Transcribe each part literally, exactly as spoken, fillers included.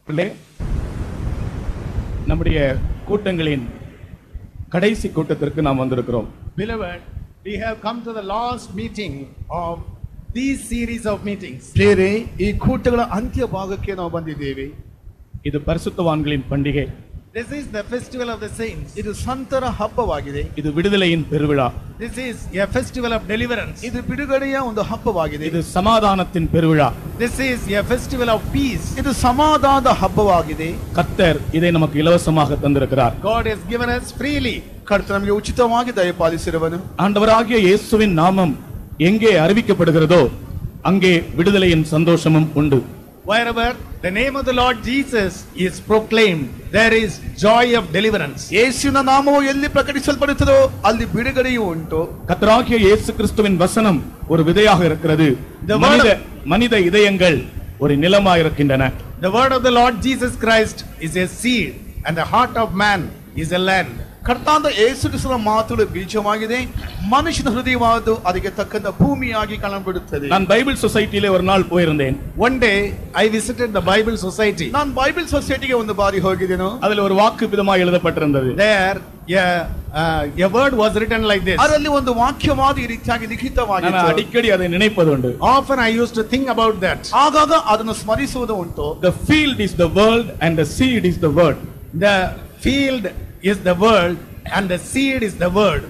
நம்முடைய கூட்டங்களின் கடைசி கூட்டத்திற்கு நாம் வந்திருக்கிறோம். Beloved, we have come to the last meeting of these series of meetings. ಪ್ರಿಯರೇ, ಈ ಕೂಟಗಳ ಅಂತ್ಯ ಭಾಗಕ್ಕೆ ನಾವು ಬಂದಿದ್ದೇವೆ. ಇದು ಪರಿಶುದ್ಧವಾನ್களின் பண்டிகை. This is the festival of the saints. ಇದು ಸಂತರ ಹಬ್ಬವಾಗಿದೆ. ಇದು விடுதலையின் பெருவிழா. This is a festival of deliverance. ಇದು ಬಿಡುಗಡೆಯ ಒಂದು ಹಬ್ಬವಾಗಿದೆ. ಇದು ಸಮಾಧಾನத்தின் பெருவிழா. This is a festival of peace. ಇದು ಸಮಾಧಾನದ ಹಬ್ಬವಾಗಿದೆ. கர்த்தர் இதை நமக்கு இலவசமாக தந்திருக்கிறார். God has given us freely. ಕರ್ತನು ನಮಗೆ ಉಚಿತವಾಗಿ ದಯಪಾಲಿಸಿರುವನು. ஆண்டவராகிய இயேசுவின் நாமம் எங்கே அறிவிக்கப்படுகிறதோ அங்கே விடுதலையின் சந்தோஷமும் உண்டு. Wherever the name of the Lord Jesus is proclaimed, there is joy of deliverance. ಯೇಸುವಿನ ನಾಮವು ಎಲ್ಲಿ ಪ್ರಕಟಿಸಲ್ಪಡುತ್ತದೋ ಅಲ್ಲಿ ಬಿಡುಗಡೆಯೂ ಉಂಟು. கர்த்தராகிய இயேசு கிறிஸ்துவின் வசனம் ஒரு விதையாக இருக்கிறது. மனித மனித இதயங்கள் ஒரு நிலமாக இருக்கின்றன. The word of the Lord Jesus Christ is a seed and the heart of man is a land. ಕರ್ತಾಂತ ಯೇಸು ಕ್ರಿಸ್ತನ ಮಾತುಗಳು ಬೀಜವಾಗಿದೆ, ಮನುಷ್ಯನ ಹೃದಯವಾದು ಅದಕ್ಕೆ ತಕ್ಕಂತ ಭೂಮಿಯಾಗಿ ಕಾಣಬಿಡುತ್ತದೆ. நான் பைபிள் சொசைட்டிலே ஒரு நாள் போயிருந்தேன். One day I visited the Bible Society. ನಾನು ಬೈಬಲ್ ಸೊಸೈಟಿಗೆ ಒಂದು ಬಾರಿ ಹೋಗಿದ್ದೇನೆ. அதில் ஒரு வாக்கு விதமாக எழுதப்பட்டிருந்தது. There a, uh, a word was written like this. ಅದರಲ್ಲಿ ಒಂದು ವಾಕ್ಯವಾದ ಈ ರೀತಿಯಾಗಿ ಲಿಖಿತವಾಗಿತ್ತು. ನಾನು ಅಡಿக்கடி அதை நினைப்பதுண்டு. Often I used to think about that. ಆಗಾಗ ಅದನ್ನು ಸ್ಮರಿಸುವುದು ಉಂಟು. The field is the world and the seed is the word. The field is the world and the seed is the word.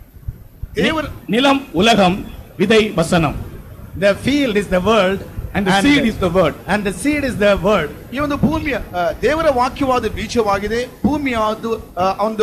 நிலம் உலகம், விதை வசனம். The field is the world and the seed is the word. And the seed is the word. ಈ ಒಂದು ಭೂಮಿಯ ದೇವರ ವಾಕ್ಯವಾದ ಬೀಜವಾಗಿದೆ, ಭೂಮಿಯಾದ ಒಂದು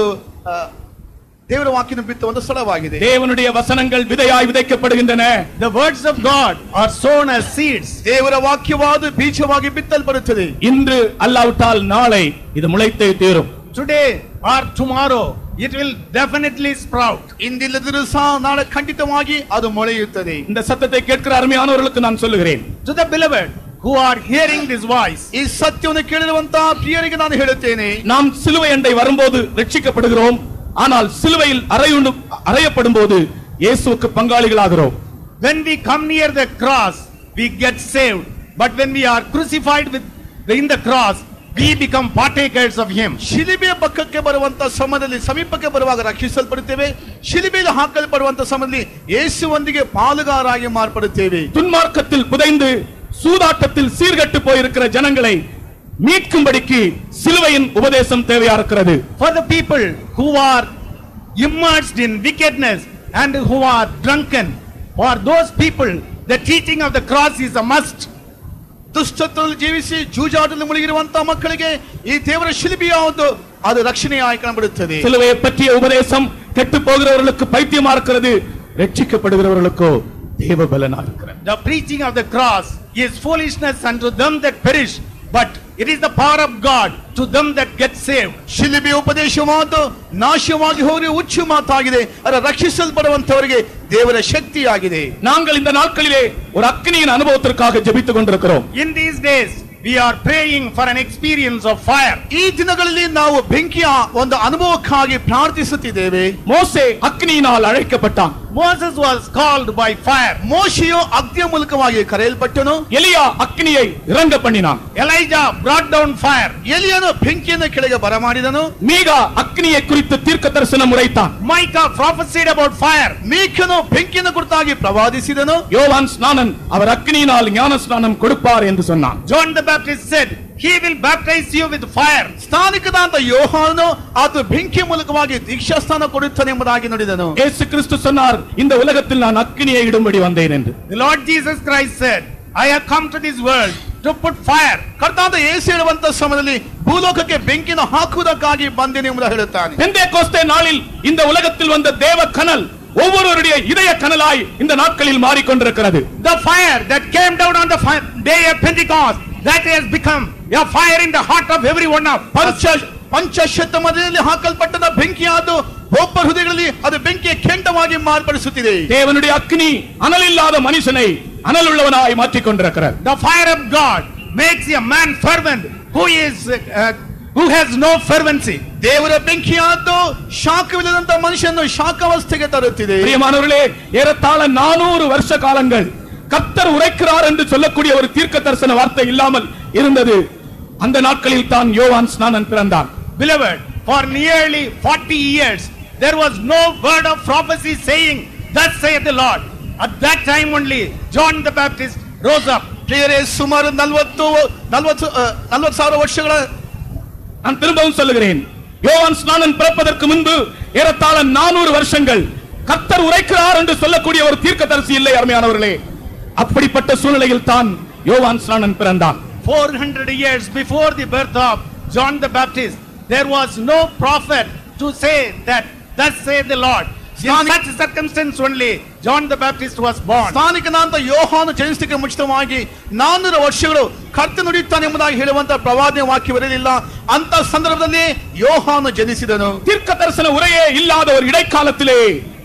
ದೇವರ ವಾಕ್ಯನ ಬಿತ್ತುವ ಒಂದು ಸ್ಥಳವಾಗಿದೆ. தேவனுடைய வசனங்கள் விதையாய் விதைக்கப்படுகின்றன. The words of God are sown as seeds. ದೇವರ ವಾಕ್ಯವಾದ ಬೀಜವಾಗಿ ಬಿತ್ತಲ್ಪಡುತ್ತದೆ. இன்று அல்லாவிட்டால் நாளை இது முளைத்தே தீரும். Today or tomorrow it will definitely sprout. ಇಂದಿಲ್ಲದಿರೂ ಸಹ ನಾಳೆ ಖಂಡಿತವಾಗಿ ಅದು ಮೊಳೆಯುತ್ತದೆ. இந்த சத்தத்தை கேட்கிற அருமையானவர்களுக்கு நான் சொல்லுகிறேன், to the beloved who are hearing this voice, ಈ ಸತ್ಯವನ್ನು ಕೇಳಿರುವಂತಹ ಪ್ರಿಯರಿಗೆ ನಾನು ಹೇಳುತ್ತೇನೆ, நாம் சிலுவை அண்டை வரும்போது ரட்சிக்கப்படுகிறோம். ஆனால் சிலுவையில் அறையுண்டு அறையப்படும்போது இயேசுவுக்கு பங்காளிகளாகிறோம். when we come near the cross we get saved, but when we are crucified with in the cross we become partakers of him. ಶಿಲುಬೆಯ ಪಕ್ಕಕ್ಕೆ ಬರುವಂತ ಸಮಯದಲ್ಲಿ ಸಮೀಪಕ್ಕೆ ಬರುವಾಗ ರಕ್ಷಿಸಲ್ಪಡುತ್ತೇವೆ, ಶಿಲುಬೆಯಲ್ಲಿ ಹಾಕಲ್ಪಡುವಂತ ಸಮಯದಲ್ಲಿ ಯೇಸುವೊಂದಿಗೆ ಪಾಲುಗಾರರಾಗಿ ಮಾರ್ಪಡುತ್ತೇವೆ. துன்மார்க்கத்தில் புதைந்து சூதாட்டத்தில் சீர்கெட்டு போயிருக்கிற ஜனங்களை மீட்கும்படிக்கு சிலுவையின் உபதேசம் தேவையா இருக்கிறது. For the people who are immersed in wickedness and who are drunken, for those people the teaching of the cross is a must. ದುಷ್ಟತ್ವದಲ್ಲಿ ಜೀವಿಸಿ ಜೂಜಾಟದಲ್ಲಿ ಮುಳುಗಿರುವಂತಹ ಮಕ್ಕಳಿಗೆ ಈ ದೇವರ ಶಿಲುಬೆಯಾವುದು ಅದು ರಕ್ಷಣೆಯಾಗಿ ಕಾಣಬಿಡುತ್ತದೆ. சிலுவையை பற்றிய உபதேசம் கெட்டு போகிறவர்களுக்கு பைத்தியமா இருக்கிறது, ரட்சிக்கப்படுகிறவர்களுக்கோ தேவ பலனா இருக்கிறது. The preaching of the cross is foolishness unto them that perish, but it is the power of God to them that get saved. ಶಿಲುಬೆಯ ಉಪದೇಶವಾದ ನಾಶವಾಗಿ ಹೋಗಿ ಹುಚ್ಚು ಮಾತಾಗಿದೆ, ಅದರ ರಕ್ಷಿಸಲ್ಪಡುವಂತವರಿಗೆ ದೇವರ ಶಕ್ತಿಯಾಗಿದೆ. நாங்கள் இந்த நாட்களிலே ஒரு அக்கினியின் அனுபவத்திற்காக ஜெபித்துக் கொண்டிருக்கிறோம். In these days we are praying for an experience of fire. ಈ ದಿನಗಳಲ್ಲಿ ನಾವು ಬೆಂಕಿಯ ಒಂದು ಅನುಭವಕ್ಕಾಗಿ ಪ್ರಾರ್ಥಿಸುತ್ತಿದ್ದೇವೆ. ಮೋಸೆ ಅಗ್ನಿಯಿனால் ಅழைக்கப்பட்டான். Moses was called by fire. ಮೋಶೆಯು ಅಗ್ನಿಯ ಮೂಲಕವಾಗಿ ಕರೆಯಲ್ಪಟ್ಟನು. ಎಲಿಯಾ ಅಗ್ನಿயை ಇರಂಗ பண்ணினான். Elijah brought down fire. ಎಲಿಯನು ಬೆಂಕಿಯನ್ನು ಕೆಳಗೆ ಬರಮಾಡಿದನು. மீகா ಅಗ್ನಿயை குறித்து தீர்க்க தரிசனம் உரைத்தான். Micah prophesied about fire. ಮೀಕನು ಬೆಂಕಿಯನ್ನು ಕುರಿತಾಗಿ ಪ್ರವಾದಿಸಿದನು. யோவான் ஸ்நானன் அவர் அக்னியினால் ஞான ஸ்நானம் கொடுப்பார் என்று சொன்னான். John the Baptist said he will baptize you with fire. ಸ್ಥಾನಿಕನಾದ ಯೋಹಾನನು ಆತ ಬೆಂಕಿಯ ಮೂಲಕವಾಗಿ ದೀಕ್ಷಾಸ್ನಾನ ಕೊಡುತ್ತಾನೆ ಎಂಬುದಾಗಿ ನುಡಿದನು. ಯೇಸು ಕ್ರಿಸ್ತು சொன்னார், இந்த உலகத்தில் நான் அக்னியை இடும்படி வந்தேன் என்று. The Lord Jesus Christ said, I have come to this world to put fire. ಕರ್ತಾದ ಯೇಸು ಹೇಳುವಂತ ಸಮಯದಲ್ಲಿ ಭೂಲೋಕಕ್ಕೆ ಬೆಂಕಿಯನ್ನು ಹಾಕುವುದಕ್ಕಾಗಿ ಬಂದೆನು ಎಂಬುದಾಗಿ ಹೇಳುತ್ತಾನೆ. பெந்தேகோஸ்தே நாளில் இந்த உலகத்தில் வந்த தேவ கனல் ஒவ்வொருவருடைய இதய கனலாய் இந்த நாட்களில் மாறிக்கொண்டிருக்கிறது. The fire that came down on the day of Pentecost, that has become a fire in the heart of every one of ಪಂಚ ಪಂಚಶತಮಾನದಲ್ಲಿ ಹಾಕಲ್ಪಟ್ಟದ ಬೆಂಕಿಯಾದ ಒಬ್ಬ ಹೃದಯಗಳಲ್ಲಿ ಅದು ಬೆಂಕಿಯ ಕೆಂಡವಾಗಿ ಮಾರ್ಪಡಿಸುತ್ತಿದೆ. தேவனுடைய அக்னி அனலில்லாத மனுஷனை அனலுள்ளவனாய் மாற்றிக் கொண்டிருக்கிறது. The fire of God makes a man fervent who is uh, who has no fervency. ದೇವರ ಬೆಂಕಿಯಾದ್ದು ಶಾಖವಿಲ್ಲದಂತ ಮನುಷ್ಯನನ್ನು ಶಾಖಾವಸ್ಥೆಗೆ ತರುತ್ತಿದೆ. பிரியமானவர்களே, ஏறத்தாழ நானூறு வருஷ காலங்கள் கர்த்தர் உரைக்கிறார் என்று சொல்லக்கூடிய ஒரு தீர்க்க தரிசன வார்த்தை இல்லாமல் இருந்தது. அந்த நாட்களில் தான் யோவான் ஸ்நானன் பிறந்தான். Beloved, for nearly forty years there was no word of prophecy saying, thus saith the Lord. At that time only John the Baptist rose up. ಪ್ರಿಯರೇ, ಸುಮಾರು ನಲವತ್ತು ನಲವತ್ತು ನಲವತ್ತು ಸಾವಿರ ವರ್ಷಗಳ நான் திரும்பவும் சொல்லுகிறேன், யோவான் ஸ்நானன் பிறப்பதற்கு முன்பு ஏறத்தாழ நானூறு வருஷங்கள் கர்த்தர் உரைக்கிறார் என்று சொல்லக்கூடிய ஒரு தீர்க்கதரிசி இல்லை அருமையானவர்களே. அப்படிப்பட்ட சூழ்நிலையில் தான் யோவான் ஸ்நானன் பிறந்தான். four hundred years before the birth of John the Baptist, there was no prophet to say that thus saith the Lord. In such circumstance only John the Baptist was born. ಸ್ಥಾನಿಕನಾದ ಯೋಹಾನ ಜನಿಸಲಿಕ್ಕೆ ಮುಂಚಿತವಾಗಿ ನಾನ್ನೂರು ವರ್ಷಗಳು ಕರ್ತನು ನುಡಿಯುತ್ತಾನೆ ಎಂಬುದಾಗಿ ಹೇಳುವಂತ ಪ್ರವಾದನೆ ವಾಕ್ಯವಿರಲಿಲ್ಲ. ಅಂತ ಸಂದರ್ಭದಲ್ಲಿ ಯೋಹಾನ ಜನಿಸಿದನು. தீர்க்க தரிசன உரையே இல்லாத ஒரு இடைக்காலத்திலே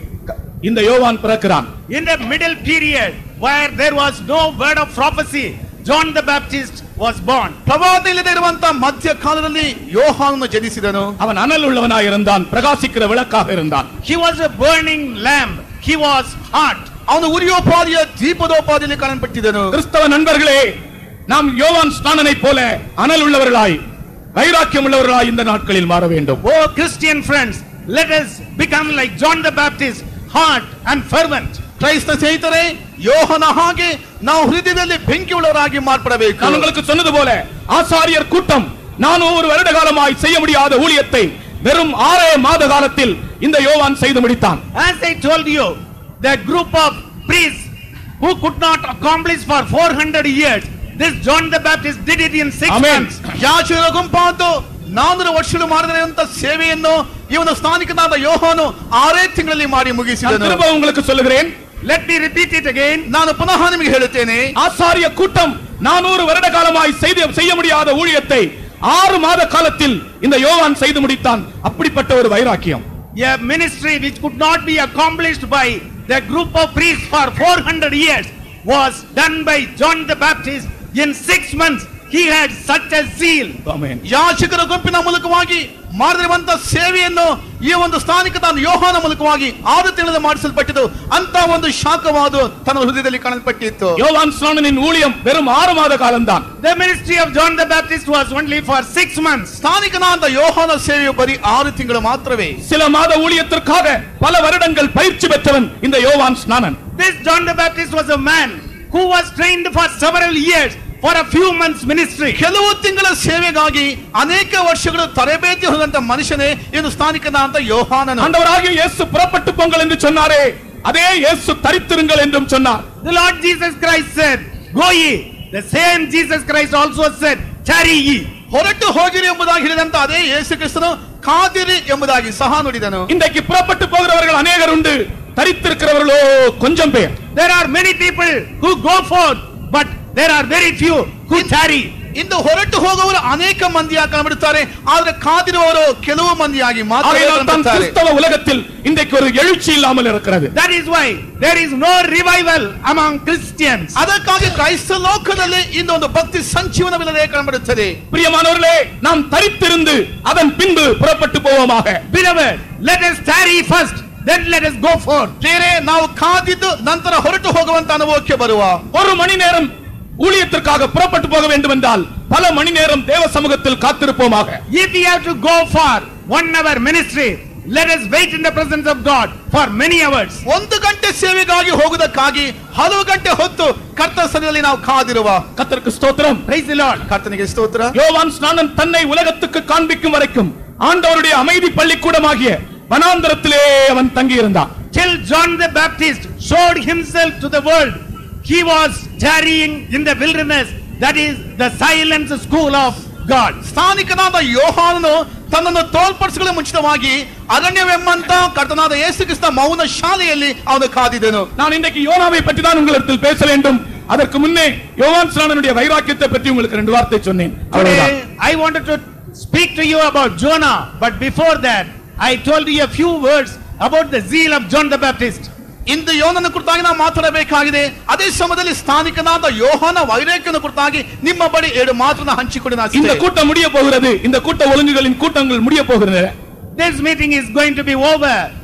இந்த யோவான் பிறக்கிறான். In the middle period where there was no word of prophecy, John the Baptist was born. ಪ್ರವಾದನೆ ಇಲ್ಲದೆ ಇರುವಂತ ಮಧ್ಯ ಕಾಲದಲ್ಲಿ ಯೋಹಾನನು ಜನಿಸಿದನು. அவன் அனல் உள்ளவனாய் இருந்தான், பிரகாசிக்கிற விளக்காக இருந்தான். He was a burning lamp. He was hot. ಅವನು ಉರಿಯೋಪಾದಿಯ ದೀಪದೋಪಾದಿಯಲ್ಲಿ ಕಾಣಲ್ಪಟ್ಟಿದ್ದನು. கிறிஸ்தவ நண்பர்களே, நாம் யோவான் ஸ்நானனை போல அனல் உள்ளவர்களாய் வைராக்கியம் உள்ளவர்களாய் இந்த நாட்களில் மாற வேண்டும். Oh Christian friends, let us become like John the Baptist, hot and fervent. ಕ್ರೈಸ್ತ ಸ್ನೇಹಿತರೆ, ಯೋಹನ ಹಾಗೆ ನಾವು ಹೃದಯದಲ್ಲಿ ಬೆಂಕಿ உள்ளவராಗಿ ಮಾರ್ಪಡಬೇಕು. நான் உங்களுக்கு சொன்னது போல ஆசாரியர் கூட்டம் நானூறு வருட காலமாய் செய்ய முடியாத ஊழியத்தை வெறும் ஆறே மாத காலத்தில் இந்த யோவான் செய்து முடித்தான். As I told you, the group of priests who could not accomplish for four hundred years, this John the Baptist did it in six Amen. months. ಯಾಜಕರ ಗುಂಪಾದ್ದು ನಾನೂರು ವರ್ಷಗಳು ಮಾಡಿದಂತ ಸೇವೆಯನ್ನು ಇವನು ಸ್ಥಾನಿಕನಾದ ಯೋಹಾನು ಆರೇ ತಿಂಗಳಲ್ಲಿ ಮಾಡಿ நான் ಮುಗಿಸಿದನು. திரும்ப உங்களுக்கு சொல்லுகிறேன், Let me repeat it again. ನಾನು ಪುನಃ ನಿಮಗೆ ಹೇಳುತ್ತೇನೆ, ஆசாரிய கூட்டம் நானூறு வருட காலமாய் செய்து செய்ய முடியாத ஊழியத்தை ஆறு மாத காலத்தில் இந்த யோவான் செய்து முடித்தான். அப்படிப்பட்ட ஒரு வைராக்கியம். A ministry which could not be accomplished by the group of priests for four hundred years was done by John the Baptist in six months. He had such a zeal. Amen. ಯಾಜಕರ ಗುಂಪಿನ ಮೂಲಕವಾಗಿ ಮಾಡಿರುವಂತ ಸೇವೆಯನ್ನು ಈ ಒಂದು ಸ್ಥಾನಿಕನಾದ ಯೋಹಾನ ಮೂಲಕವಾಗಿ ಆರು ತಿಂಗಳಲ್ಲಿ ಮಾಡಿಸಲ್ಪಟ್ಟಿದ್ದು. ಅಂತ ಒಂದು ಶಾಖವಾದ ತನ್ನ ಹೃದಯದಲ್ಲಿ ಕಾಣಲ್ಪಟ್ಟಿತ್ತು. யோவான் ஸ்நானனின் ஊழியம் வெறும் ஆறு மாத காலம்தான். The ministry of John the Baptist was only for six months. ಸ್ಥಾನಿಕನಾದ ಯೋಹಾನ ಸೇವೆಯು ಬರೀ ಆರು ತಿಂಗಳು ಮಾತ್ರವೇ. சில மாத ஊழியத்திற்காக பல வருடங்கள் பயிற்சி பெற்றவன் இந்த யோவான் ஸ்நானன். This John the Baptist was a man who was trained for several years for a few months ministry. ಕೆಲವು ತಿಂಗಳ ಸೇವೆಗಾಗಿ ಅನೇಕ ವರ್ಷಗಳು ತರಬೇತಿ ಹೊಂದಂತ ಮನುಷ್ಯನೇ ಇನ್ನು ಸ್ಥಾನಿಕನಾದ ಯೋಹಾನನು. ஆண்டவராகிய இயேசு புறப்பட்டு போங்கள் என்று சொன்னாரே, அதே இயேசு தரித்திருங்கள் என்றும் சொன்னார். The Lord Jesus Christ said, "Go ye." The same Jesus Christ also said, "Tarry ye." ಹೊರಟು ಹೋಗಿರಿ ಎಂಬುದಾಗಿ ಹೇಳಿದಂತ ಅದೇ ಯೇಸು ಕ್ರಿಸ್ತನು ಕಾದಿರಿ ಎಂಬುದಾಗಿ ಸಹ ನುಡಿದನು. இன்றைக்கு புறப்பட்டு போகிறவர்கள் அநேகர் உண்டு, தரித்திருக்கிறவர்களோ கொஞ்சம் பேர். There are many people who go forth, but there are very few who tarry. ಇಂದು ಹೊರಟು ಹೋಗುವವರು ಅನೇಕ ಮಂದಿಯಾಗಿ ಕಾಣಬಿಡುತ್ತಾರೆ, ಆದರೆ ಕಾದಿರುವವರು ಕೆಲವು ಮಂದಿಯಾಗಿ ಮಾತ್ರ ஆகையால் தான் ಕಾಣುತ್ತಾರೆ. கிறிஸ்தவ உலகத்தில் இன்றைக்கு ஒரு எழுச்சி இல்லாமல் இருக்கிறது. That is why there is no revival among Christians. ಅದಕ್ಕಾಗಿ ಕ್ರೈಸ್ತ ಲೋಕದಲ್ಲಿ ಇಂದೊಂದು ಭಕ್ತಿ ಸಂಜೀವನವಿಲ್ಲದೆ ಕಾಣಬಿಡುತ್ತದೆ. பிரியமானவர்களே, நாம் தரித்திருந்து அதன் பின்பு புறப்பட்டு போவோமாக. Beloved, let us tarry first, then let us go forth. ಬೇರೆ ನಾವು ಕಾದಿದ್ದು ನಂತರ ಹೊರಟು ಹೋಗುವಂತ ಅನುಭವಕ್ಕೆ ಬರುವ. ஒரு மணி நேரம் ஊழியத்திற்காக புறப்பட்டு போக வேண்டும் என்றால் பல மணி நேரம் தேவ சமூகத்தில் காத்திருப்போமாக. If we have to go for one hour ministry, let us wait in the presence of God for many hours. ಒಂದು ಗಂಟೆ ಸೇವೆಗಾಗಿ ಹೋಗುವುದಕ್ಕಾಗಿ ಹಲವು ಗಂಟೆ ಹೊತ್ತು ಕರ್ತನ ಸನ್ನಿಧಿಯಲ್ಲಿ ನಾವು ಕಾದಿರುವ. கர்த்தருக்கு ஸ்தோத்திரம். Praise the Lord. ಕರ್ತನಿಗೆ ಸ್ತೋತ್ರ. யோவான் ஸ்நானன் தன்னை உலகத்துக்கு காண்பிக்கும் வரைக்கும் ஆண்டவருடைய அமைதி பள்ளிக்கூடமாகிய வனாந்தரத்திலே அவன் தங்கி இருந்தான். Till John the Baptist showed himself to the world, he was tarrying in the wilderness. That is the silence school of God. ಸ್ಥಾನಿಕನಾದ ಯೋಹಾನನು ತನ್ನನ್ನು ತೋರ್ಪಡಿಸಲು ಮುಂಚಿತವಾಗಿ ಅರಣ್ಯವೆಂಬಂತ ಕರ್ತನಾದ ಯೇಸು ಕ್ರಿಸ್ತ ಮೌನ ಶಾಲೆಯಲ್ಲಿ ಅವನು ಕಾದಿದನು. நான் இன்றைக்கு யோனாவை பற்றி தான் உங்களிடத்தில் பேச வேண்டும். அதற்கு முன்னே யோவான் ஸ்நானனுடைய வைராக்கியத்தை பற்றி உங்களுக்கு ரெண்டு வார்த்தை சொன்னேன். Today I wanted to speak to you about Jonah, but before that I told you a few words about the zeal of John the Baptist. ಇಂದು ಯೋನನ ಕುರಿತಾಗಿ ನಾವು ಮಾತಾಡಬೇಕಾಗಿದೆ. ಅದೇ ಸಮಯದಲ್ಲಿ ಸ್ಥಾನಿಕನಾದ ಯೋಹಾನ ವೈರಾಗ್ಯನ ಕುರಿತಾಗಿ ನಿಮ್ಮ ಬಳಿ ಎರಡು ಮಾತನ್ನ ಹಂಚಿಕೊಂಡು ನಾನು இந்த கூட்டம் முடிய போகிறது. இந்த கூட்ட ஒழுங்குகளின் கூட்டங்கள் முடிய போகிறது. This meeting is going to be over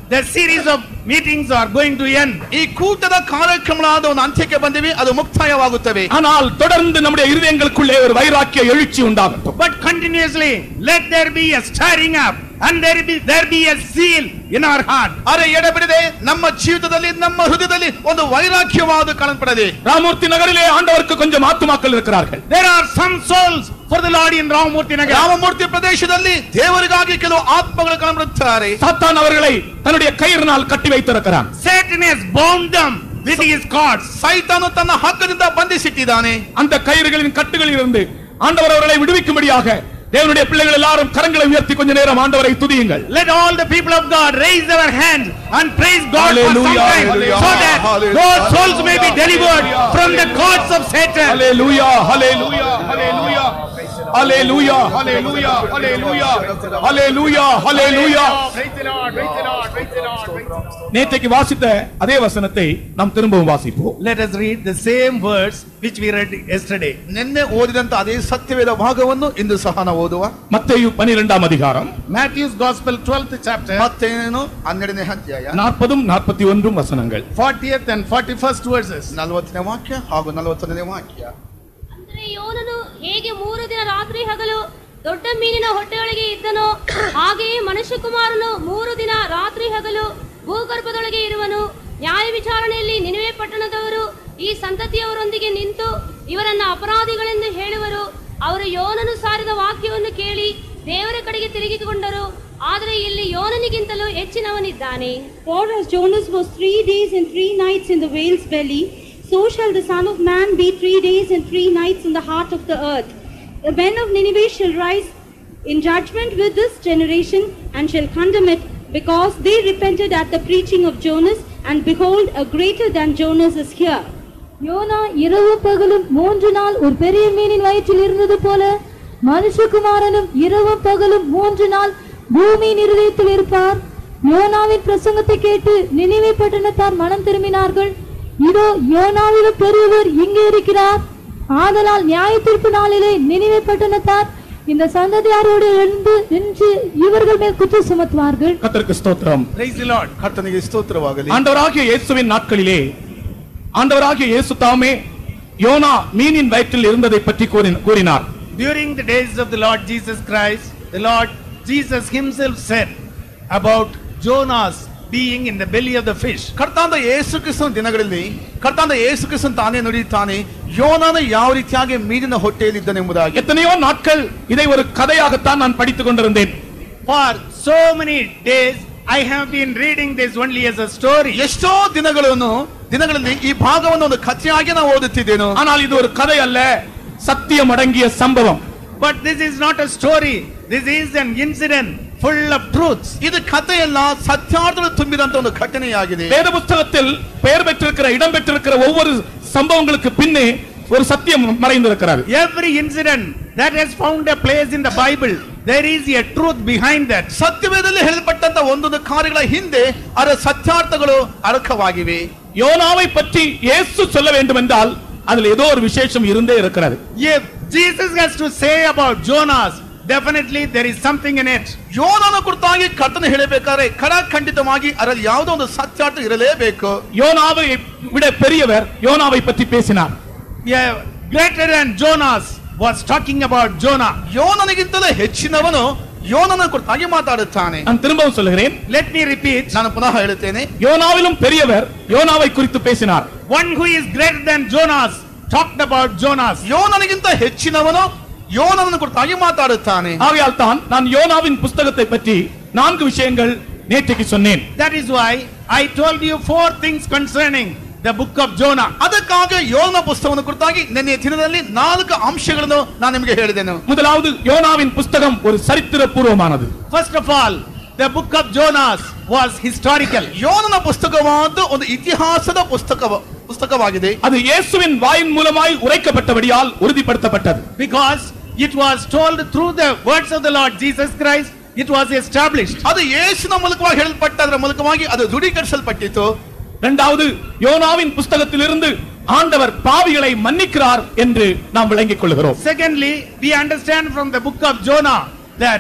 the series of meetings are going to end. ಈ ಕೂಟದ ಕಾರ್ಯಕ್ರಮಗಳಾದ ಒಂದು ಅಂತ್ಯಕ್ಕೆ ಬಂದಿವೆ, ಅದು ಮುಕ್ತಾಯವಾಗುತ್ತವೆ. ஆனால் தொடர்ந்து நம்முடைய இருதயங்களுக்குள்ளே ஒரு வைராக்கிய எழுச்சி உண்டாகட்டும். But continuously let there be a stirring up and there be there be a zeal in our heart. ಅರೆ ಎಡೆಬಿಡದೆ ನಮ್ಮ ಜೀವಿತದಲ್ಲಿ ನಮ್ಮ ಹೃದಯದಲ್ಲಿ ಒಂದು ವೈರಾಗ್ಯವಾದ ಕಾಣಲ್ಪಡದೆ. ராமூர்த்தி நகரிலே ஆண்டவருக்கு கொஞ்சம் ஆத்துமாக்கள் இருக்கிறார்கள். There are some souls for the Lord in Ramamurthy Nagar. Ramamurthy ಪ್ರದೇಶದಲ್ಲಿ ದೇವರಿಗಾಗಿ ಕೆಲವು ಆತ್ಮಗಳು ಕಾಣಬರುತ್ತಾರೆ. சாத்தான் அவர்களை தன்னுடைய கயிறினால் கட்டி வைத்திருக்கிறான். Satan has bound them with his cords. ಸೈತಾನು ತನ್ನ ಹಗ್ಗದಿಂದ ಬಂಧಿಸಿಟ್ಟಿದ್ದಾನೆ. அந்த கயிறுகளின் கட்டுகளில் இருந்து ஆண்டவர் அவர்களை விடுவிக்கும்படியாக தேவனுடைய பிள்ளைகள் எல்லாரும் கரங்களை உயர்த்தி கொஞ்ச நேரம் ஆண்டவரை துதியுங்கள். Let all the people of God raise their hands and praise God for some time, so that those souls may be delivered from the cords of Satan. Hallelujah, hallelujah, hallelujah, hallelujah, hallelujah, hallelujah, hallelujah, hallelujah. Praise the Lord, praise the Lord, praise the Lord, praise the Lord. நேற்றைக்கு வாசித்த அதே வசனத்தை நாம் திரும்பவும் வாசிப்போம். Let us read the same verse which we read yesterday. ನಿನ್ನೆ ಓದಿದಂತ ಅದೇ ಸತ್ಯವೇದ ಭಾಗವನ್ನು ಇಂದು ಸಹ ನಾವು ಓದುವ. மத்தேயு பன்னிரண்டாம் அதிகாரம், Matthew's Gospel twelfth chapter, ಮತ್ತೇನು ಹನ್ನೆರಡನೇ ಅಧ್ಯಾಯ நாற்பதும் நாற்பத்தி ஒன்றும் வசனங்கள். fortieth and forty-first verses. ನಲವತ್ತನೇ ವಾಕ್ಯ ಹಾಗೂ ನಲವತ್ತೊಂದನೇ ವಾಕ್ಯ. ಅಂದ್ರೆ ಯೋನನು ಹೇಗೆ ಮೂರು ದಿನ ರಾತ್ರಿ ಹಗಲು ದೊಡ್ಡ ಮೀನಿನ ಹೊಟ್ಟೆಯೊಳಗೆ ಇದ್ದನೋ ಹಾಗೆಯೇ ಮನುಷ್ಯಕುಮಾರನು ಮೂರು ದಿನ ರಾತ್ರಿ ಹಗಲು ಭೂಗರ್ಭದೊಳಗೆ ಇರುವನು. ನ್ಯಾಯ ವಿಚಾರಣೆಯಲ್ಲಿ ನಿನೆವೆ ಪಟ್ಟಣದವರು ಈ ಸಂತತಿಯವರೊಂದಿಗೆ ನಿಂತು ಇವರನ್ನ ಅಪರಾಧಿಗಳೆಂದು ಹೇಳುವರು. ಅವರು ಯೋನನು ಸಾರಿದ ವಾಕ್ಯವನ್ನು ಕೇಳಿ ದೇವರ ಕಡೆಗೆ ತಿರುಗಿಕೊಂಡರು. ಆದರೆ ಇಲ್ಲಿ ಯೋನನಿಗಿಂತಲೂ ಹೆಚ್ಚಿನವನಿದ್ದಾನೆ. For as Jonas was three days and three nights in the whale's belly, so shall the Son of Man be three days and three nights in the heart of the earth. The men of Nineveh shall rise in judgment with this generation and shall condemn it, because they repented at the preaching of Jonas, and behold, a greater than Jonas is here. யோனா இரவு பகலும் மூன்று நாள் ஒரு பெரிய மீனின் வயிற்றில் இருந்தது போல மனுஷகுமாரனும் இரவும் பகலும் மூன்று நாள் பூமியின் இருதயத்தில் இருப்பார். யோனாவின் பிரசங்கத்தை கேட்டு நினிவே பட்டணத்தார் மனம் திரும்பினார்கள். இதோ யோனாவிலும் பெரியவர் இங்கே இருக்கிறார். ஆதலால் நியாய தீர்ப்பு நாளிலே நினிவே பட்டணத்தார் இந்த சந்ததியாரோடு எழுந்து நின்று இவர்கள் மேல் குற்றம் சுமத்துவார்கள். கர்த்தருக்கு ஸ்தோத்திரம். Praise the Lord. ಕರ್ತನಿಗೆ ಸ್ತೋತ್ರವಾಗಲಿ. ஆண்டவராகிய இயேசுவின் நாட்களிலே ஆண்டவராகிய இயேசு தாமே யோனா மீனின் வயிற்றில் இருந்ததை பற்றி கூறினார். During the days of the Lord Jesus Christ, the Lord Jesus himself said about Jonas being in the belly of the fish. ಕರ್ತಾಂದ ಯೇಸು ಕ್ರಿಸ್ತನ ದಿನಗಳಲ್ಲಿ ಕರ್ತಾಂದ ಯೇಸು ಕ್ರಿಸ್ತನ ತಾನೇ ನುಡಿಯುತ್ತಾನೆ, ಯೋನನು ಯಾವ ರೀತಿಯಾಗಿ ಮೀನಿನ ಹೊಟ್ಟೆಯಲ್ಲಿ ಇದ್ದನೆಂಬುದಾಗಿ. எத்தனையோ நாட்கள் இதை ஒரு கதையாகத்தான் நான் படித்துக் கொண்டிருந்தேன். For so many days I have been reading this only as a story. ಎಷ್ಟೋ ದಿನಗಳನ್ನು ದಿನಗಳಲ್ಲಿ ಈ ಭಾಗವನ್ನು ಒಂದು ಕಥೆಯಾಗಿ ನಾವು ಓದುತ್ತಿದ್ದೇನು. ஆனால் இது ஒரு கதை அல்ல, சத்தியம் அடங்கிய சம்பவம். But this is not a story. This is an incident full of truths. ಇದು ಕಥೆಯಲ್ಲ, ಸತ್ಯಾರ್ಥಗಳು ತುಂಬಿದಂತ ಒಂದು ಘಟನೆಯಾಗಿದೆ. வேத புத்தகத்தில் பெயர் பெற்றிருக்கிற இடம் பெற்றிருக்கிற ஒவ்வொரு சம்பவங்களுக்கு பின்னே ஒரு சத்தியம் மறைந்திருக்கிறது. Every incident that has found a place in the Bible, there is a truth behind that. ಸತ್ಯವೇದದಲ್ಲಿ ಹೇಳಲ್ಪಟ್ಟಂತ ಒಂದೊಂದು ಕಾರ್ಯಗಳ ಹಿಂದೆ ಅದರ ಸತ್ಯಾರ್ಥಗಳು ಅಡಕವಾಗಿವೆ. யோனாவை பற்றி இயேசு சொல்ல வேண்டும் என்றால் அதில் ஏதோ ஒரு விசேஷம் இருந்தே இருக்கிறது. If Jesus has to say about Jonas, definitely there is something in it. ಯೋನನ ಕುರಿತಾಗಿ ಕರ್ತನು ಹೇಳಬೇಕಾದ್ರೆ ಖಂಡಿತವಾಗಿ ಅದರಲ್ಲಿ ಯಾವುದೋ ಒಂದು ಸತ್ಯಾರ್ಥ ಇರಲೇಬೇಕು. யோனாவை விட பெரியவர் யோனாவை பற்றி பேசினார். Yeah, greater than Jonas was talking about Jonah. ಯೋನನಿಗಿಂತಲೂ ಹೆಚ್ಚಿನವನು ಯೋನನ ಕುರಿತಾಗಿ ಮಾತಾಡುತ್ತಾನೆ. நான் திரும்பவும் சொல்கிறேன். Let me repeat. ನಾನು ಪುನಃ ಹೇಳುತ್ತೇನೆ. யோனாவிலும் பெரியவர் யோனாவை குறித்து பேசினார். One who is greater than Jonas talked about Jonas. ಯೋನನಿಗಿಂತ ಹೆಚ್ಚಿನವನು ಯೋನನ ಕುರಿತಾಗಿ ಮಾತಾಡುತ್ತಾನೆ. ஆகையால் தான் நான் யோனாவின் புத்தகத்தை பற்றி நான்கு விஷயங்கள் நேற்றைக்கு சொன்னேன். That is why I told you four things concerning the book of Jonah. ಅದಕ್ಕಾಗಿ ಯೋನ ಪುಸ್ತಕವನ್ನು ಕುರಿತಾಗಿ ನಿನ್ನೆ ದಿನದಲ್ಲಿ ನಾಲ್ಕು ಅಂಶಗಳನ್ನು ನಾನು ನಿಮಗೆ ಹೇಳಿದೆನು. முதலாவது யோனாவின் புத்தகம் ஒரு சரித்திர பூர்வமானது. First of all, the book of Jonas was historical. ಯೋನನ ಪುಸ್ತಕವಾದ ಒಂದು ಇತಿಹಾಸದ ಪುಸ್ತಕ ಪುಸ್ತಕವಾಗಿದೆ. அது இயேசுவின் வாயின் மூலமாய் உரைக்கப்பட்டபடியால் உறுதிப்படுத்தப்பட்டது. Because it was told through the words of the Lord Jesus Christ, it was established. ಅದು ಯೇಸುವಿನ ಮೂಲಕವಾಗಿ ಹೇಳಲ್ಪಟ್ಟದರ ಮೂಲಕವಾಗಿ ಅದು ದೃಢೀಕರಿಸಲ್ಪಟ್ಟಿತು. இரண்டாவது, யோனாவின் புத்தகத்திலிருந்து ஆண்டவர் பாவிகளை மன்னிக்கிறார் என்று நாம் விளங்கிக் கொள்கிறோம். Secondly, we understand from the book of Jonah that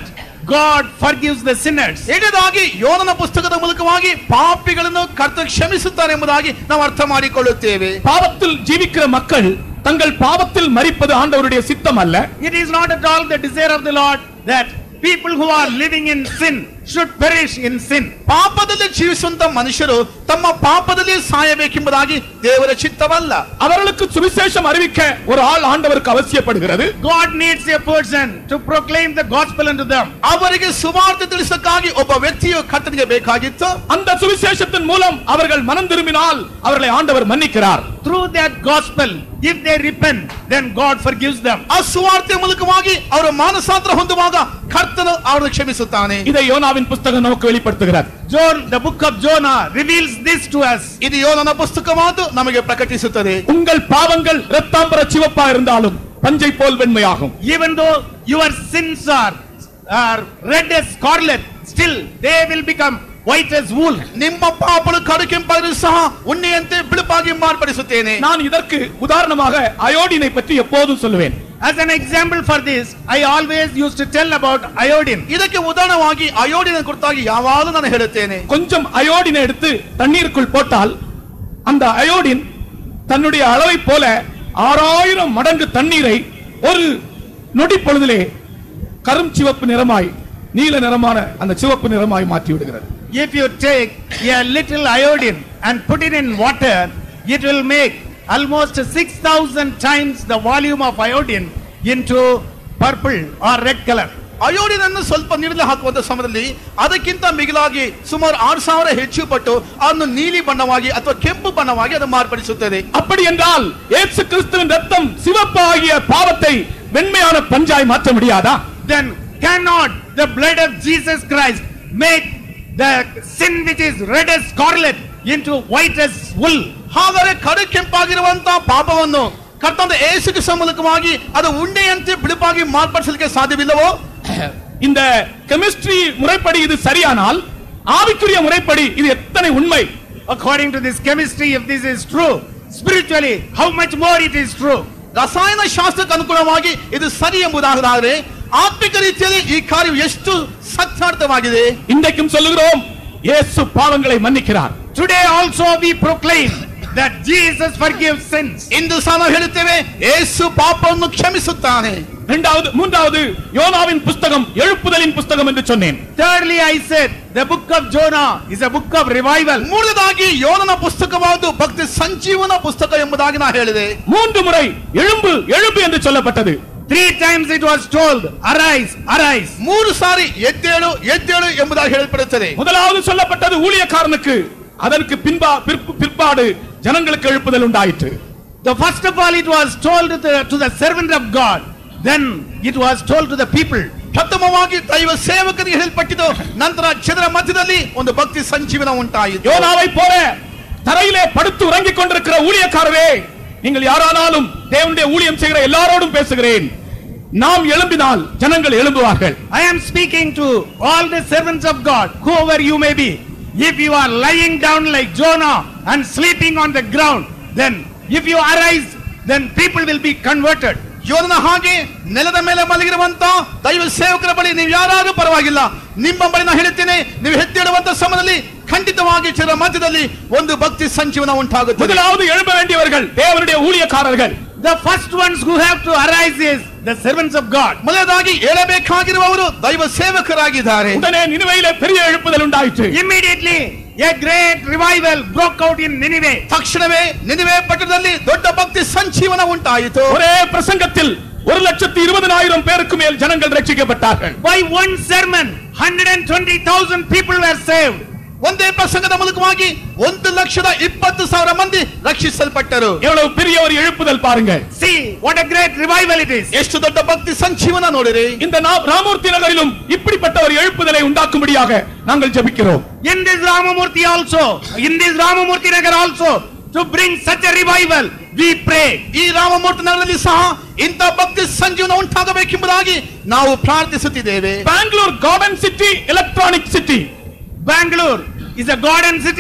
God forgives the sinners. ಎರಡನೇದಾಗಿ ಯೋನನ ಪುಸ್ತಕದ ಮೂಲಕವಾಗಿ ಪಾಪಿಗಳನ್ನು ಕರ್ತನು ಕ್ಷಮಿಸುತ್ತಾನೆ ಎಂಬುದಾಗಿ ನಾವು ಅರ್ಥ ಮಾಡಿಕೊಳ್ಳುತ್ತೇವೆ. பாவத்தில் ஜீவிக்கிற மக்கள் தங்கள் பாவத்தில் மரிப்பது ஆண்டவருடைய சித்தம் அல்ல. It is not at all the desire of the Lord that people who are living in sin should perish in sin. ಪಾಪದಲ್ಲಿ ಜೀವಿಸುವಂತ ಮನುಷ್ಯರು ತಮ್ಮ ಪಾಪದಲ್ಲಿ ಸಾಯಬೇಕೆಂಬುದಾಗಿ ದೇವರ ಚಿತ್ತವಲ್ಲ. அவர்களுக்கு சுவிசேஷம் அறிவிக்க ஒரு ஆள் ஆண்டவருக்கு அவசியப்படுகிறது. God needs a person to proclaim the gospel unto them. ಅವರಿಗೆ ಸುವಾರ್ತೆ ತಿಳಿಸಕ್ಕಾಗಿ ಒಬ್ಬ ವ್ಯಕ್ತಿಯು ಕರ್ತನಿಗೆ ಬೇಕಾಗಿತ್ತು. அந்த சுவிசேஷத்தின் மூலம் அவர்கள் மனம் திரும்பினால் அவர்களை ஆண்டவர் மன்னிக்கிறார். Through that gospel, if they repent, then God forgives them. ಆ ಸುವಾರ್ತೆ ಮೂಲಕವಾಗಿ ಅವರು ಮಾನಸಾಂತರ ಹೊಂದುವಾಗ ಕರ್ತನು ಅವರನ್ನು ಕ್ಷಮಿಸುತ್ತಾನೆ. இதை யோனாவின் புத்தகம் நமக்கு வெளிப்படுத்துகிறது. John, the book of Jonah reveals this to us. ಇದು ಯೋನನ ಪುಸ್ತಕವಾದ ನಮಗೆ ಪ್ರಕಟಿಸುತ್ತದೆ. உங்கள் பாவங்கள் இரத்தாம்பர சிவப்பா இருந்தாலும் பஞ்சை போல் வெண்மையாகும். Even though your sins are are red as scarlet, still they will become white as wool. ನಿಮ್ಮ ಪಾಪಗಳು ಕಡು ಕೆಂಪಾದರೂ ಸಹ ಉಣ್ಣೆಯಂತೆ ಬಿಳುಪಾಗಿ ಮಾರ್ಪಡಿಸುತ್ತೇನೆ. நான் இதற்கு உதாரணமாக அயோடினை பற்றி எப்போதும் சொல்லுவேன். As an example for this, I always used to tell about iodine. ಇದಕ್ಕೆ ಉದಾಹರಣವಾಗಿ ಅಯೋಡಿನ ಕುರಿತಾಗಿ ಯಾವಾಗಲೂ ನಾನು ಹೇಳುತ್ತೇನೆ. கொஞ்சம் அயோடினை எடுத்து தண்ணீருக்குள் போட்டால் அந்த அயோடின் தன்னுடைய அளவை போல ஆறாயிரம் மடங்கு தண்ணீரை ஒரு நொடி பொழுதிலே கரும் சிவப்பு நிறமாய் நீல நிறமான அந்த சிவப்பு நிறமாய் மாற்றி விடுகிறது. If you take a little iodine and put it in water, it will make almost six thousand times the volume of iodine into purple or red color. Iodine ಅನ್ನು ಸ್ವಲ್ಪ ನೀರಲ್ಲಿ ಹಾಕುವಂತ ಸಮಯದಲ್ಲಿ ಅದಕ್ಕಿಂತ ಮಿಗಿಲಾಗಿ ಸುಮಾರು ಆರು ಸಾವಿರ ಹೆಚ್ಚು ಪಟ್ಟು ಅದನ್ನು ನೀಲಿ ಬಣ್ಣವಾಗಿ ಅಥವಾ ಕೆಂಪು ಬಣ್ಣವಾಗಿ ಅದು ಮಾರ್ಪಡಿಸುತ್ತದೆ. அப்படி என்றால் இயேசு கிறிஸ்துவின் ரத்தம் சிவப்பாகிய பாவத்தை வெண்மையான பஞ்சாய் மாற்ற முடியாதா? Then cannot the blood of Jesus Christ make the sin which is red as scarlet into white as wool? ಹಾಗಾದರೆ ಕಡು ಕೆಂಪಾಗಿರುವಂತಹ ಪಾಪವನ್ನು ಕರ್ತನಾದ ಯೇಸು ಕ್ರಿಸ್ತನ ಮೂಲಕವಾಗಿ ಅದು ಉಣ್ಣೆಯಂತೆ ಬಿಳುಪಾಗಿ ಮಾರ್ಪಡಿಸಲಿಕ್ಕೆ ಸಾಧ್ಯವಿಲ್ಲವೋ? இந்த கெமிஸ்ட்ரி முறைப்படி இது சரியானால் ஆவிக்குரிய முறைப்படி இது எத்தனை உண்மை? According to this chemistry, if this is true, spiritually how much more it is true? ರಸಾಯನ ಶಾಸ್ತ್ರಕ್ಕೆ ಅನುಗುಣವಾಗಿ ಇದು ಸರಿ ಎಂಬುದಾದರೆ ಆತ್ಮಿಕ ರೀತಿಯಲ್ಲಿ ಈ ಕಾರ್ಯವು ಎಷ್ಟು ಸತ್ಯಾರ್ಥವಾಗಿದೆ. இன்றைக்கும் சொல்லுகிறோம் இயேசு பாவங்களை மன்னிக்கிறார். Today also we proclaim that Jesus forgives sins. ಇಂದು ಸಹ ನಾವು ಹೇಳುತ್ತೇವೆ ಯೇಸು ಪಾಪವನ್ನು ಕ್ಷಮಿಸುತ್ತಾನೆ. இரண்டாவது மூன்றாவது யோனாவின் புத்தகம் எழுப்புதலின் புத்தகம் என்று சொன்னேன். Thirdly, I said the book of Jonah is a book of revival. ಮೂರನೇದಾಗಿ ಯೋನನ ಪುಸ್ತಕವಾದ ಭಕ್ತಿ ಸಂಜೀವನ ಪುಸ್ತಕ ಎಂಬುದಾಗಿ ನಾನು ಹೇಳಿದೆ. மூன்று முறை எழும்பு எழும்பு என்று சொல்லப்பட்டது. Three times it was told, arise, arise. ಮೂರು ಸಾರಿ ಎದ್ದೇಳು ಎದ್ದೇಳು ಎಂಬುದಾಗಿ ಹೇಳಲ್ಪಡುತ್ತದೆ. முதலாவது சொல்லப்பட்டது ஊழியக்காரனுக்கு, அதற்கு பின்பா பிற்பாடு ஜனங்களுக்கு எழுப்புதல் உண்டாயிற்று. The first of all it was told to the, to the servant of God, then it was told to the people. ಪ್ರಥಮವಾಗಿ ದೈವ ಸೇವಕರಿಗೆ ಹೇಳಲ್ಪಟ್ಟಿತು, ನಂತರ ಜನರ ಮಧ್ಯದಲ್ಲಿ ಒಂದು ಭಕ್ತಿ ಸಂಜೀವನ ಉಂಟಾಯಿತು. யோனாவை போல தரையிலே படுத்து உறங்கிக் கொண்டிருக்கிற ஊழியக்காரரே, நீங்கள் யாரானாலும் தேவனுடைய ஊழியம் செய்கிற எல்லாரோடும் பேசுகிறேன். நாம் எழும்பினால் ஜனங்கள் எழும்புவார்கள். I am speaking to all the servants of God, whoever you may be. If you are lying down like Jonah and sleeping on the ground, then if you arise, then people will be converted. ಯೋನನ ಹಾಗೆ ನೆಲದ ಮೇಲೆ ಮಲಗಿರುವಂತ ದೈವ ಸೇವಕರ ಬಳಿ ನೀವು ಯಾರಾದ್ರೂ ಪರವಾಗಿಲ್ಲ, ನಿಮ್ಮ ಬಳಿ ನಾನು ಹೇಳುತ್ತೇನೆ, ನೀವು ಎದ್ದೇಳುವಂತ ಸಮಯದಲ್ಲಿ ಖಂಡಿತವಾಗಿ ಜನರ ಮಧ್ಯದಲ್ಲಿ ಒಂದು ಭಕ್ತಿ ಸಂಜೀವನ ಉಂಟಾಗುತ್ತದೆ. முதலாவது எழும்ப வேண்டியவர்கள் தேவனுடைய ஊழியக்காரர்கள். The first ones who have to arise is the servants of God. ಮೊದಲದಾಗಿ ಏಳಬೇಕಾಗಿರುವವರು ದೈವ ಸೇವಕರಾಗಿದ್ದಾರೆ. உடனே நினிவேயிலே பெரிய எழுப்புதல் உண்டாயிற்று. Immediately a great revival broke out in Nineveh. ತಕ್ಷಣವೇ ನಿನಿವೆ ಪಟ್ಟಣದಲ್ಲಿ ದೊಡ್ಡ ಭಕ್ತಿ ಸಂಜೀವನ ಉಂಟಾಯಿತು. ஒரே பிரசங்கத்தில் ஒரு லட்சத்தி இருபதாயிரம் பேருக்கு மேல் ஜனங்கள் ரட்சிக்கப்பட்டார்கள். By one sermon, one hundred twenty thousand people were saved. ಒಂದೇ ಪ್ರಸಂಗದ ಮೂಲಕವಾಗಿ ಒಂದು ಲಕ್ಷದ ಇಪ್ಪತ್ತು ಸಾವಿರ ಮಂದಿ ರಕ್ಷಿಸಲ್ಪಟ್ಟರು. எவ்வளவு பெரிய ஒரு எழுப்புதல் பாருங்க. See what a great revival it is. ಎಷ್ಟು ದೊಡ್ಡ ಭಕ್ತಿ ಸಂಜೀವನ ನೋಡಿರಿ. இந்த ராமூர்த்தி நகரிலும் இப்படிப்பட்ட ஒரு எழுப்புதலை உண்டாக்கும்படியாக நாங்கள் ஜெபிக்கிறோம். In this Ramamurthy also, in this Ramamurthy Nagar also, to bring such a revival, we pray. ಈ ರಾಮಮೂರ್ತಿ ನಗರದಲ್ಲಿ ಸಹ ಇಂಥ ಭಕ್ತಿ ಸಂಜೀವನ ಉಂಟಾಗಬೇಕೆಂಬುದಾಗಿ ನಾವು ಪ್ರಾರ್ಥಿಸುತ್ತಿದ್ದೇವೆ. Bangalore garden city, electronic city. Bangalore is a garden city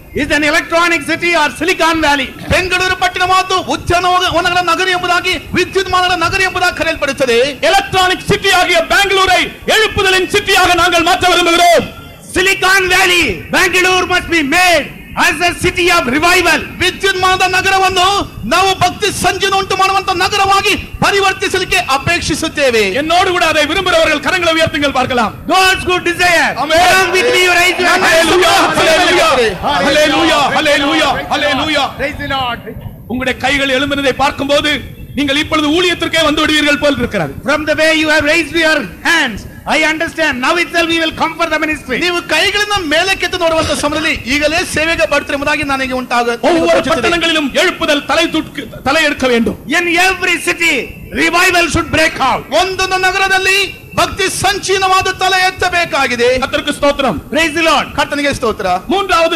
is an electronic city or Silicon Valley. Bengaluru ಪಟ್ಟಣವಾದ್ದು ಉದ್ಯಾನವನಗಳ ನಗರ ಎಂಬುದಾಗಿ ವಿದ್ಯುನ್ಮಾನಗಳ ನಗರ ಎಂಬುದಾಗಿ ಕರೆಯಲ್ಪಡುತ್ತದೆ. Electronic city ஆகிய பெங்களூரை எழுப்புதலின் சிட்டியாக நாங்கள் மாற்ற விரும்புகிறோம். Silicon Valley, Bangalore must be made as a city of revival. ವಿದ್ಯುನ್ಮಾನದ ನಗರವನ್ನು ನಾವು ಭಕ್ತಿ ಸಂಜೆಯನ್ನು ಉಂಟು ಮಾಡುವಂತ ನಗರವಾಗಿ ಪರಿವರ್ತಿಸಲಿಕ್ಕೆ ಅಪೇಕ್ಷಿಸುತ್ತೇವೆ. என்னோடு கூட அதை விரும்புகிறவர்கள் கரங்களை உயர்த்துங்கள் பார்க்கலாம். Those who desire, along with me, raise your hands. Hallelujah, hallelujah, hallelujah, hallelujah, hallelujah. Praise the Lord. உங்களுடைய கைகள் எழும்பினதை பார்க்கும்போது நீங்கள் இப்பொழுது ஊழியத்திற்கே வந்து விடுவீர்கள் போல் இருக்கிறது. From the way you have raised your hands, I understand. Now itself we will come for the ministry. ನೀವು ಕೈಗಳನ್ನು ಮೇಲಕ್ಕೆತ್ತು ನೋಡುವಂತ ಸಮಯದಲ್ಲಿ ಈಗಲೇ ಸೇವೆಗೆ ಬರ್ತೀರಿ ಎಂಬುದಾಗಿ ನನಗೆ ಉಂಟಾಗುತ್ತೆ. ஒவ்வொரு பட்டணங்களிலும் எழுப்புதல் தலை தூக்கி தலை எடுக்க வேண்டும். In every city, revival should break out. ಒಂದೊಂದು ನಗರದಲ್ಲಿ ಭಕ್ತಿ ಸಂಚೀನವಾದ ತಲೆ ಎತ್ತಬೇಕಾಗಿದೆ. கர்த்தருக்கு ஸ்தோத்திரம். Praise the Lord. ಕರ್ತನಿಗೆ ಸ್ತೋತ್ರ. மூன்றாவது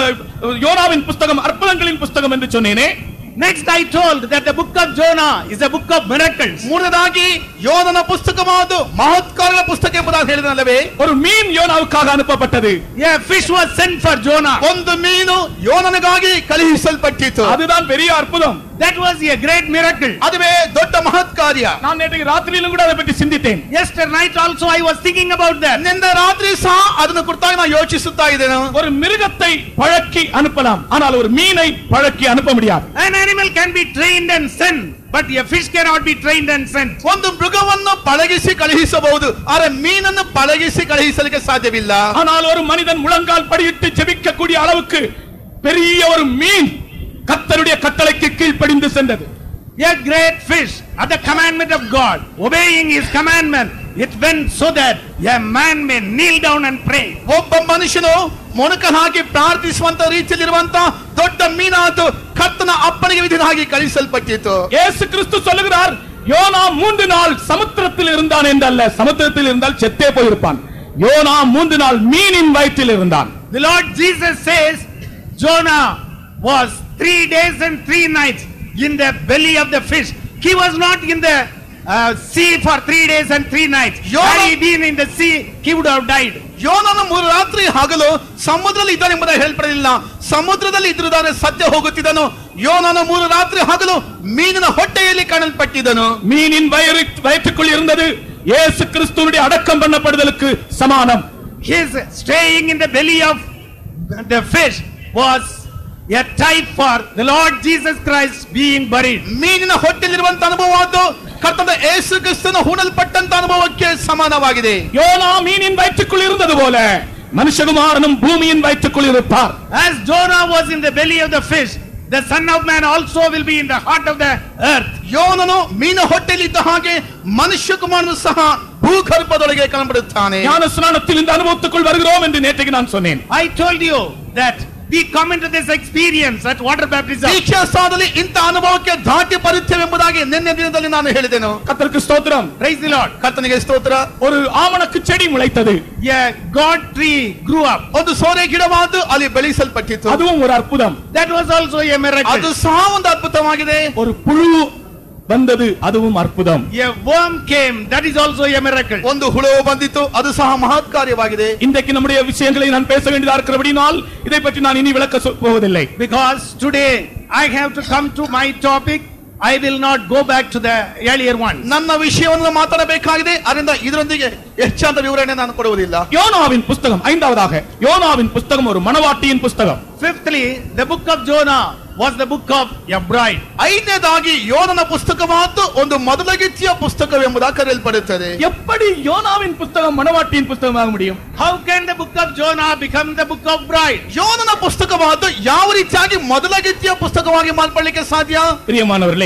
யோனாவின் புத்தகம் அற்புதங்களின் புத்தகம் என்று சொன்னேனே. Next I told that the book of Jonah is a book of miracles. ಮೂರನೇದಾಗಿ ಯೋನನ ಪುಸ್ತಕವಾದ ಮಹತ್ಕಾರ್ಯಗಳ ಪುಸ್ತಕ ಎಂಬುದಾಗಿ ಹೇಳಿದನಲ್ಲವೇ. ஒரு மீன் யோனாவுக்காக அனுப்பப்பட்டது. A fish was sent for Jonah. ಒಂದು ಮೀನು ಯೋನನಿಗಾಗಿ ಕಳುಹಿಸಲ್ಪಟ್ಟಿತು. அதுதான் பெரிய அற்புதம். That was a great miracle. ಅದುವೇ ದೊಡ್ಡ ಮಹತ್ ಕಾರ್ಯ. நான் நேற்று ராத்திரியிலும் கூட அதை பற்றி சிந்தித்தேன். Yesterday night also I was thinking about that. ನಿನ್ನೆ ರಾತ್ರಿ ಸಹ ಅದನ್ನು ಕುರಿತಾಗಿ ನಾನು ಯೋಚಿಸುತ್ತಾ ಇದ್ದೇನೆ. ஒரு மிருகத்தை பழக்கி அனுப்பலாம், ஆனால் ஒரு மீனை பழக்கி அனுப்ப முடியாது. An animal can be trained and sent, but a fish cannot be trained and sent. ಒಂದು ಮೃಗವನ್ನು ಪಳಗಿಸಿ ಕಳುಹಿಸಬಹುದು, ಆದರೆ ಮೀನನ್ನು ಪಳಗಿಸಿ ಕಳುಹಿಸಲಿಕ್ಕೆ ಸಾಧ್ಯವಿಲ್ಲ. ஆனால் ஒரு மனிதன் முழங்கால் படியிட்டு ஜெபிக்க கூடிய அளவுக்கு பெரிய ஒரு மீன் கர்த்தருடைய கட்டளைக்கு கீழ்ப்படிந்து சென்றது. A great fish at the commandment of God, obeying his commandment, it went so that a man may kneel down and pray. ಒಬ್ಬ ಮನುಷ್ಯನು ಮೊಣಕ ಹಾಕಿ ಪ್ರಾರ್ಥಿಸುವಂತ ರೀತಿಯಲ್ಲಿರುವಂತ ದೊಡ್ಡ ಮೀನಾತು ಕರ್ತನ ಅಪ್ಪಣೆಗೆ ವಿಧೇಯನಾಗಿ ಕಳುಹಿಸಲ್ಪಟ್ಟಿತು. இயேசு கிறிஸ்து சொல்லுகிறார், யோனா மூன்று நாள் சமுத்திரத்தில் இருந்தான் என்றல்ல, சமுத்திரத்தில் இருந்தால் செத்தே போயிருப்பான். யோனா மூன்று நாள் மீனின் வயிற்றில் இருந்தான். The Lord Jesus says Jonah was three days and three nights in the belly of the fish. He was not in the uh, sea for three days and three nights. Had he been in the sea, he would have died. ಯೋನನು ಮೂರು ರಾತ್ರಿ ಹಗಲು ಸಮುದ್ರದಲ್ಲಿ ಇದ್ದಾನೆ ಎಂಬುದಾಗಿ ಹೇಳಲ್ಪಡಲಿಲ್ಲ. ಸಮುದ್ರದಲ್ಲಿ ಇದ್ದುದಾರೆ ಸತ್ಯ ಹೋಗುತ್ತಿದ್ದನು. ಯೋನನು ಮೂರು ರಾತ್ರಿ ಹಗಲು ಮೀನಿನ ಹೊಟ್ಟೆಯಲ್ಲಿ ಕಾಣಲ್ಪಟ್ಟಿದ್ದನು. மீனின் வயிறு வயிற்றுக்குள் இருந்தது இயேசு கிறிஸ்துவினுடைய அடக்கம் பண்ணப்படுதலுக்கு சமானம். His staying in the belly of the fish was a type for the Lord Jesus Christ being buried. ಮೀನಿನ ಹೊಟ್ಟೆಯಲ್ಲಿರುವಂತ ಅನುಭವವಾದ್ದು ಕರ್ತನ ಯೇಸು ಕ್ರಿಸ್ತನ ಹೂಣಲ್ಪಟ್ಟಂತ ಅನುಭವಕ್ಕೆ ಸಮಾನವಾಗಿದೆ. யோனா மீனின் வயிற்றுக்குள் இருந்தது போல மனுஷகுமாரனும் பூமியின் வயிற்றுக்குள் இருப்பார். As Jonah was in the belly of the fish, the Son of Man also will be in the heart of the earth. ಯೋನನು ಮೀನ ಹೊಟ್ಟೆಯಲ್ಲಿ ಇದ್ದ ಹಾಗೆ ಮನುಷ್ಯ ಕುಮಾರನು ಸಹ ಭೂಗರ್ಭದೊಳಗೆ ಕಾಣಬರುತ್ತಾನೆ. ஞான ஸ்நானத்தில் இந்த அனுபவத்துக்குள் வருகிறோம் என்று நேற்றைக்கு நான் சொன்னேன். I told you that we come into this experience at water baptism. ದೀಕ್ಷಾ ಸ್ಥಾನದಲ್ಲಿ ಇಂಥ ಅನುಭವಕ್ಕೆ ದಾಟಿ ಬರುತ್ತೇವೆ ಎಂಬುದಾಗಿ ನಿನ್ನೆ ದಿನದಲ್ಲಿ ನಾನು ಹೇಳಿದೆನು. கர்த்தருக்கு ஸ்தோத்திரம். Praise the Lord. ಕರ್ತನಿಗೆ ಸ್ತೋತ್ರ. ஒரு ஆமணக்கு செடி முளைத்தது. A God tree grew up. ಒಂದು ಸೋರೆ ಗಿಡವಾದ್ದು ಅಲ್ಲಿ ಬೆಳೆಸಲ್ಪಟ್ಟಿತು. அதுவும் ஒரு அற்புதம். That was also a miracle. ಅದು ಸಹ ಒಂದು ಅದ್ಭುತವಾಗಿದೆ. ஒரு புழு வந்தது, அதுவும் அற்புதம். A worm came. That is also a miracle. ಒಂದು ಹುಳು ಬಂದಿತು, ಅದು ಸಹ ಮಹತ್ ಕಾರ್ಯವಾಗಿದೆ. இன்றைக்கு நம்முடைய விஷயங்களை நான் பேச வேண்டியதா இருக்கிறபடினால் இதை பற்றி நான் இனி விளக்க போவதில்லை. Because today I have to come to my topic. I will not go back to the earlier one. ನನ್ನ ವಿಷಯವನ್ನು ಮಾತಾಡಬೇಕಾಗಿದೆ, ಅದರಿಂದ ಇದರೊಂದಿಗೆ ಹೆಚ್ಚಾದ ವಿವರಣೆ ನಾನು ಕೊಡುವುದಿಲ್ಲ. யோனாவின் புத்தகம் ஐந்தாவதாக யோனாவின் புத்தகம் ஒரு மணவாட்டியின் புத்தகம். Fifthly, the book of Jonah was the book of a bride. ಐದನೇದಾಗಿ ಯೋನನ ಪುಸ್ತಕವಾದ್ದು ಒಂದು ಮೊದಲಗಿತ್ತಿಯ ಪುಸ್ತಕವೆಂಬುದಾಗಿ ಕರೆಯಲ್ಪಡುತ್ತದೆ. எப்படி யோனாவின் புத்தகம் மணவாட்டியின் புத்தகமாக முடியும்? How can the book of Jonah become the book of bride? ಯೋನನ ಪುಸ್ತಕವಾದ್ದು ಯಾವ ರೀತಿಯಾಗಿ ಮೊದಲಗಿತ್ತಿಯ ಪುಸ್ತಕವಾಗಿ ಮಾರ್ಪಡಲಿಕ್ಕೆ ಸಾಧ್ಯ? பிரியமானவர்களே,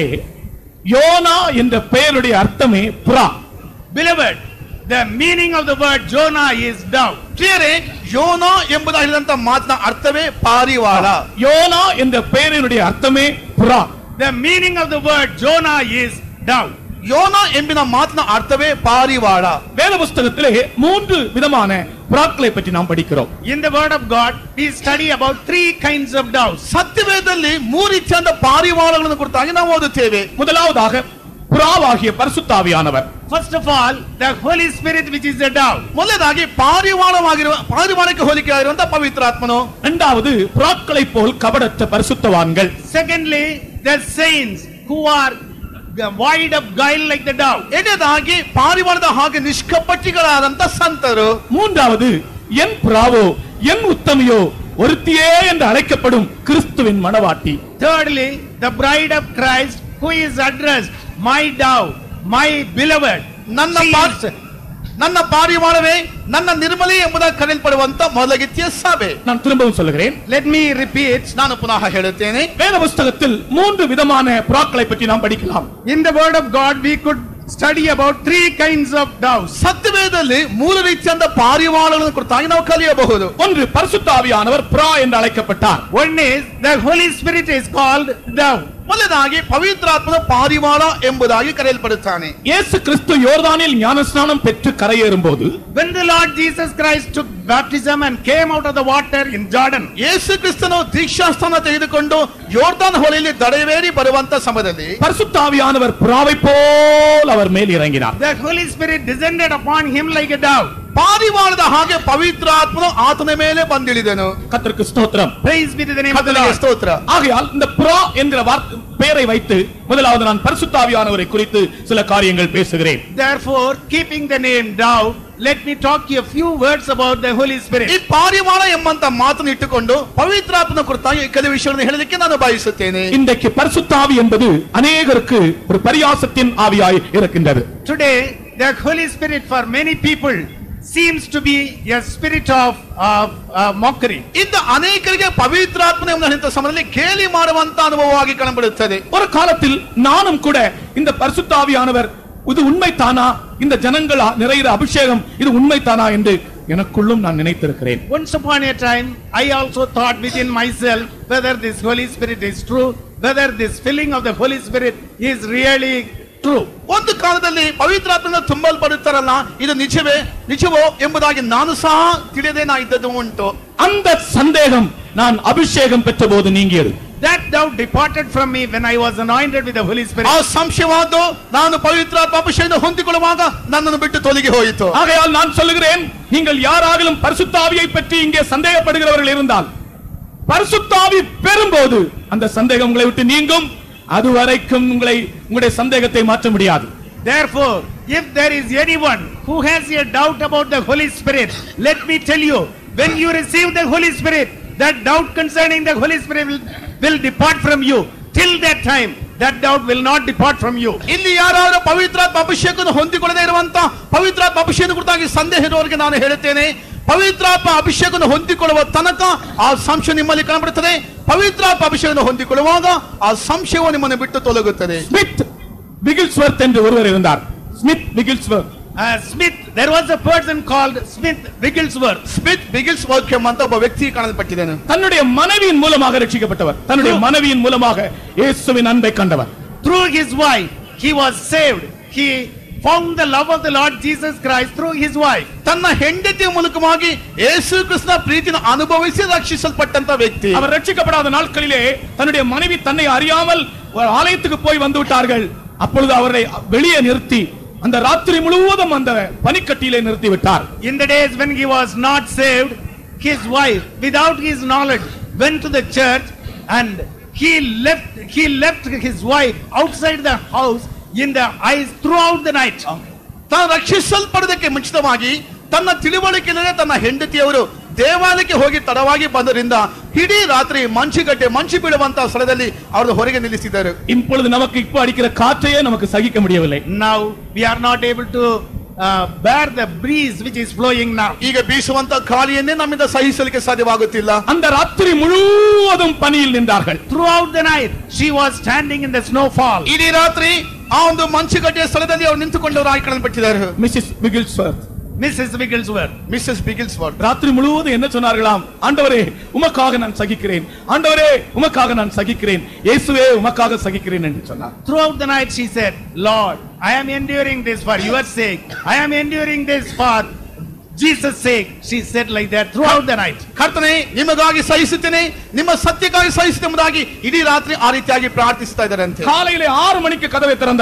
யோனா என்ற பெயருடைய அர்த்தமே புறா. Beloved, the meaning of the word Jonah is dove. ಪ್ರಿಯರೇ, ಯೋನ ಎಂಬುದಾಗಿರುವಂತ ಮಾತಿನ ಅರ್ಥವೇ ಪಾರಿವಾಳ. யோனா என்ற பெயரினுடைய அர்த்தமே புறா. The meaning of the word Jonah is dove. ಯೋನ ಎಂಬಿನ ಮಾತಿನ ಅರ್ಥವೇ ಪಾರಿವಾಳ. வேத புத்தகத்திலே மூன்று விதமான புறாக்களை பற்றி நாம் படிக்கிறோம். In the word of God, we study about three kinds of doves. ಸತ್ಯವೇದದಲ್ಲಿ ಮೂರು ರೀತಿಯಾದ ಪಾರಿವಾಳಗಳನ್ನು ಕುರಿತಾಗಿ ನಾವು ಓದುತ್ತೇವೆ. முதலாவதாக புறாவாகிய பரிசுத்த ஆவியானவர். First of all, the Holy Spirit, which is a dove. ಮೊದಲಾಗಿ ಪಾರಿವಾಳವಾಗಿರುವ ಪಾರಿವಾಳಕ್ಕೆ ಹೋಲಿಕೆಯಾಗಿರುವಂತಹ ಪವಿತ್ರಾತ್ಮನು. இரண்டாவது புறாக்களை போல் கபடற்ற பரிசுத்தவான்கள். Secondly, the saints who are void of guile like the dove. ಎರಡನೇದಾಗಿ ಪಾರಿವಾಳದ ಹಾಗೆ ನಿಷ್ಕಪಟಿಗಳಾದಂತ ಸಂತರು. மூன்றாவது என் புறாவோ என் உத்தமியோ ஒருத்தியே என்று அழைக்கப்படும் கிறிஸ்துவின் மணவாட்டி. Thirdly, the bride of Christ, who is addressed my dove, my beloved. ನನ್ನ ನನ್ನ ಪಾರಿವಾಳವೇ ನನ್ನ ನಿರ್ಮಲೆ ಎಂಬುದಾಗಿ ಕರೆಯಲ್ಪಡುವಂತ ಮೊದಲಗಿತ್ತಿಯ ಸಭೆ. நான் திரும்பவும் சொல்லுகிறேன். Let me repeat. ನಾನು ಪುನಃ ಹೇಳುತ್ತೇನೆ. வேத புத்தகத்தில் மூன்று விதமான புறாக்களை பற்றி நாம் படிக்கலாம். In the word of God we could study about three kinds of doves. ಸತ್ಯವೇದದಲ್ಲಿ ಮೂರು ರೀತಿಯ ಪಾರಿವಾಳಗಳನ್ನು ಕುರಿತಾಗಿ ನಾವು ಕಲಿಯಬಹುದು. ஒன்று பரிசுத்த ஆவியானவர் புறா என்று அழைக்கப்பட்டார். One is the Holy Spirit is called dove. ಮೊದಲಾಗಿ ಪವಿತ್ರಾತ್ಮನ ಪಾರಿವಾಳ ಎಂಬುದಾಗಿ ಕರೆಯಲ್ಪಡುತ್ತಾನೆ. இயேசு கிறிஸ்து யோர்தானில் ஞானஸ்நானம் பெற்று கரையேறும்போது when the Lord Jesus Christ took baptism and came out of the water in Jordan, ಯೇಸು ಕ್ರಿಸ್ತನು ದೀಕ್ಷಾಸ್ನಾನ ತೆಗೆದುಕೊಂಡು ಯೋರ್ದಾನ್ ಹೊಳೆಯಲ್ಲಿ ದಡವೇರಿ ಬರುವಂತ ಸಮಯದಲ್ಲಿ பரிசுத்த ஆவியானவர் புறாவை போல் அவர் மேல் இறங்கினார். the Holy Spirit descended upon him like a dove. ಪಾರಿವಾಳದ ಹಾಗೆ ಪವಿತ್ರಾತ್ಮನು ಆತನ ಮೇಲೆ ಬಂದಿಳಿದನು. கர்த்தருக்கு ஸ்தோத்திரம். Praise be to the name of the ಕರ್ತನಿಗೆ Lord. ಸ್ತೋತ್ರ. ஆகையால் இந்த புறா என்கிற வார்த்தை பெயரை வைத்து முதலாவது நான் பரிசுத்த ஆவியானவரை குறித்து சில காரியங்கள் பேசுகிறேன். Therefore, keeping the name dove, let me talk you a few words about the Holy Spirit. ಈ ಪಾರಿವಾಳ ಎಂಬಂತ ಮಾತನ್ನು ಇಟ್ಟುಕೊಂಡು ಪವಿತ್ರಾತ್ಮನ ಕುರಿತಾಗಿ ಕೆಲವು ವಿಷಯಗಳನ್ನು ಹೇಳಲಿಕ್ಕೆ ನಾನು ಬಯಸುತ್ತೇನೆ. இன்றைக்கு பரிசுத்த ஆவி என்பது அநேகருக்கு ஒரு பரியாசத்தின் ஆவியாய் இருக்கின்றது. Today, the Holy Spirit for many people seems to be a spirit of uh, uh, mockery. ಇಂದು ಅನೇಕರಿಗೆ ಪವಿತ್ರಾತ್ಮನೆ ಎಂಬ ಸಮಯದಲ್ಲಿ ಕೇಲಿ ಮಾಡುವಂತ ಅನುಭವವಾಗಿ ಕಾಣಬರುತ್ತದೆ. ஒரு காலத்தில் நானும் கூட இந்த பரிசுத்த ஆவியானவர் இது உண்மைதானா, இந்த ஜனங்கள் நிறைகிற அபிஷேகம் இது உண்மைதானா என்று எனக்குள்ளும் நான் நினைத்திருக்கிறேன். Once upon a time, I also thought within myself whether this Holy Spirit is true, whether this filling of the Holy Spirit is really true. ಒಂದು ಕಾಲದಲ್ಲಿ ಪವಿತ್ರಾತ್ಮನ ತುಂಬಲ್ಪಡುತ್ತಾರಲ್ಲ ಇದು ನಿಜವೇ ನಿಜವೋ ಎಂಬುದಾಗಿ ನಾನು ಸಹ ತಿಳಿಯದೆ ನಾ ಇದ್ದದ್ದು ಉಂಟು. அந்த சந்தேகம் நான் அபிஷேகம் பெற்றபோது நீங்கியது. That doubt departed from me when I was anointed with the Holy Spirit. ಆ ಸಂಶಯವಾದ್ದು ನಾನು ಪವಿತ್ರಾತ್ಮ ಅಭಿಷೇಕವನ್ನು ಹೊಂದಿಕೊಳ್ಳುವಾಗ ನನ್ನನ್ನು ಬಿಟ್ಟು ತೊಲಗಿ ಹೋಯಿತು. ஆகையால் நான் சொல்லுகிறேன், நீங்கள் யாராகிலும் பரிசுத்த ஆவியை பற்றி இங்கே சந்தேகப்படுகிறவர்கள் இருந்தால் பரிசுத்த ஆவி பெறும்போது அந்த சந்தேகம் உங்களை விட்டு நீங்கும். அதுவரைக்கும் உங்களை உங்களுடைய சந்தேகத்தை மாற்ற முடியாது. Therefore, if there is anyone who has a doubt about the Holy Spirit, let me tell you, when you receive the Holy Spirit, that doubt concerning the Holy Spirit will, will depart from you. Till that time, that doubt will not depart from you. ಇಲ್ಲಿ ಯಾರಾದರೂ ಪವಿತ್ರಾತ್ಮ ಅಭಿಷೇಕವನ್ನು ಹೊಂದಿಕೊಳ್ಳದೆ ಇರುವಂತ ಪವಿತ್ರಾತ್ಮ ಅಭಿಷೇಕ ಕುರಿತಾಗಿ ಸಂದೇಹ ಇರುವವರಿಗೆ ನಾನು ಹೇಳುತ್ತೇನೆ, ಪವಿತ್ರಾತ್ಮ ಅಭಿಷೇಕವನ್ನು ಹೊಂದಿಕೊಳ್ಳುವ ತನಕ ಆ ಸಂಶಯ ನಿಮ್ಮಲ್ಲಿ ಕಾಣಬರುತ್ತದೆ. ಪವಿತ್ರಾತ್ಮ ಅಭಿಷೇಕವನ್ನು ಹೊಂದಿಕೊಳ್ಳುವಾಗ ಆ ಸಂಶಯವು ನಿಮ್ಮನ್ನು ಬಿಟ್ಟು ತೊಲಗುತ್ತದೆ. ஸ்மித் விகில்ஸ்வர்த் என்று ஒருவர் இருந்தார். Smith Wigglesworth. Uh, Smith, there was a person called Smith Wigglesworth. Smith Wigglesworth ಎಂಬಂತ ಒಬ್ಬ ವ್ಯಕ್ತಿ ಕಾಣಲ್ಪಟ್ಟಿದ್ದಾನೆ. தன்னுடைய மனைவியின் மூலமாக ரட்சிக்கப்பட்டவர். தன்னுடைய மனைவியின் மூலமாக இயேசுவின் அன்பை கண்டவர். Through his wife, he was saved. He found the love of the Lord Jesus Christ through his wife. ತನ್ನ ಹೆಂಡತಿಯ ಮೂಲಕವಾಗಿ ಯೇಸು ಕ್ರಿಸ್ತನ ಪ್ರೀತಿಯನ್ನು ಅನುಭವಿಸಿ ರಕ್ಷಿಸಲ್ಪಟ್ಟಂತ ವ್ಯಕ್ತಿ. அவர் ரட்சிக்கப்படாத நாட்களிலே தன்னுடைய மனைவி தன்னை அறியாமல் ஒரு ஆலயத்துக்கு போய் வந்து விட்டார்கள். அப்பொழுது அவரை வெளியே நிறுத்தி அந்த ராத்திரி முழுவதும் அந்த பனிக்கட்டியிலே நிறுத்தி விட்டார். In the days when he was not saved, his wife, without his knowledge, went to the church and he left he left his wife outside the house in the ice throughout the night. ತಾನು ರಕ್ಷಿಸಲ್ಪಡೋದಕ್ಕೆ ಮುಂಚಿತವಾಗಿ ತನ್ನ ತಿಳುವಳಿಕೆಯಿಲ್ಲದೆ ತನ್ನ ಹೆಂಡತಿಯವರು ದೇವಾಲಯಕ್ಕೆ ಹೋಗಿ ತಡವಾಗಿ ಬಂದರಿಂದ ಇಡೀ ರಾತ್ರಿ ಮಂಚುಗಟ್ಟೆ ಮಂಚು ಬೀಳುವಂತ ಸ್ಥಳದಲ್ಲಿ ಅವರು ಹೊರಗೆ ನಿಲ್ಲಿಸಿದರು. இப்பொழுது நமக்கு இப்ப அடிக்கிற காற்றையே நமக்கு சகிக்க முடியவில்லை. Now we are not able to uh, bear the breeze which is flowing now. ಈಗ ಬೀಸುವಂತ ಗಾಳಿಯನ್ನೇ ನಮ್ಮಿಂದ ಸಹಿಸಲಿಕ್ಕೆ ಸಾಧ್ಯವಾಗುತ್ತಿಲ್ಲ. அந்த ராத்திரி முழுவதும் பனியில் நின்றார்கள். Throughout the night she was standing in the snowfall. ಇಡೀ ರಾತ್ರಿ ಆ ಒಂದು ಮಂಚುಗಟ್ಟೆಯ ಸ್ಥಳದಲ್ಲಿ ಅವರು ನಿಂತುಕೊಂಡವರು ಆಯ್ಕೊಳ್ಳಲ್ಪಟ್ಟಿದ್ದಾರೆ. Mrs Wigglesworth, Missus Wigglesworth. Mrs Wigglesworth ராத்திரி முழுவதும் என்ன சொன்னார்களாம்? ஆண்டவரே உமக்காக நான் சகிக்கிறேன், ஆண்டவரே உமக்காக நான் சகிக்கிறேன், இயேசுவே உமக்காக சகிக்கிறேன் என்று சொன்னார். Throughout the night she said, Lord, I am enduring this for your sake. I am enduring this for Jesus' sake. She said like that throughout the night. ಕರ್ತನೇ ನಿಮಗಾಗಿ ಸಹಿಸುತ್ತೇನೆ, ನಿಮ್ಮ ಸತ್ಯಕ್ಕಾಗಿ ಸಹಿಸುತ್ತೇನೆ ಎಂಬುದಾಗಿ ಇಡೀ ರಾತ್ರಿ ಆ ರೀತಿಯಾಗಿ ಪ್ರಾರ್ಥಿಸ್ತಾ ಇದ್ದಾರಂತೆ. காலையிலே ஆறு மணிக்கு கதவை திறந்தாராம்.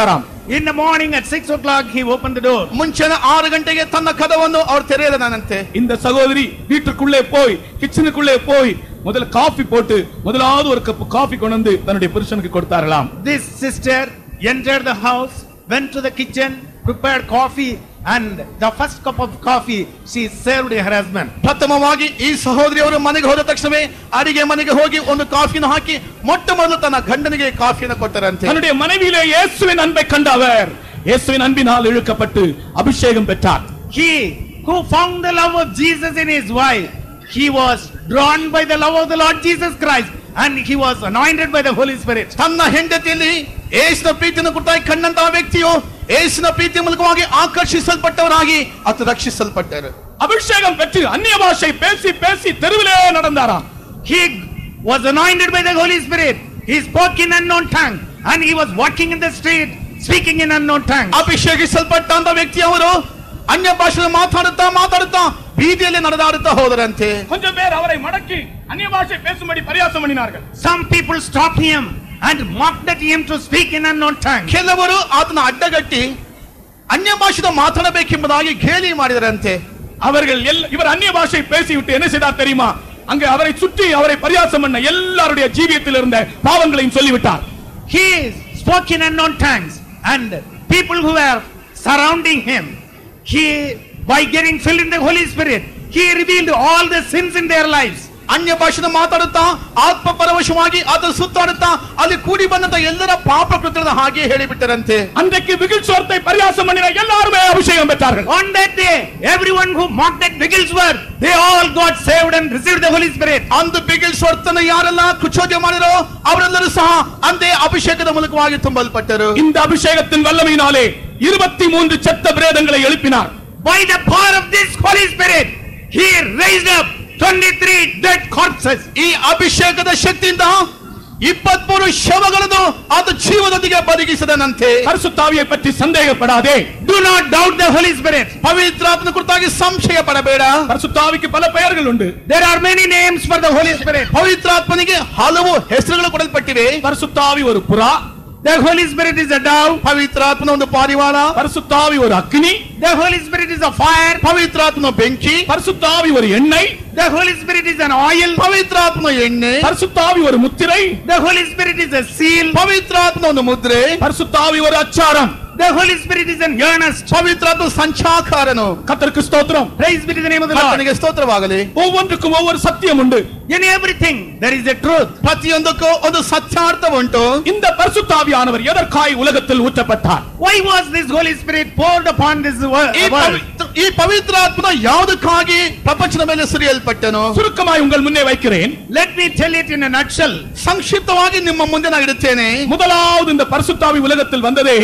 In the morning at six o'clock he opened the door. ಮುಂಚೆನೆ ಆರು ಗಂಟೆಗೆ ತನ್ನ ಕದವನ್ನು ಅವರು ತೆರೆಯಲಾನಂತೆ. இந்த சகோதரி வீட்டுக்குள்ளே போய் கிச்சனுக்குள்ளே போய் முதல்ல காபி போட்டு முதலாவது ஒரு கப் காபி கொண்டு வந்து தன்னுடைய புருஷனுக்கு கொடுத்தாரலாம். This sister entered the house, went to the kitchen, prepared coffee, and the first cup of coffee she served her husband. ಪ್ರಥಮವಾಗಿ ಈ ಸಹೋದರಿಯವರು ಮನೆಗೆ ಹೋದ ತಕ್ಷಣವೇ ಅಡಿಗೆ ಮನೆಗೆ ಹೋಗಿ ಒಂದು ಕಾಫಿನ ಹಾಕಿ ಮೊಟ್ಟ ಮೊದಲು ತನ್ನ ಗಂಡನಿಗೆ ಕಾಫಿಯನ್ನು ಕೊಟ್ಟರಂತೆ. தன்னுடைய மனைவியிலே இயேசுவின் அன்பை கண்டவர் இயேசுவின் அன்பினால் இழுக்கப்பட்டு அபிஷேகம் பெற்றார். He who found the love of Jesus in his wife, he was drawn by the love of the Lord Jesus Christ, and he was anointed by the Holy Spirit. ತನ್ನ ಹೆಂಡತಿಯಲ್ಲಿ ಯೇಸುವಿನ ಪ್ರೀತಿಯನ್ನು ಕುರಿತಾಗಿ ಕಂಡಂತಹ ವ್ಯಕ್ತಿಯು ಯೇಸುವಿನ ಪ್ರೀತಿಯ ಮೂಲಕವಾಗಿ ಆಕರ್ಷಿಸಲ್ಪಟ್ಟವರಾಗಿ ಆತ ರಕ್ಷಿಸಲ್ಪಟ್ಟರು. அபிஷேகம் பெற்று அந்நிய பாஷை பேசி பேசி தெருவிலே நடந்தாராம். He was anointed by the Holy Spirit. He spoke in unknown tongue, and he was walking in the street speaking in unknown tongue. ಅಭಿಷೇಕಿಸಲ್ಪಟ್ಟಂತ ವ್ಯಕ್ತಿ ಅವರು ಅನ್ಯ ಭಾಷೆ ಮಾತಾಡುತ್ತಾ ಮಾತಾಡುತ್ತಾ ಬೀದಿಯಲ್ಲಿ ನಡೆದಾಡುತ್ತಾ ಹೋದರಂತೆ. கொஞ்சம் பேர் அவரை மடக்கி அந்நிய பாஷை பேசும்படி பரியாசம் பண்ணினார்கள். Some people stopped him and mocked at him to speak in unknown tongue. ಕೆಲವರು ಆತನ ಅಡ್ಡಗಟ್ಟಿ ಅನ್ಯ ಭಾಷೆ ಮಾತನಾಡಬೇಕೆಂಬುದಾಗಿ ಗೇಲಿ ಮಾಡಿದರಂತೆ. அவர்கள் இவர் அந்நிய பாஷை பேசிவிட்டு என்ன செய்தார் தெரியுமா? அங்கே அவரை சுற்றி அவரை பரியாசம் பண்ண எல்லாருடைய ஜீவியத்தில் இருந்த பாவங்களையும் சொல்லிவிட்டார். He spoke in unknown tongues, and people who were surrounding him, he by getting filled in the Holy Spirit, he revealed all the sins in their lives. ಅನ್ಯ ಭಾಷೆ ಮಾತಾಡುತ್ತಾ ಆತ್ಮ ಪರವಶವಾಗಿ ಅದರ ಸುತ್ತಾಡುತ್ತಾ ಅಲ್ಲಿ ಕೂಡಿ ಬಂದಂತ ಎಲ್ಲರ ಪಾಪ ಕೃತ್ಯದ ಹಾಗೆ ಹೇಳಿಬಿಟ್ಟರಂತೆ. அன்றைக்கு விகில்ஸ்வரத்தை பரியாசம் பண்ணின எல்லாரும் அபிஷேகம் பெற்றார்கள். On that day, everyone who mocked at Wigglesworth, they all got saved and received the Holy Spirit. ಅಂದು ಬಿಗಿಲ್ಸ್ವರ್ತನ ಯಾರೆಲ್ಲ ಕುಚೋದ್ಯ ಮಾಡಿರೋ ಅವರೆಲ್ಲರೂ ಸಹ ಅಂದೇ ಅಭಿಷೇಕದ ಮೂಲಕವಾಗಿ ತುಂಬಲ್ಪಟ್ಟರು. இந்த அபிஷேகத்தின் வல்லமையினாலே இருபத்தி மூன்று செத்த பிரேதங்களை எழுப்பினார். By the power of this Holy Spirit, he raised up twenty-three dead corpses. ಈ ಅಭಿಷೇಕದ ಶಕ್ತಿಯಿಂದ ಇಪ್ಪತ್ಮೂರು ಶವಗಳನ್ನು ಅದು ಜೀವದೊಂದಿಗೆ ಬದುಕಿಸಿದನಂತೆ. பரிசுத்தாவியை பற்றி சந்தேகப்படாதே. Do not doubt the Holy Spirit. ಪವಿತ್ರಾತ್ಮನ ಕುರಿತಾಗಿ ಸಂಶಯ ಪಡಬೇಡ. பரிசுத்தாவிக்கு பல பெயர்கள் உண்டு. There are many names for the Holy Spirit. ಪವಿತ್ರಾತ್ಮನಿಗೆ ಹಲವು ಹೆಸರುಗಳು ಕೊಡಲ್ಪಟ್ಟಿವೆ. பரிசுத்தாவி ஒரு புறா. The Holy Spirit is a dove. ಪವಿತ್ರಾತ್ಮನ ಒಂದು ಪಾರಿವಾಳ. பரிசுத்தாவி ஒரு அக்கினி. The Holy Spirit is a fire. ಪವಿತ್ರಾತ್ಮನ ಬೆಂಕಿ. பரிசுத்தாவி ஒரு எண்ணெய். The Holy Spirit is an oil. ಪವಿತ್ರಾತ್ಮನ ಎಣ್ಣೆ. பரிசுத்தாவி ஒரு முத்திரை. The Holy Spirit is a seal. ಪವಿತ್ರಾತ್ಮನ ಒಂದು ಮುದ್ರೆ. பரிசுத்தாவி ஒரு அச்சாரம். The Holy Spirit is an earnest. ಪವಿತ್ರಾತ್ಮ ಸಂಚಾಕಾರನು. கர்த்தருக்கு ஸ்தோத்திரம். Praise be to the name of the Lord. ಕರ್ತನಿಗೆ ಸ್ತೋತ್ರವಾಗಲಿ. ஒவ்வொன்றுக்கும் ஒவ்வொரு சத்தியம் உண்டு. In everything there is a truth. ಪ್ರತಿಯೊಂದಕ್ಕೂ ಒಂದು ಸತ್ಯಾರ್ಥ ಉಂಟು. இந்த பரிசுத்தாவியானவர் எதற்காய் உலகத்தில் ஊற்றப்பட்டார்? Why was this Holy Spirit poured upon this world? ಈ ಪವಿತ್ರ ಈ ಪವಿತ್ರಾತ್ಮನ ಯಾವುದಕ್ಕಾಗಿ ಪ್ರಪಂಚದ ಮೇಲೆ ಸುರಿಯಲ್ಪಟ್ಟನು? சுருக்கமாய் உங்கள் முன்னே வைக்கிறேன். Let me tell it in a nutshell. ಸಂಕ್ಷಿಪ್ತವಾಗಿ ನಿಮ್ಮ ಮುಂದೆ ನಾನು ಇಡುತ್ತೇನೆ. முதலாவது இந்த பரிசுத்தாவி உலகத்தில் வந்ததே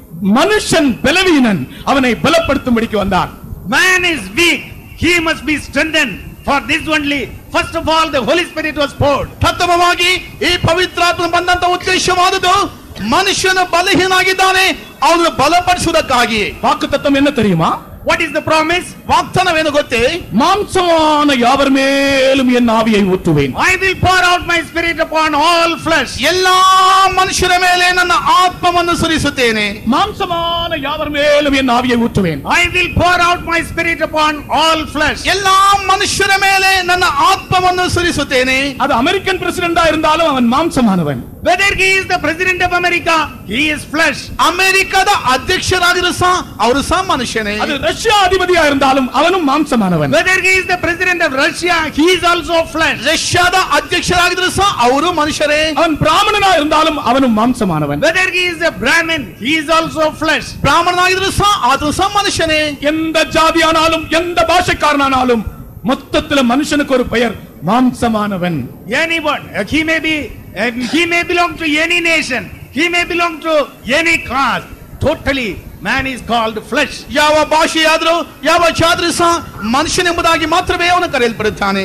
மனுஷன் பலவீனன் அவனை பலப்படுத்தும்படிக்கு வந்தார். Man is weak, he must be strengthened. For this only, first of all, the Holy Spirit was poured. ಪ್ರಥಮವಾಗಿ ಈ ಪವಿತ್ರಾತ್ಮ ಬಂದಂತ ಉದ್ದೇಶವಾದುದು ಮನುಷ್ಯನು ಬಲಹೀನಾಗಿದ್ದಾನೆ ಅವನು ಬಲಪಡಿಸುವುದಕ್ಕಾಗಿ. வாக்குத்தத்தம் என்ன தெரியுமா? What is the promise? ವಾಗ್ದಾನವೇನು ಗೊತ್ತೇ? மாம்சமான யாவர் மேலும் என் ஆவியை ஊற்றுவேன். I will pour out my spirit upon all flesh. ಎಲ್ಲಾ ಮನುಷ್ಯರ ಮೇಲೆ ನನ್ನ ಆತ್ಮವನ್ನು ಸುರಿಸುತ್ತೇನೆ. மாம்சமான யாவர் மேலும் என் ஆவியை ஊற்றுவேன். I will pour out my spirit upon all flesh. ಎಲ್ಲಾ ಮನುಷ್ಯರ ಮೇಲೆ ನನ್ನ ಆತ್ಮವನ್ನು ಸುರಿಸುತ್ತೇನೆ. அது அமெரிக்கன் பிரசிடெண்டா இருந்தாலும் அவன் மாம்சமானவன். Whether he is the president of America, he is flesh. ಅಮೆರಿಕದ ಅಧ್ಯಕ್ಷರಾಗಿರೋ ಸಹ ಅವರು ಸಹ ಮನುಷ್ಯನೇ. அது ரஷ்யா அதிபதியா இருந்தாலும் அவனும் மாம்சமானவன். Whether he is the president of Russia, he is also flesh. ರಷ್ಯಾದ ಅಧ್ಯಕ್ಷರಾಗಿದ್ರು ಸಹ ಅವರು ಮನುಷ್ಯರೇ. அவன் பிராமணனா இருந்தாலும் அவனும் மாம்சமானவன். Whether he is a Brahmin, he is also flesh. ಬ್ರಾಹ್ಮಣನಾಗಿದ್ರು ಸಹ ಆತನು ಸಹ ಮನುಷ್ಯನೇ. எந்த ஜாதியானாலும் எந்த பாஷைக்காரனானாலும் மொத்தத்துல மனுஷனுக்கு ஒரு பெயர் மாம்சமானவன். Anyone, he may be, he may belong to any nation, he may belong to any caste. Totally, man is called flesh. ಯಾವ ಭಾಷೆಯಾದರೂ ಯಾವ ಜಾತಿ ಸಹ ಮನುಷ್ಯನೆಂಬುದಾಗಿ ಮಾತ್ರವೇ ಅವನು ಕರೆಯಲ್ಪಡುತ್ತಾನೆ.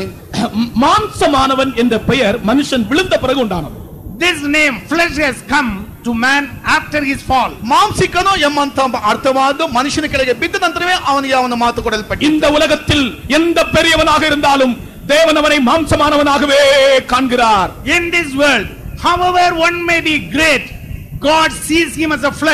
மாம்சமானவன் என்ற பெயர் மனுஷன் விழுந்த பிறகு உண்டானது. This name flesh has come to man after his fall. ಮಾಂಸಿಕನು ಎಂಬಂತ ಅರ್ಥವಾದ ಮನುಷ್ಯನ ಕೆಳಗೆ ಬಿದ್ದ ನಂತರವೇ ಅವನಿಗೆ ಅವನ ಮಾತು ಕೊಡಲ್ಪಟ್ಟಿದೆ. இந்த உலகத்தில் எந்த பெரியவனாக இருந்தாலும் தேவன் அவனை மாம்சமானவனாகவே காண்கிறார். In this world, however one may be great, God sees him as a flesh.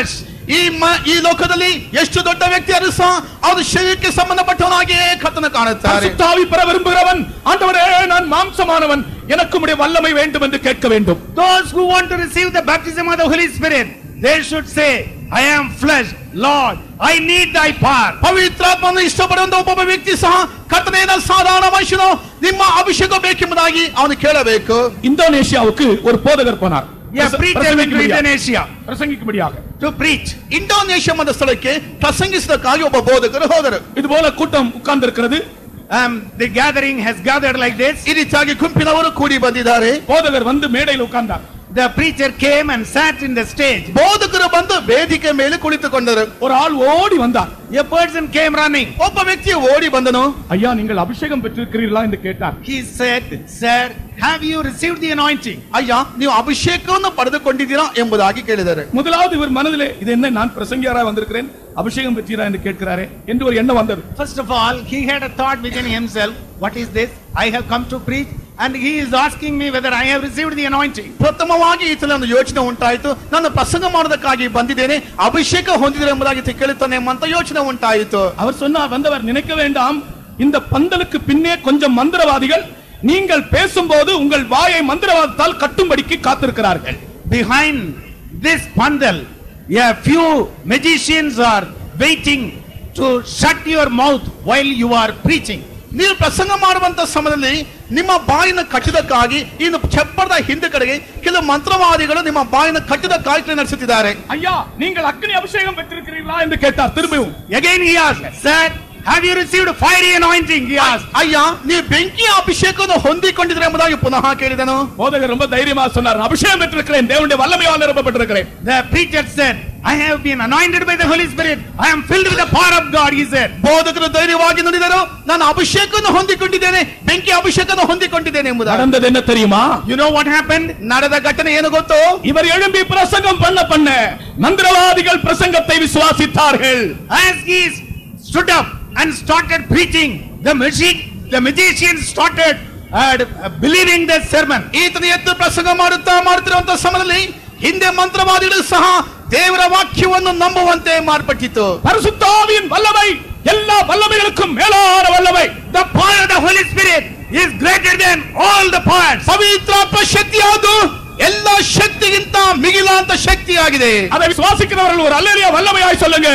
ಈ ಮ- ಈ ಲೋಕದಲ್ಲಿ ಎಷ್ಟು ದೊಡ್ಡ ವ್ಯಕ್ತಿಯಾದರೂ ಸಹ ಅವರು ಶರೀರಕ್ಕೆ ಸಂಬಂಧಪಟ್ಟವನಾಗಿಯೇ ಕರ್ತನ ಕಾಣುತ್ತಾರೆ. பரிசுத்தாவி பெற விரும்புகிறவன் ஆண்டவரே நான் மாம்சமானவன் எனக்கு உம்முடைய வல்லமை வேண்டும் என்று கேட்க வேண்டும். Those who want to receive the baptism of the Holy Spirit, they should say, I am flesh, Lord, I need thy power. ಪವಿತ್ರಾತ್ಮವನ್ನು ಇಷ್ಟಪಡುವಂತ ಒಬ್ಬ ವ್ಯಕ್ತಿ ಸಹ ಕರ್ತನೇನ ಸಾಧಾರಣ ಮನುಷ್ಯನು ನಿಮ್ಮ ಅಭಿಷೇಕ ಬೇಕೆಂಬುದಾಗಿ ಅವನು ಕೇಳಬೇಕು. இந்தோனேஷியாவுக்கு ஒரு போதகர் போனார். Yeah, preacher went to Indonesia பிரசங்கிக்கும்படியாக. to preach. ಇಂಡೋನೇಷ್ಯಾ ಎಂಬ ಸ್ಥಳಕ್ಕೆ ಪ್ರಸಂಗಿಸದಕ್ಕಾಗಿ ಒಬ್ಬ ಬೋಧಕರು ಹೋದರು. இது போல கூட்டம் உட்கார்ந்து இருக்கிறது. Um, the gathering has gathered like this. ಈ ರೀತಿಯಾಗಿ ಗುಂಪಿನವರು ಕೂಡಿ ಬಂದಿದ್ದಾರೆ. போதகர் வந்து மேடையில் உட்கார்ந்தார். The preacher came and sat in the stage. ಬೋಧಕರು ಬಂದು ವೇದಿಕೆ ಮೇಲೆ ಕುಳಿತುಕೊಂಡರು. ஒரு ஆள் ஓடி வந்தார். A person came running. ಒಬ್ಬ ವ್ಯಕ್ತಿ ಓಡಿ ಬಂದನು. ஐயா நீங்கள் அபிஷேகம் பெற்றிருக்கிறீர்களா என்று கேட்டார். He said, Sir, have you received the anointing? ಅಯ್ಯ ನೀವು ಅಭಿಷೇಕವನ್ನು ಪಡೆದುಕೊಂಡಿದ್ದೀರಾ ಎಂಬುದಾಗಿ ಕೇಳಿದರು. முதலாவது இவர் மனதிலே இது என்ன நான் பிரசங்கியாரா வந்திருக்கிறேன் அபிஷேகம் பெற்றீரா என்று கேட்கிறாரே என்று ஒரு எண்ணம் வந்தது. First of all, he had a thought within himself, what is this? I have come to preach and he is asking me whether I have received the anointing. ಪ್ರಥಮವಾಗಿ ಈತನ ಒಂದು ಯೋಚನೆ ಉಂಟಾಯಿತು, ನಾನು ಪ್ರಸಂಗ ಮಾಡೋದಕ್ಕಾಗಿ ಬಂದಿದ್ದೇನೆ, ಅಭಿಷೇಕ ಹೊಂದಿದ್ದೇನೆ ಎಂಬುದಾಗಿ ಕೇಳುತ್ತಾನೆ ಎಂಬಂತ ಯೋಚನೆ ಉಂಟಾಯಿತು. அவர் சொன்னார், வந்தவர் நினைக்க வேண்டாம், இந்த பந்தலுக்கு பின்னே கொஞ்சம் மந்திரவாதிகள் நீங்கள் பேசும்போது உங்கள் வாயை மந்திரவாதத்தால் கட்டும்படிக்கு காத்திருக்கிறார்கள். Behind this pandal, a few magicians are waiting to shut your mouth while you are preaching. ನೀವು ಪ್ರಸಂಗ ಮಾಡುವಂತ ಸಮಯದಲ್ಲಿ ನಿಮ್ಮ ಬಾಯಿನ ಕಟ್ಟಿದಕ್ಕಾಗಿ ಇನ್ನು ಚಪ್ಪರದ ಹಿಂದೆ ಕಡೆಗೆ ಕೆಲವು ಮಂತ್ರವಾದಿಗಳು ನಿಮ್ಮ ಬಾಯಿನ ಕಟ್ಟಿದ ಕಾರ್ಯಕ್ರಮ ನಡೆಸುತ್ತಿದ್ದಾರೆ. ஐயா நீங்கள் அக்னி அபிஷேகம் பெற்றிருக்கிறீர்களா என்று கேட்டார். திரும்பியும் Again he asked, Sir, have you received fiery anointing? He asked. ಅಯ್ಯ ನೀವು ಬೆಂಕಿಯ ಅಭಿಷೇಕವನ್ನು ಹೊಂದಿಕೊಂಡಿದ್ರೆ ಎಂಬುದಾಗಿ ಪುನಃ ಕೇಳಿದನು. போதகர் ரொம்ப தைரியமா சொன்னார், அபிஷேகம் பெற்றிருக்கிறேன், தேவனுடைய வல்லமையால் நிரப்பப்பட்டிருக்கிறேன். The preacher said, I have been anointed by the Holy Spirit. I am filled with the power of God, he said. ಬೋಧಕರು ಧೈರ್ಯವಾಗಿ ನುಡಿದರು, ನಾನು ಅಭಿಷೇಕವನ್ನು ಹೊಂದಿಕೊಂಡಿದ್ದೇನೆ, ಬೆಂಕಿ ಅಭಿಷೇಕವನ್ನು ಹೊಂದಿಕೊಂಡಿದ್ದೇನೆ ಎಂಬುದಾಗಿ. நடந்தது என்ன தெரியுமா? You know what happened? ನಡೆದ ಘಟನೆ ಏನು ಗೊತ್ತು? இவர் எழும்பி பிரசங்கம் பண்ண பண்ண மந்திரவாதிகள் பிரசங்கத்தை விசுவாசித்தார்கள். As he stood up and started preaching, the magic, the magicians started uh, believing the sermon. ಈತನ ಎದ್ದು ಪ್ರಸಂಗ ಮಾಡುತ್ತಾ ಮಾಡುತ್ತಿರುವಂತ ಸಮಯದಲ್ಲಿ ಹಿಂದೆ ಮಂತ್ರವಾದಿಗಳು ಸಹ ದೇವರ ವಾಕ್ಯವನ್ನು ನಂಬುವಂತೆ ಮಾರ್ಪಟ್ಟಿತು. பரிசுத்த ஆவியின் வல்லமை எல்லா வல்லமைகளுக்கும் மேலான வல்லமை. The power of the Holy Spirit is greater than all the powers. ಪವಿತ್ರಾತ್ಮ ಶಕ್ತಿಯಾದು ಎಲ್ಲ ಶಕ್ತಿಗಿಂತ ಮಿಗಿಲಾಂತ ಶಕ್ತಿಯಾಗಿದೆ. அதை விசுவாசிக்கிறவர்கள் ஒரு அல்லேலூயா வல்லமையாய் சொல்லுங்க.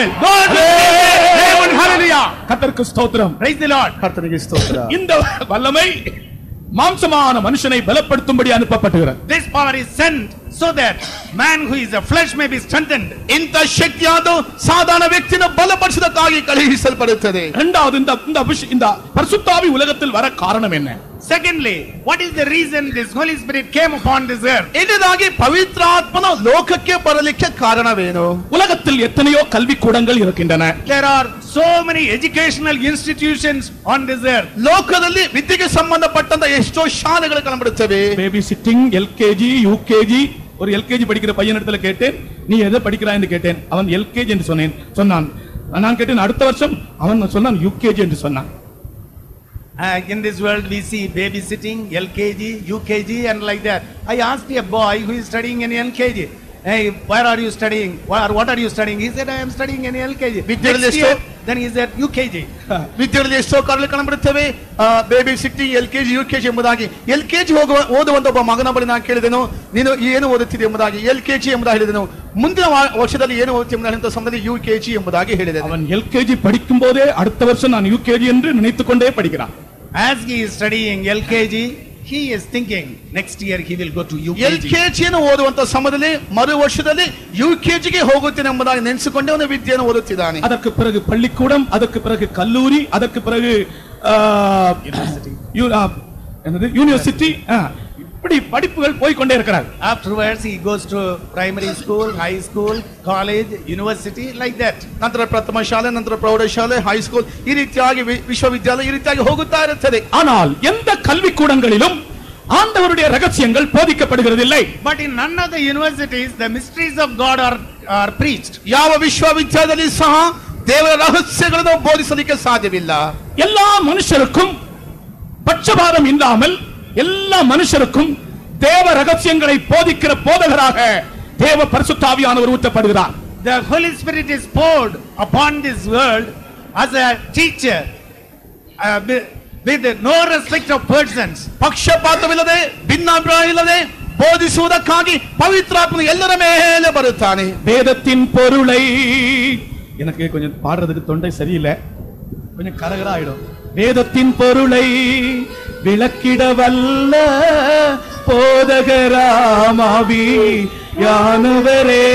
Hallelujah. கர்த்தருக்கு ஸ்தோத்திரம். Praise the Lord. ಕರ್ತನಿಗೆ ಸ್ತೋತ್ರ. இந்த வல்லமை மாம்சமான மனுஷனை பலப்படுத்தும்படி அனுப்பப்படுகிறது. This power is sent so that man who is a flesh may be strengthened. ಇಂಥ ಶಕ್ತಿಯಾದು ಸಾಧಾರಣ ವ್ಯಕ್ತಿಯನ್ನು ಬಲಪಡಿಸುವುದಕ್ಕಾಗಿ ಕಳುಹಿಸಲ್ಪಡುತ್ತದೆ. இரண்டாவது இந்த இந்த அபிஷே- இந்த பரிசுத்த ஆவி உலகத்தில் வர காரணம் என்ன? Secondly, what is the reason this Holy Spirit came upon this earth? ಇದರಾಗಿ ಪವಿತ್ರಾತ್ಮನ ಲೋಕಕ್ಕೆ ಬರಲಿಕ್ಕೆ ಕಾರಣವೇನು? உலகத்தில் எத்தனையோ கல்வி கூடங்கள் இருக்கின்றன. There are so many educational institutions on this earth. ಲೋಕದಲ್ಲಿ ವಿದ್ಯೆಗೆ ಸಂಬಂಧಪಟ್ಟಂತ ಎಷ್ಟೋ ಶಾಲೆಗಳು ಕಂಡುಬರುತ್ತವೆ. Baby sitting, LKG, UKG. ஒரு எல்கேஜி படிக்கிற பையன் இடத்துல கேட்டேன், நீ எதை படிக்கிறாய் என்று கேட்டேன். அவன் எல்கேஜி என்று சொன்னேன் சொன்னான். நான் கேட்டேன் அடுத்த வருஷம், அவன் சொன்னான் யூகேஜி என்று சொன்னான். Uh, in this world we see babysitting, L K G, U K G and like that. I asked a boy who is studying in L K G, hey, where are you studying? What, what are you studying? He said, I am studying in L K G. Next year, then he said U K G. ವಿದ್ಯಾರ್ಥಿ ಎಷ್ಟೋ ಕಾರಣ ಕಂಡುಬರುತ್ತವೆ. Baby sitting, LKG, UKG ಎಂಬುದಾಗಿ. LKG ಹೋಗುವ ಓದುವಂತ ಒಬ್ಬ ಮಗನ ಬಳಿ ನಾನು ಕೇಳಿದೆನು, ನೀನು ಏನು ಓದುತ್ತಿದೆ ಎಂಬುದಾಗಿ. ಎಲ್ ಕೆಜಿ ಎಂಬುದಾಗಿ ಹೇಳಿದೆನು. ಮುಂದಿನ ವರ್ಷದಲ್ಲಿ ಏನು ಓದುತ್ತಿ ಎಂಬುದಾಗಿ ಸಮಯದಲ್ಲಿ ಯು ಕೆಜಿ ಎಂಬುದಾಗಿ ಹೇಳಿದೆ. அவன் எல்கேஜி படிக்கும் போதே அடுத்த வருஷம் நான் யூகேஜி என்று நினைத்துக் கொண்டே படிக்கிறான். As he is studying L K G, he is thinking next year he will go to U K L G. ಕೆಜಿಯನ್ನು ಓದುವಂತ ಸಮಯದಲ್ಲಿ ಮರು ವರ್ಷದಲ್ಲಿ ಯು ಕೆಜಿಗೆ ಹೋಗುತ್ತೇನೆ ಎಂಬುದಾಗಿ ನೆನೆಸಿಕೊಂಡೇ ಅವನು ವಿದ್ಯೆಯನ್ನು ಓದುತ್ತಿದ್ದಾನೆ. அதற்கு பிறகு பள்ளிக்கூடம், அதற்கு பிறகு கல்லூரி, அதற்கு பிறகு யூனிவர்சிட்டி, இப்படி படிப்புகள் போய் கொண்டே இருக்கிறார். Afterwards he goes to primary school, high school, college, university, like that. ನಂತರ ಪ್ರಥಮ ಶಾಲೆ, ನಂತರ ಪ್ರೌಢಶಾಲೆ, ಹೈಸ್ಕೂಲ್, ಈ ರೀತಿಯಾಗಿ ವಿಶ್ವವಿದ್ಯಾಲಯ ಈ ರೀತಿಯಾಗಿ ಹೋಗುತ್ತಾ ಇರುತ್ತದೆ. ஆனால் எந்த கல்விக்கூடங்களிலும் ஆண்டவருடைய ரகசியங்கள் போதிக்கப்படுகிறதில்லை. But in none of the universities the mysteries of God are are preached. ಯಾವ ವಿಶ್ವವಿದ್ಯಾಲಯದಲ್ಲಿ ಸಹ ದೇವರ ರಹಸ್ಯಗಳನ್ನು ಬೋಧಿಸಲಿಕ್ಕೆ ಸಾಧ್ಯವಿಲ್ಲ. எல்லா மனுஷருக்கும் பட்சபாதம் இல்லாமல் எல்லா மனுஷருக்கும் தேவ ரகசியங்களை போதிக்கிற போதகராக தேவ பரிசுத்த ஆவியானவர் ஊற்றப்படுகிறார். The Holy Spirit is poured upon this world as a teacher uh, with with no respect of persons. ಪಕ್ಷಪಾತವಿಲ್ಲದೆ ಭಿನ್ನಾಭಿಪ್ರಾಯವಿಲ್ಲದೆ ಬೋಧಿಸುವುದಕ್ಕಾಗಿ ಪವಿತ್ರಾತ್ಮನು ಎಲ್ಲರ ಮೇಲೆ ಬರುತ್ತಾನೆ. வேதத்தின் பொருளை எனக்கு கொஞ்சம் பாடுறதுக்கு தொண்டை சரியில்லை, கொஞ்சம் கரகர ஆயிடும். வேதத்தின் பொருளை விளக்கிட வல்ல போதகராமாவி யானவரே.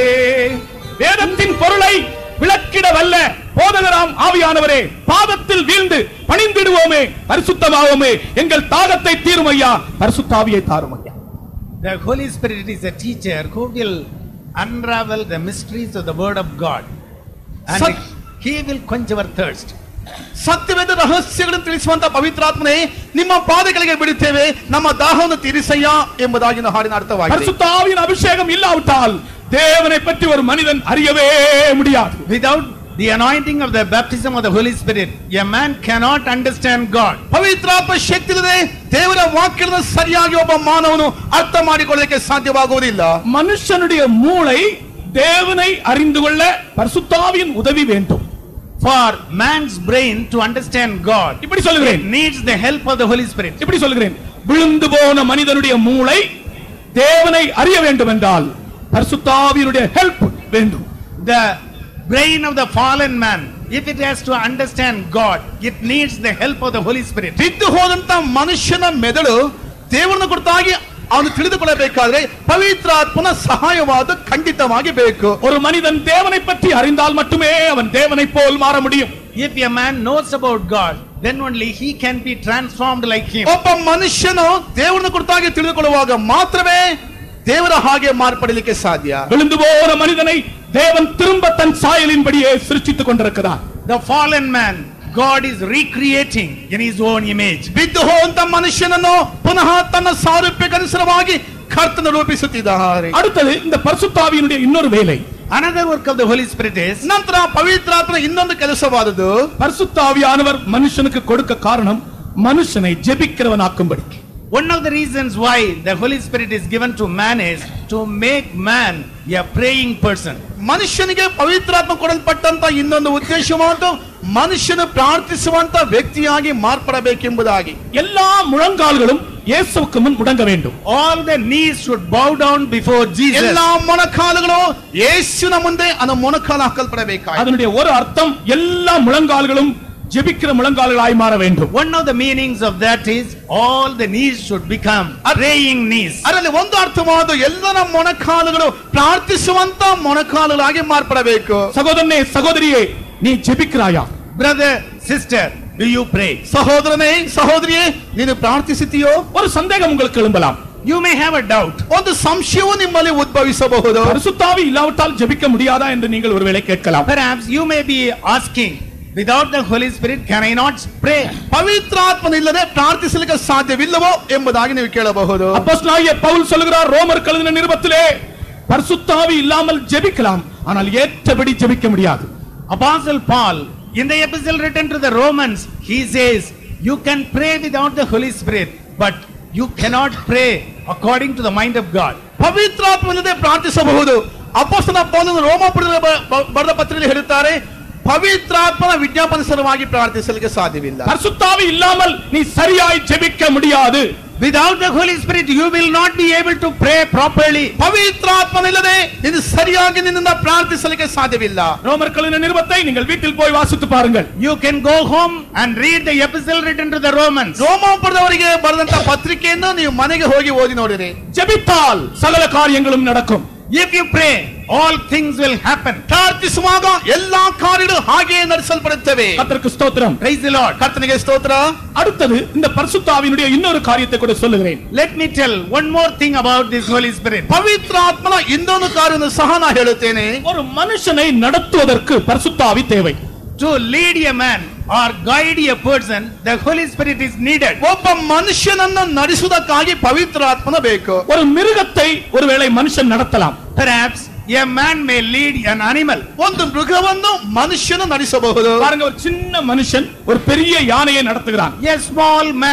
வேதத்தின் பொருளை விளக்கிட வல்ல போதகராம் ஆவியானவரே, பாதத்தில் வீழ்ந்து பணிந்திடுவோமே, பரிசுத்தமாவோமே, எங்கள் தாகத்தை தீரும் ஐயா, பரிசுத்த ஆவியை தாரும் ஐயா. The Holy Spirit is a teacher who will unravel the mysteries of the word of God, and Sat- he will quench our thirst. ಸತ್ಯವೇದ ರಹಸ್ಯಗಳನ್ನು ತಿಳಿಸುವಂತ ಪವಿತ್ರಾತ್ಮನೇ, ನಿಮ್ಮ ಪಾದಗಳಿಗೆ ಬಿಡುತ್ತೇವೆ, ನಮ್ಮ ದಾಹವನ್ನು ತೀರಿಸಯ್ಯ ಎಂಬುದಾಗಿ ಹಾಡಿನ ಅರ್ಥವಾಗಿದೆ. பரிசுத்த ஆவியின் அபிஷேகம் இல்லாவிட்டால் தேவனை பற்றி ஒரு மனிதன் அறியவே முடியாது. Without the anointing of the baptism of the Holy Spirit, a man cannot understand God. ಪವಿತ್ರಾತ್ಮ ಶಕ್ತಿ ಇಲ್ಲದೆ ದೇವರ ವಾಕ್ಯವನ್ನು ಸರಿಯಾಗಿ ಒಬ್ಬ ಮಾನವನು ಅರ್ಥ ಮಾಡಿಕೊಳ್ಳಲಿಕ್ಕೆ ಸಾಧ್ಯವಾಗುವುದಿಲ್ಲ. மனுஷனுடைய மூளை தேவனை அறிந்து கொள்ள பரிசுத்த ஆவியின் உதவி வேண்டும். For man's brain to understand God, இப்படி சொல்லுகிறேன், it needs the help of the Holy Spirit. இப்படி சொல்லுகிறேன், விழுந்து போன மனிதனுடைய மூளை தேவனை அறிய வேண்டும் என்றால் பரிசுத்த ஆவியினுடைய ஹெல்ப் வேண்டும். The brain of the fallen man, if it has to understand God, it needs the help of the Holy Spirit. ಬಿದ್ದು ಹೋದಂತ ಮನುಷ್ಯನ ಮೆದುಳು ದೇವರನ್ನು ಕುರಿತಾಗಿ ಅವನು ತಿಳಿದುಕೊಳ್ಳಬೇಕಾದ್ರೆ ಪವಿತ್ರಾತ್ಮನ ಸಹಾಯವಾದ ಖಂಡಿತವಾಗಿ ಬೇಕು. ஒரு மனிதன் தேவனை பற்றி அறிந்தால் மட்டுமே அவன் தேவனை போல் மாற முடியும். If a man knows about God, then only he can be transformed like him. ಒಬ್ಬ ಮನುಷ್ಯನು ದೇವರನ್ನು ಕುರಿತಾಗಿ ತಿಳಿದುಕೊಳ್ಳುವಾಗ ಮಾತ್ರವೇ ದೇವರ ಹಾಗೆ ಮಾರ್ಪಡಲಿಕ್ಕೆ ಸಾಧ್ಯ. விழுந்து போன மனிதனை தேவன் திரும்ப தன் சாயலின்படியே சிருஷ்டித்துக் கொண்டிருக்கிறார். The fallen man, God is recreating in his own image. ಬಿದ್ದು ಹೋದಂತ ಮನುಷ್ಯನನ್ನು ಪುನಃ ತನ್ನ ಸಾರೂಪ್ಯಕ್ಕನುಸಾರವಾಗಿ ಕರ್ತನು ರೂಪಿಸುತ್ತಿದ್ದಾರೆ. அடுத்தது இந்த பரிசுத்த ஆவியினுடைய இன்னொரு வேலை. Another work of the Holy Spirit is, ನಂತರ ಪವಿತ್ರಾತ್ಮನ ಇನ್ನೊಂದು ಕೆಲಸವಾದದ್ದು, பரிசுத்த ஆவியானவர் மனுஷனுக்கு கொடுக்க காரணம் மனுஷனை ஜெபிக்கிறவனாக்கும்படி. one of the reasons why the Holy Spirit is given to man is to make man a praying person. ಮನುಷ್ಯನಿಗೆ ಪವಿತ್ರಾತ್ಮ ಕೊಡಲ್ಪಟ್ಟಂತ ಇನ್ನೊಂದು ಉದ್ದೇಶವಾದ ಮನುಷ್ಯನು ಪ್ರಾರ್ಥಿಸುವಂತ ವ್ಯಕ್ತಿಯಾಗಿ ಮಾರ್ಪಡಬೇಕೆಂಬುದಾಗಿ. எல்லா முழங்கால்களும் இயேசுவுக்கு முன் முடங்க வேண்டும். All the knees should bow down before Jesus. ಎಲ್ಲಾ ಮೊಣಕಾಲುಗಳು ಯೇಸುವಿನ ಮುಂದೆ ಅನ ಮೊಣಕಾಲು ಹಾಕಲ್ಪಡಬೇಕಾಗಿದೆ. அதனுடைய ஒரு அர்த்தம் எல்லா முழங்கால்களும் ஜெபிக்கிற முழங்கால்களாய் மாற வேண்டும். One of the meanings of that is all the knees should become praying knees. ಅದರಲ್ಲಿ ಒಂದು ಅರ್ಥವಾದ ಎಲ್ಲರ ಮೊಣಕಾಲುಗಳು ಪ್ರಾರ್ಥಿಸುವಂತ ಮೊಣಕಾಲುಗಳಾಗಿ ಮಾರ್ಪಡಬೇಕು. சகோதரனே சகோதரியே, நீ ஜெபிக்கிறாயா? Brother, sister, do you pray? ಸಹೋದರನೇ ಸಹೋದರಿಯೇ, ನೀನು ಪ್ರಾರ್ಥಿಸುತ್ತೀಯೋ? ஒரு சந்தேகம் உங்களுக்கு எழும்பலாம். You may have a doubt. ಒಂದು ಸಂಶಯವು ನಿಮ್ಮಲ್ಲಿ ಉದ್ಭವಿಸಬಹುದು. பரிசுத்த ஆவி இல்லாவிட்டால் ஜெபிக்க முடியாதா என்று நீங்கள் ஒருவேளை கேட்கலாம். Perhaps you may be asking, without the Holy Spirit can I not pray? ಪವಿತ್ರಾತ್ಮನಿಲ್ಲದೆ ಪ್ರಾರ್ಥಿಸಲಿಕ್ಕೆ ಸಾಧ್ಯವಿಲ್ಲವೋ ಎಂಬುದಾಗಿ ನೀವು ಕೇಳಬಹುದು. அப்போஸ்தலனாகிய பவுல் சொல்கிறார் ரோமருக்கு எழுதின நிருபத்திலே, பரிசுத்த ஆவி இல்லாமல் ஜெபிக்கலாம், ஆனால் ஏற்றபடி ஜெபிக்க முடியாது. Apostle Paul, in the epistle written to the Romans, he says, you can pray without the Holy Spirit, but you cannot pray according to the mind of God. ಪವಿತ್ರಾತ್ಮನಿಲ್ಲದೆ ಪ್ರಾರ್ಥಿಸಬಹುದು. ಅಪೊಸ್ತಲ ಪೌಲನು ರೋಮಾಪುರದ ಬರೆದ ಪತ್ರಿಕೆಯಲ್ಲಿ ಹೇಳುತ್ತಾರೆ, ಪವಿತ್ರಾತ್ಮನ ವಿಜ್ಞಾಪನಾನುಸಾರವಾಗಿ ಪ್ರಾರ್ಥಿಸಲಿಕ್ಕೆ ಸಾಧ್ಯವಿಲ್ಲ. பரிசுத்த ஆவி இல்லாமல் நீ சரியாய் ஜெபிக்க முடியாது. Without the Holy Spirit, you will not be able to pray properly. ಪವಿತ್ರಾತ್ಮನಿಲ್ಲದೆ ನೀನು ಸರಿಯಾಗಿ ನಿನ್ನಿಂದ ಪ್ರಾರ್ಥಿಸಲಿಕ್ಕೆ ಸಾಧ್ಯವಿಲ್ಲ. ரோமருக்கு எழுதின நிருபத்தை நீங்கள் வீட்டில் போய் வாசித்து பாருங்கள். You can go home and read the epistle written to the Romans. ರೋಮಾಪುರದವರಿಗೆ ಬರೆದಂತ ಪತ್ರಿಕೆಯನ್ನು ನೀವು ಮನೆಗೆ ಹೋಗಿ ಓದಿ ನೋಡಿರಿ. ஜெபித்தால் சகல காரியங்களும் நடக்கும். If you pray, all things will happen. ಪ್ರಾರ್ಥಿಸುವಾಗ ಎಲ್ಲಾ ಕಾರ್ಯಗಳು ಹಾಗೆಯೇ ನಡೆಸಲ್ಪಡುತ್ತವೆ. கர்த்தருக்கு ஸ்தோத்திரம். Praise the Lord. ಕರ್ತನಿಗೆ ಸ್ತೋತ್ರ. அடுத்தது இந்த பரிசுத்த ஆவியினுடைய இன்னொரு காரியத்தை கூட சொல்லுகிறேன். Let me tell one more thing about this Holy Spirit. ಪವಿತ್ರಾತ್ಮನ ಇನ್ನೊಂದು ಕಾರ್ಯವನ್ನು ಸಹ ನಾನು ಹೇಳುತ್ತೇನೆ. ஒரு மனுஷனை நடத்துவதற்கு பரிசுத்த ஆவி தேவை. To lead a man or guide a person, the Holy Spirit is needed. ಒಬ್ಬ ಮನುಷ್ಯನನ್ನು ನಡೆಸುವುದಕ್ಕಾಗಿ ಪವಿತ್ರಾತ್ಮನ ಬೇಕು. ஒரு மிருகத்தை ஒருவேளை மனுஷன் நடத்தலாம். Perhaps a man may lead an animal. ಒಂದು ಮೃಗವನ್ನು ಮನುಷ್ಯನು ನಡೆಸಬಹುದು. பாருங்க, ஒரு சின்ன மனுஷன் ஒரு பெரிய யானையை நடத்துகிறான். A small man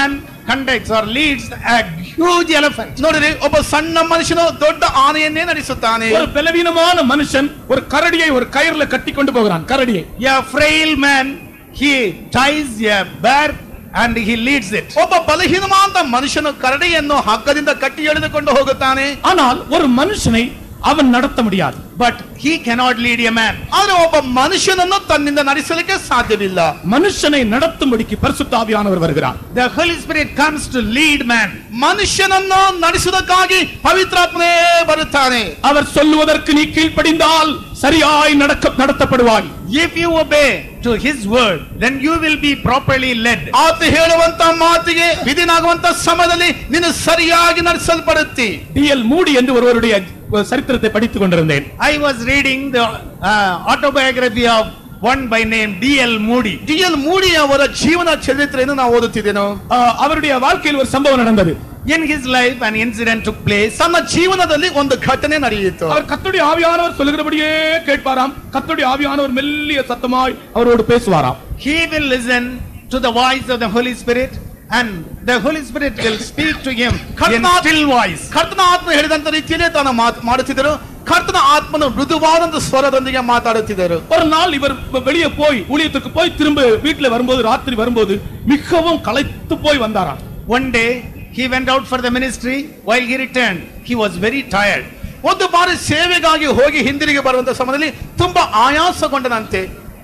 conducts or leads a huge elephant. ನೋಡಿರಿ, ಒಬ್ಬ ಸಣ್ಣ ಮನುಷ್ಯನು ದೊಡ್ಡ ಆನೆಯನ್ನೇ ನಡೆಸುತ್ತಾನೆ. ஒரு பலவீனமான மனுஷன் ஒரு கரடியை ஒரு கயிறுல கட்டி கொண்டு போகிறான். கரடியை. A frail man, he ties a bear and he leads it. ಒಬ್ಬ ಬಲಹೀನವಾದ ಮನುಷ್ಯನು ಕರಡಿಯನ್ನು ಹಗ್ಗದಿಂದ ಕಟ್ಟಿ ಎಳೆದುಕೊಂಡು ಹೋಗುತ್ತಾನೆ. ஆனால் ஒரு மனுஷனை அவன் நடத்த முடியாது. But he cannot lead a man. ಆದರೆ ಒಬ್ಬ ಮನುಷ್ಯನನ್ನು ತನ್ನಿಂದ ನಡೆಸಲಿಕ್ಕೆ ಸಾಧ್ಯವಿಲ್ಲ. மனுஷனை நடத்தும்படிக்கு பரிசுத்த ஆவியானவர் வருகிறார். The Holy Spirit comes to lead man. ಮನುಷ್ಯನನ್ನು ನಡೆಸುವುದಕ್ಕಾಗಿ ಪವಿತ್ರಾತ್ಮನೇ ಬರುತ್ತಾನೆ. அவர் சொல்லுவதற்கு நீ கீழ்ப்படிந்தால் சரியாய் நடக்க நடத்தப்படுவாய். If you obey to his word, then you will be properly led. ಆತ ಹೇಳುವಂತ ಮಾತಿಗೆ ವಿಧಿನಾಗುವಂತ ಸಮಯದಲ್ಲಿ ನೀನು ಸರಿಯಾಗಿ ನಡೆಸಲ್ಪಡುತ್ತಿ. ಡಿ ಎಲ್ ಮೂಡಿ ಎಂದು ஒருவருடைய சரித்திரத்தை படித்துக் கொண்டிருந்தேன். I was reading the uh, autobiography of one by name D L Moody. D L Moody ಅವರ ಜೀವನ ಚರಿತ್ರೆಯನ್ನು ನಾವು ಓದುತ್ತಿದ್ದೇವೆ. அவருடைய வாழ்க்கையில் ஒரு சம்பவம் நடந்தது. In his life an incident took place. ತನ್ನ ಜೀವನದಲ್ಲಿ ಒಂದು ಘಟನೆ ನಡೆಯಿತು. அவர் கர்த்தருடைய ஆவியானவர் சொல்லுகிறபடியே கேட்பாராம். கர்த்தருடைய ஆவியானவர் மெல்லிய சத்தமாய் அவரோடு பேசுவாராம். He will listen to the voice of the Holy Spirit and the Holy Spirit will speak to him in still voice. ಕರ್ತನ ಆತ್ಮ ಹೇಳಿದಂತ ರೀತಿಯಲ್ಲೇ ತಾನು ಮಾಡುತ್ತಿದ್ದರು. ಕರ್ತನ ಆತ್ಮನು ಮೃದುವಾದ ಸ್ವರದೊಂದಿಗೆ ಮಾತಾಡುತ್ತಿದ್ದರು. ஒரு நாள் இவர் வெளியே போய் ஊழியத்துக்கு போய் திரும்ப வீட்டில் வரும்போது ராத்திரி வரும்போது மிகவும் களைத்து போய் வந்தாராம். One day he went out for the ministry. While he returned, he was very tired. ಒಂದು ಬಾರಿ ಸೇವೆಗಾಗಿ ಹೋಗಿ ಹಿಂದಿರುಗಿ ಬರುವಂತ ಸಮಯದಲ್ಲಿ ತುಂಬಾ ಆಯಾಸಗೊಂಡನಂತೆ.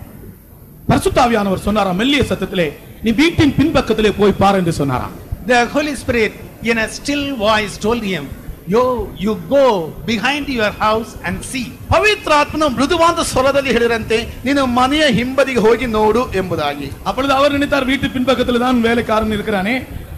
பரிசுத்த ஆவியானவர் சொன்னாராம் மெல்லிய சத்தத்திலே, நீ வீட்டின் பின்பக்கத்திலே போய் பார் என்று சொன்னாராம். The Holy Spirit in a still voice told him, yo you go behind your house and see. ಪವಿತ್ರಾತ್ಮನು ಮೃದುವಾದ ಸ್ವರದಲ್ಲಿ ಹೇಳಿರಂತೆ, ನೀನು ಮನೆಯ ಹಿಂಬದಿಗೆ ಹೋಗಿ ನೋಡು ಎಂಬುದಾಗಿ. அப்பொழுது அவர் நினைத்தார், வீட்டு பின்பக்கத்தில் தான் வேலைக்காரன் இருக்கிறானே,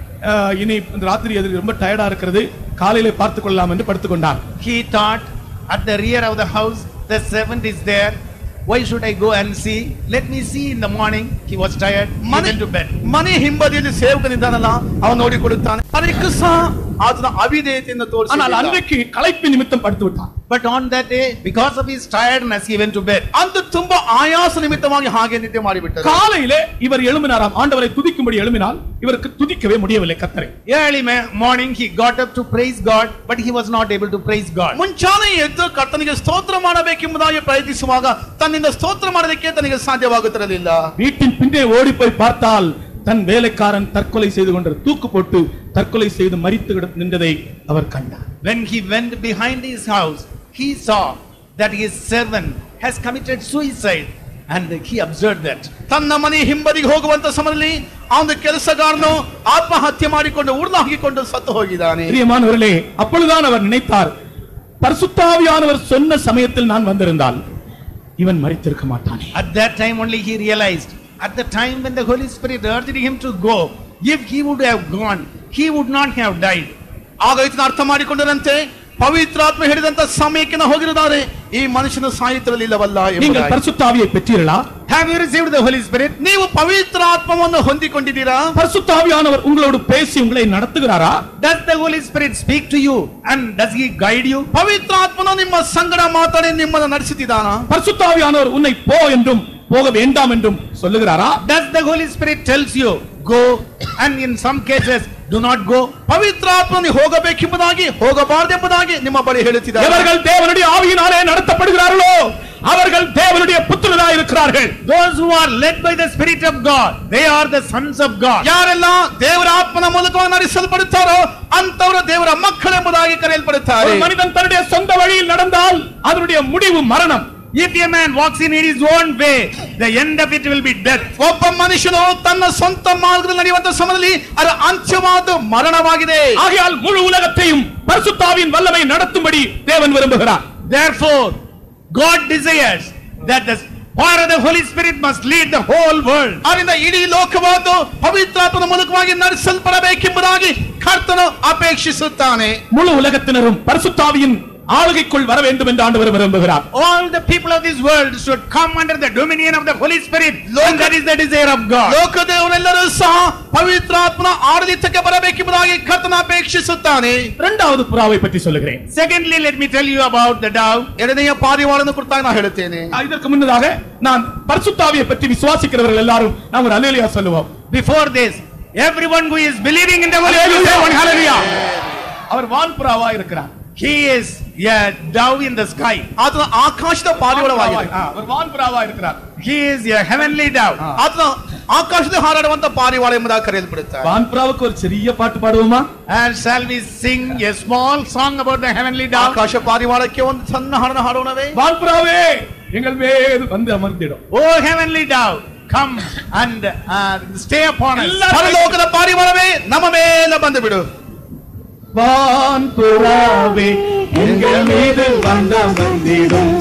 இனி ராத்திரி அது ரொம்ப டயர்டா இருக்கிறது, காலையிலே பார்த்துக் கொள்ளலாம் என்று படுத்துக் கொண்டார். He thought, at the rear of the house the servant is there, why should I go and see? Let me see in the morning. He was tired. He went to bed. ಮನೆ ಹಿಂಬದಿಯಲ್ಲಿ ಸೇವಕನಿದ್ದಾನಲ್ಲ, ಅವನು ನೋಡಿಕೊಳ್ಳುತ್ತಾನೆ. ಅದಕ್ಕೆ ಸಹ ಆತನ ಅವಿಧೇಯತೆಯನ್ನು ತೋರಿಸಿದ. ஆனால் அன்றைக்கு களைப்பு நிமித்தம் படுத்து விட்டார். But on that day, because of his tiredness, he went to bed. ಅಂದು ತುಂಬಾ ಆಯಾಸ ನಿಮಿತ್ತವಾಗಿ ಹಾಗೆ ನಿದ್ದೆ ಮಾಡಿಬಿಟ್ಟರು. காலையிலே இவர் எழும்பினாராம். ஆண்டவரை துதிக்கும்படி எழும்பினால் இவருக்கு துதிக்கவே முடியவில்லை கர்த்தரை. Early morning he got up to praise God, but he was not able to praise God. ಮುಂಚಾನೆ ಎದ್ದು ಕರ್ತನಿಗೆ ಸ್ತೋತ್ರ ಮಾಡಬೇಕೆಂಬುದಾಗಿ ಪ್ರಯತ್ನಿಸುವಾಗ ತನ್ನಿಂದ ಸ್ತೋತ್ರ ಮಾಡಲಿಕ್ಕೆ ತನಗೆ ಸಾಧ್ಯವಾಗುತ್ತಿರಲಿಲ್ಲ. வீட்டின் பின்னே ஓடி போய் பார்த்தால் தன் வேலைக்காரன் தற்கொலை செய்து கொண்டு தூக்கு போட்டு தற்கொலை செய்து மரித்து நின்றதை அவர் கண்டார். When he went behind his house, he saw that his servant has committed suicide and he observed that. ತನ್ನ ಮನೆ ಹಿಂಬದಿಗೆ ಹೋಗುವಂತ ಸಮಯದಲ್ಲಿ ಅವನ ಕೆಲಸಗಾರನು ಆತ್ಮಹತ್ಯೆ ಮಾಡಿಕೊಂಡು ಉರುಳು ಹಾಕಿಕೊಂಡು ಸತ್ತು ಹೋಗಿದ್ದಾನೆ. பிரியமானவர்களே, அப்பொழுதுதான் அவர் நினைத்தார், பரிசுத்த ஆவியானவர் சொன்ன சமயத்தில் நான் வந்திருந்தால் இவன் மரித்திருக்க மாட்டானே. At that time only he realized, at the time when the Holy Spirit urged him to go, if he would have gone, he would not have died. ಆಗ ಇದನ್ನ ಅರ್ಥ ಮಾಡಿಕೊಂಡರಂತೆ, ಪವಿತ್ರಾತ್ಮ ಹೇಳಿದಂತ ಸಮಯಕ್ಕೆ ನಾವು ಹೋಗಿರುತ್ತಾರೆ, ಈ ಮನುಷ್ಯನು ಸಾಯುತ್ತಿರಲಿಲ್ಲವಲ್ಲ. நீங்கள் பரிசுத்த ஆவியை பெற்றீர்களா? Have you received the Holy Spirit? ನೀವು ಪವಿತ್ರಾತ್ಮವನ್ನು ಹೊಂದಿಕೊಂಡಿದ್ದೀರಾ? பரிசுத்த ஆவியானவர் உங்களோடு பேசி உங்களை நடத்துகிறாரா? Does the Holy Spirit speak to you and does he guide you? ಪವಿತ್ರಾತ್ಮನು ನಿಮ್ಮ ಸಂಗಡ ಮಾತಾಡಿ ನಿಮ್ಮನ್ನು ನಡೆಸುತ್ತಿದ್ದಾನಾ? பரிசுத்த ஆவியானவர் உன்னை போ என்றும் போக வேண்டாம் என்றும் சொல்லுகிறாரா? Does the Holy Spirit tells you go and in some cases do not go? ಪವಿತ್ರಾತ್ಮನು ಹೋಗಬೇಕೆಂಬುದಾಗಿ ಹೋಗಬಾರದೆಂಬುದಾಗಿ ನಿಮ್ಮ ಬಳಿ ಹೇಳುತ್ತಿದ್ದಾರೆ. எவர்கள் தேவனுடைய ஆவியினாலே நடத்தப்படுகிறார்களோ அவர்கள் தேவனுடைய புத்திரராய் இருக்கிறார்கள். Those who are led by the Spirit of God, they are the sons of God. ಯಾರೆಲ್ಲ ದೇವರ ಆತ್ಮನ ಮೂಲಕವಾಗಿ ನಡೆಸಲ್ಪಡುತ್ತಾರೋ ಅಂತವರು ದೇವರ ಮಕ್ಕಳೆಂಬುದಾಗಿ ಕರೆಯಲ್ಪಡುತ್ತಾರೆ. ஒரு மனிதன் தன்னுடைய சொந்த வழியில் நடந்தால் அதனுடைய முடிவு மரணம். If a man walks in his own way, the end of it will be death. ಒಬ್ಬ ಮನುಷ್ಯನು ತನ್ನ ಸ್ವಂತ ಮಾರ್ಗದಲ್ಲಿ ನಡೆಯುವಂತ ಸಮಯದಲ್ಲಿ ಅದರ ಅಂತ್ಯವಾದ ಮರಣವಾಗಿದೆ. ஆகையால் முழு உலகத்தையும் பரிசுத்த ஆவியின் வல்லமை நடத்தும்படி தேவன் விரும்புகிறார். Therefore God desires that the power of the Holy Spirit must lead the whole world. ಆದ್ದರಿಂದ ಇಡೀ ಲೋಕವನ್ನು ಪವಿತ್ರಾತ್ಮನ ಮೂಲಕವಾಗಿ ನಡೆಸಲ್ಪಡಬೇಕೆಂಬುದಾಗಿ ಕರ್ತನು ಅಪೇಕ್ಷಿಸುತ್ತಾನೆ. முழு உலகத்தினரும் பரிசுத்த ஆவியின் ஆளுகைக்குள் வர வேண்டும் என்று ஆண்டவர் விரும்புகிறார். All the people of this world should come under the dominion of the Holy Spirit, and that is the desire of God. ಲೋಕದವರೆಲ್ಲರೂ ಸಹ ಪವಿತ್ರಾತ್ಮನ ಆಡಳಿತಕ್ಕೆ ಬರಬೇಕೆಂಬುದಾಗಿ ಕರ್ತನು ಅಪೇಕ್ಷಿಸುತ್ತಾನೆ. இரண்டாவது புறாவை பற்றி சொல்லுகிறேன். Secondly, let me tell you about the dove. ಎರಡನೆಯ ಪಾರಿವಾಳನ ಕುರಿತಾಗಿ ನಾನು ಹೇಳುತ್ತೇನೆ. இதற்கு முன்னதாக நான் பரிசுத்த ஆவியை பற்றி விசுவாசிக்கிறவர்கள் எல்லாரும் நாம் ஒரு அல்லேலூயா சொல்லுவோம். Before this, Everyone who is believing in the Holy Spirit, say one hallelujah. அவர் வான்புறாவா இருக்கிறார். He is a dove in the sky. ಆತನ ಆಕಾಶದ ಪಾರಿವಾಳವಾಗಿದೆ. அவர் வான்புறாவா இருக்கிறார். He is a heavenly dove. ಆತನ ಆಕಾಶದ ಹಾರಾಡುವಂತ ಪಾರಿವಾಳ ಎಂಬುದಾಗಿ ಕರೆಯಲ್ಪಡುತ್ತಾರೆ. வான்புறாவுக்கு ஒரு சிறிய பாட்டு பாடுவோமா? And shall we sing a small song about the heavenly dove? ಆಕಾಶ ಪಾರಿವಾಳಕ್ಕೆ ಒಂದು ಸಣ್ಣ ಹಾಡನ್ನು ಹಾಡೋಣವೇ? வான்புறாவே எங்கள் மேல் வந்து அமர்ந்திடும். Oh heavenly dove, come and uh, stay upon us. ಪರಲೋಕದ ಪಾರಿವಾಳವೇ ನಮ್ಮ ಮೇಲೆ ಬಂದು ಬಿಡು. வான்புறாவே எங்கள் மீது வந்து அமர்ந்திடும்.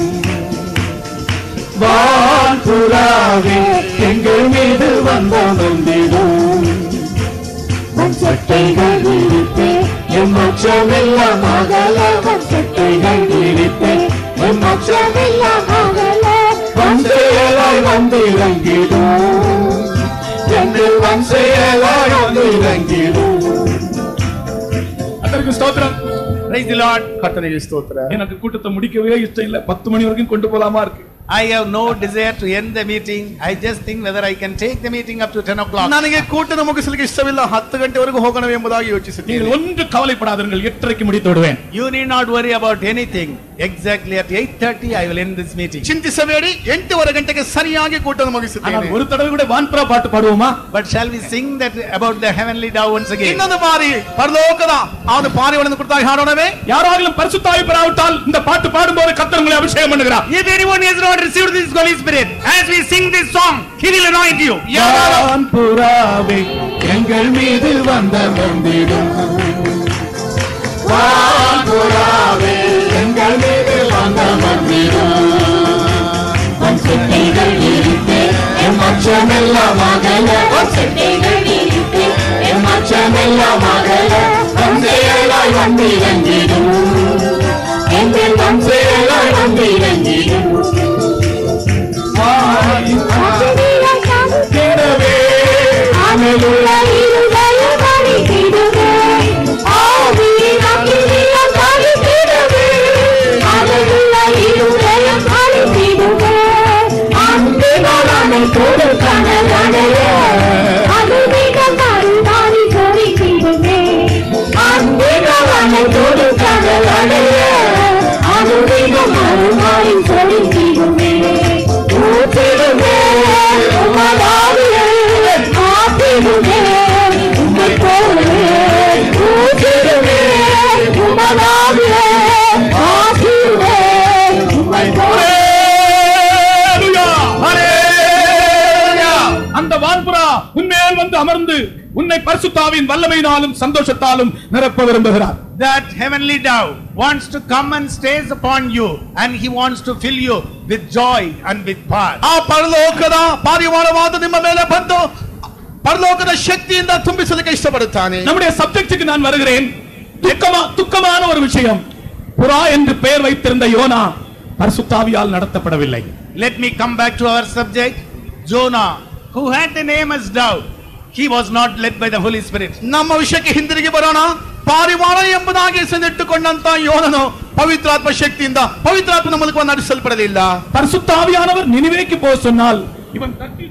வான்புறாவே எங்கள் மீது வந்து அமர்ந்திடும். சட்டைகள் விரித்தே எம் அச்சமெல்லாம் அகல, சட்டைகள் விரித்தே எம் அச்சமெல்லாம் அகல, வஞ்சையலாய் வந்து இறங்கிடும். எங்கள் வஞ்சையலாய் வந்து இறங்கிடும். அதற்கு ஸ்தோத்திரம். Praise the Lord. ಕರ್ತನಿಗೆ ಸ್ತೋತ್ರ. எனக்கு கூட்டத்தை முடிக்கவே இஷ்டம் இல்ல. பத்து மணி வரைக்கும் கொண்டு போலாமா இருக்கு. I have no desire to end the meeting. I just think whether I can take the meeting up to ten o'clock. ನನಗೆ ಕೂಟನ ಮುಗಿಸಲಿಕ್ಕೆ ಇಷ್ಟವಿಲ್ಲ. ಹತ್ತು ಗಂಟೆವರೆಗೂ ಹೋಗೋಣವೇ ಎಂಬುದಾಗಿ ಯೋಚಿಸುತ್ತೇನೆ. நீங்கள் ஒன்று கவலைப்படாதீர்கள். எட்டரைக்கு முடித்து விடுவேன். You need not worry about anything. Exactly at eight thirty I will end this meeting. ಚಿಂತಿಸಬೇಡಿ. ಎಂಟೂವರೆ ಗಂಟೆಗೆ ಸರಿಯಾಗಿ ಕೂಟನ ಮುಗಿಸುತ್ತೇನೆ. ஆனால் ஒரு தடவை கூட வான்புறா பாட்டு பாடுவோமா? But shall we sing that about the heavenly dove once again? ಇನ್ನೊಂದು ಬಾರಿ ಪರಲೋಕದ ಆ ಪಾರಿವಾಳವನ್ನು ಕುರಿತಾಗಿ ಹಾಡೋಣವೇ? யாராலும் பரிசுத்த ஆவி பெறாவிட்டால் இந்த பாட்டு பாடும்போது கர்த்தர் உங்களை அபிஷேகம் பண்ணுகிறார். If anyone has not received this Holy Spirit, as we sing this song, He will anoint you. வான்புறாவே எங்கள் மீது வந்து அமர்ந்திடும். வான்புறாவே எங்கள் மீது வந்து அமர்ந்திடும். சட்டைகள் விரித்தே எம் அச்சமெல்லாம் அகல, சட்டைகள் விரித்தே எம் அச்சமெல்லாம் அகல, வஞ்சையலாய் வந்து இறங்கிடும். எங்கள் வஞ்சையலாய் வந்து இறங்கிடும். ஆமெலுள்ள இருதயம் அழித்திடுமே, ஆவியின் அக்கினியால் அழித்திடுமே. ஆமெலுள்ள இருதயம் அழித்திடுமே, அன்பினால் அனைத்தோடு கனலடைய, அருமிக கருணாடி சொரித்திடுமே. அன்பினால் அனைத்தோடு கனலடைய, அருமிக கருணாடி சொரித்திடுமே. ஊற்றிடுமே உமதாவியே, ஆற்றிடுமே உம்மை போலவே. ஊற்றிடுமே உமதாவியே, ஆற்றிடுமே உம்மை போலவே. அந்த வான்புறா உன்மேல் வந்து அமர்ந்து உன்னை பரிசுத்த ஆவியின் வல்லமையினாலும் சந்தோஷத்தாலும் நிரப்ப விரும்புகிறார். That heavenly dove wants to come and stays upon you, and he wants to fill you with joy and with power. ಆ ಪರಲೋಕದ ಪಾರಿವಾಳವಾದ ನಿಮ್ಮ ಮೇಲೆ ಬಂದು ಪರಲೋಕದ ಶಕ್ತಿಯಿಂದ ತುಂಬಿಸಲಿಕ್ಕೆ ಇಷ್ಟಪಡುತ್ತಾನೆ. நம்முடைய சப்ஜெக்ட்டுக்கு நான் வருகிறேன். துக்கமா துக்கமான ஒரு விஷயம். புறா என்று பெயர் வைத்திருந்த யோனா பரிசுத்த ஆவியால் நடத்தப்படவில்லை. Let me come back to our subject. Jonah, who had the name as dove, he was not led by the Holy Spirit. ನಮ್ಮ ವಿಷಯಕ್ಕೆ ಹಿಂದಿರುಗಿ ಬರೋಣ. ಪಾರಿವಾಳ ಎಂಬುದಾಗಿ ಹೆಸರಿಟ್ಟುಕೊಂಡಂತ ಯೋನನು ಪವಿತ್ರಾತ್ಮ ಶಕ್ತಿಯಿಂದ ಪವಿತ್ರಾತ್ಮನ ಮೂಲಕ ನಡೆಸಲ್ಪಡಲಿಲ್ಲ. பரிசுத்த ஆவியானவர் நினிவேக்கு போக சொன்னால் இவன் தட்டி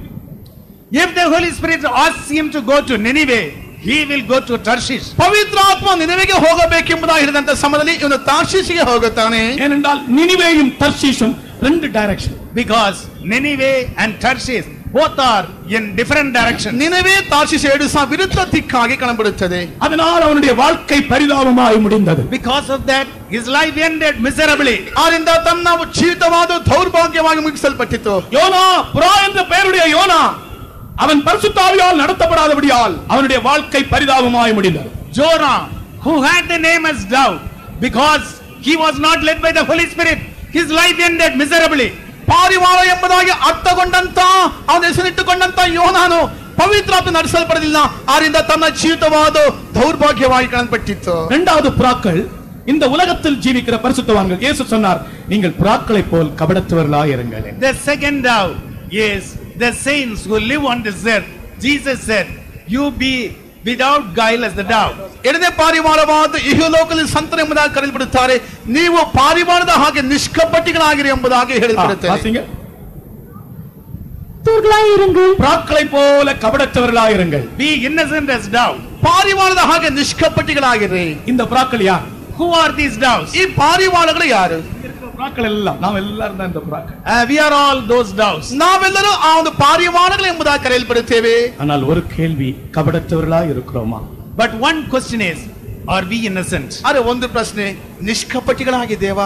If the Holy Spirit asks him to go to Nineveh, he will go to Tarshish. ಪವಿತ್ರಾತ್ಮ ನಿನವೆಗೆ ಹೋಗಬೇಕೆಂಬುದಾಗಿ ಹೇಳಿದಂತ ಸಮಯದಲ್ಲಿ ಇವನು ತಾರ್ಷೀಷಿಗೆ ಹೋಗುತ್ತಾನೆ. ஏனென்றால் நினிவேயும் தர்ஷீஷும் ரெண்டு direction. Because Nineveh and Tarshish both are in different directions. Nineveh Tarshish ಎರಡು ಸಹ ವಿರುದ್ಧ ದಿಕ್ಕಾಗಿ ಕಾಣಬರುತ್ತದೆ. அதனால் அவனுடைய வாழ்க்கை பரிதாபமாய் முடிந்தது. Because of that, his life ended miserably. ಆದ್ದರಿಂದ ತನ್ನ ಜೀವಿತವಾದ ದೌರ್ಭಾಗ್ಯವಾಗಿ ಮುಗಿಸಲ್ಪಟ್ಟಿತು. யோனா புறா என்ற பெயருடைய யோனா அவன் பரிசுத்த ஆவியால் நடத்தப்படாதபடியால் அவனுடைய வாழ்க்கை பரிதாபமாய் முடிந்தது. Jonah, who had the name as dove, because he was not led by the Holy Spirit, his life ended miserably. ಪಾರಿವಾಳ ಎಂಬುದಾಗಿ ಅರ್ಥಗೊಂಡಂತ ಅವನ ಹೆಸರಿಟ್ಟುಕೊಂಡಂತ ಯೋನಾನು ಪವಿತ್ರಾತ್ಮ ನಡೆಸಲ್ಪಡಲಿಲ್ಲ. ಆರಿಂದ ತನ್ನ ಜೀವಿತವಾದ ದೌರ್ಭಾಗ್ಯವಾಗಿ ಕಾಣಲ್ಪಟ್ಟಿತ್ತು. இரண்டாவது புறாக்கள் இந்த உலகத்தில் ஜீவிக்கிற பரிசுத்தவான்கள். இயேசு சொன்னார், நீங்கள் புறாக்களைப் போல் கபடத்தவர்களாய் இருங்கள். The second dove is the saints who live on this earth. Jesus said, you be without guile as the dove. ಎರಡನೇ ಪಾರಿವಾಳವಾದ ಇಹಲೋಕದಲ್ಲಿ ಸಂತರು ಎಂಬುದಾಗಿ ಕರೆಯಲ್ಪಡುತ್ತಾರೆ. ನೀವು ಪಾರಿವಾಳದ ಹಾಗೆ ನಿಷ್ಕಪಟಿಗಳಾಗಿರಿ ಎಂಬುದಾಗಿ ಹೇಳಲ್ಪಡುತ್ತದೆ. கபடற்றவர்களாய் இருங்கள். புறாக்களை போல கபடற்றவர்களாய் இருங்கள். Be innocent as dove. ಪಾರಿವಾಳದ ಹಾಗೆ ನಿಷ್ಕಪಟಿಗಳಾಗಿರಿ. இந்த புறாக்கள் யார்? Who are these doves? ಈ ಪಾರಿವಾಳಗಳು ಯಾರು? புறாக்கள் எல்லாம் நாம் எல்லாரும் தான் இந்த புறாக்கள். Uh, we are all those doves. ನಾವೆಲ್ಲರೂ ಆ ಒಂದು ಪಾರಿವಾಳಗಳು ಎಂಬುದಾಗಿ ಕರೆಯಲ್ಪಡುತ್ತೇವೆ. ஆனால் ஒரு கேள்வி, கபடற்றவர்களாய் இருக்கிறோமா? But one question is, are we innocent? ಅರೆ ಒಂದು ಪ್ರಶ್ನೆ, ನಿಷ್ಕಪಟಿಗಳಾಗಿದ್ದೇವಾ?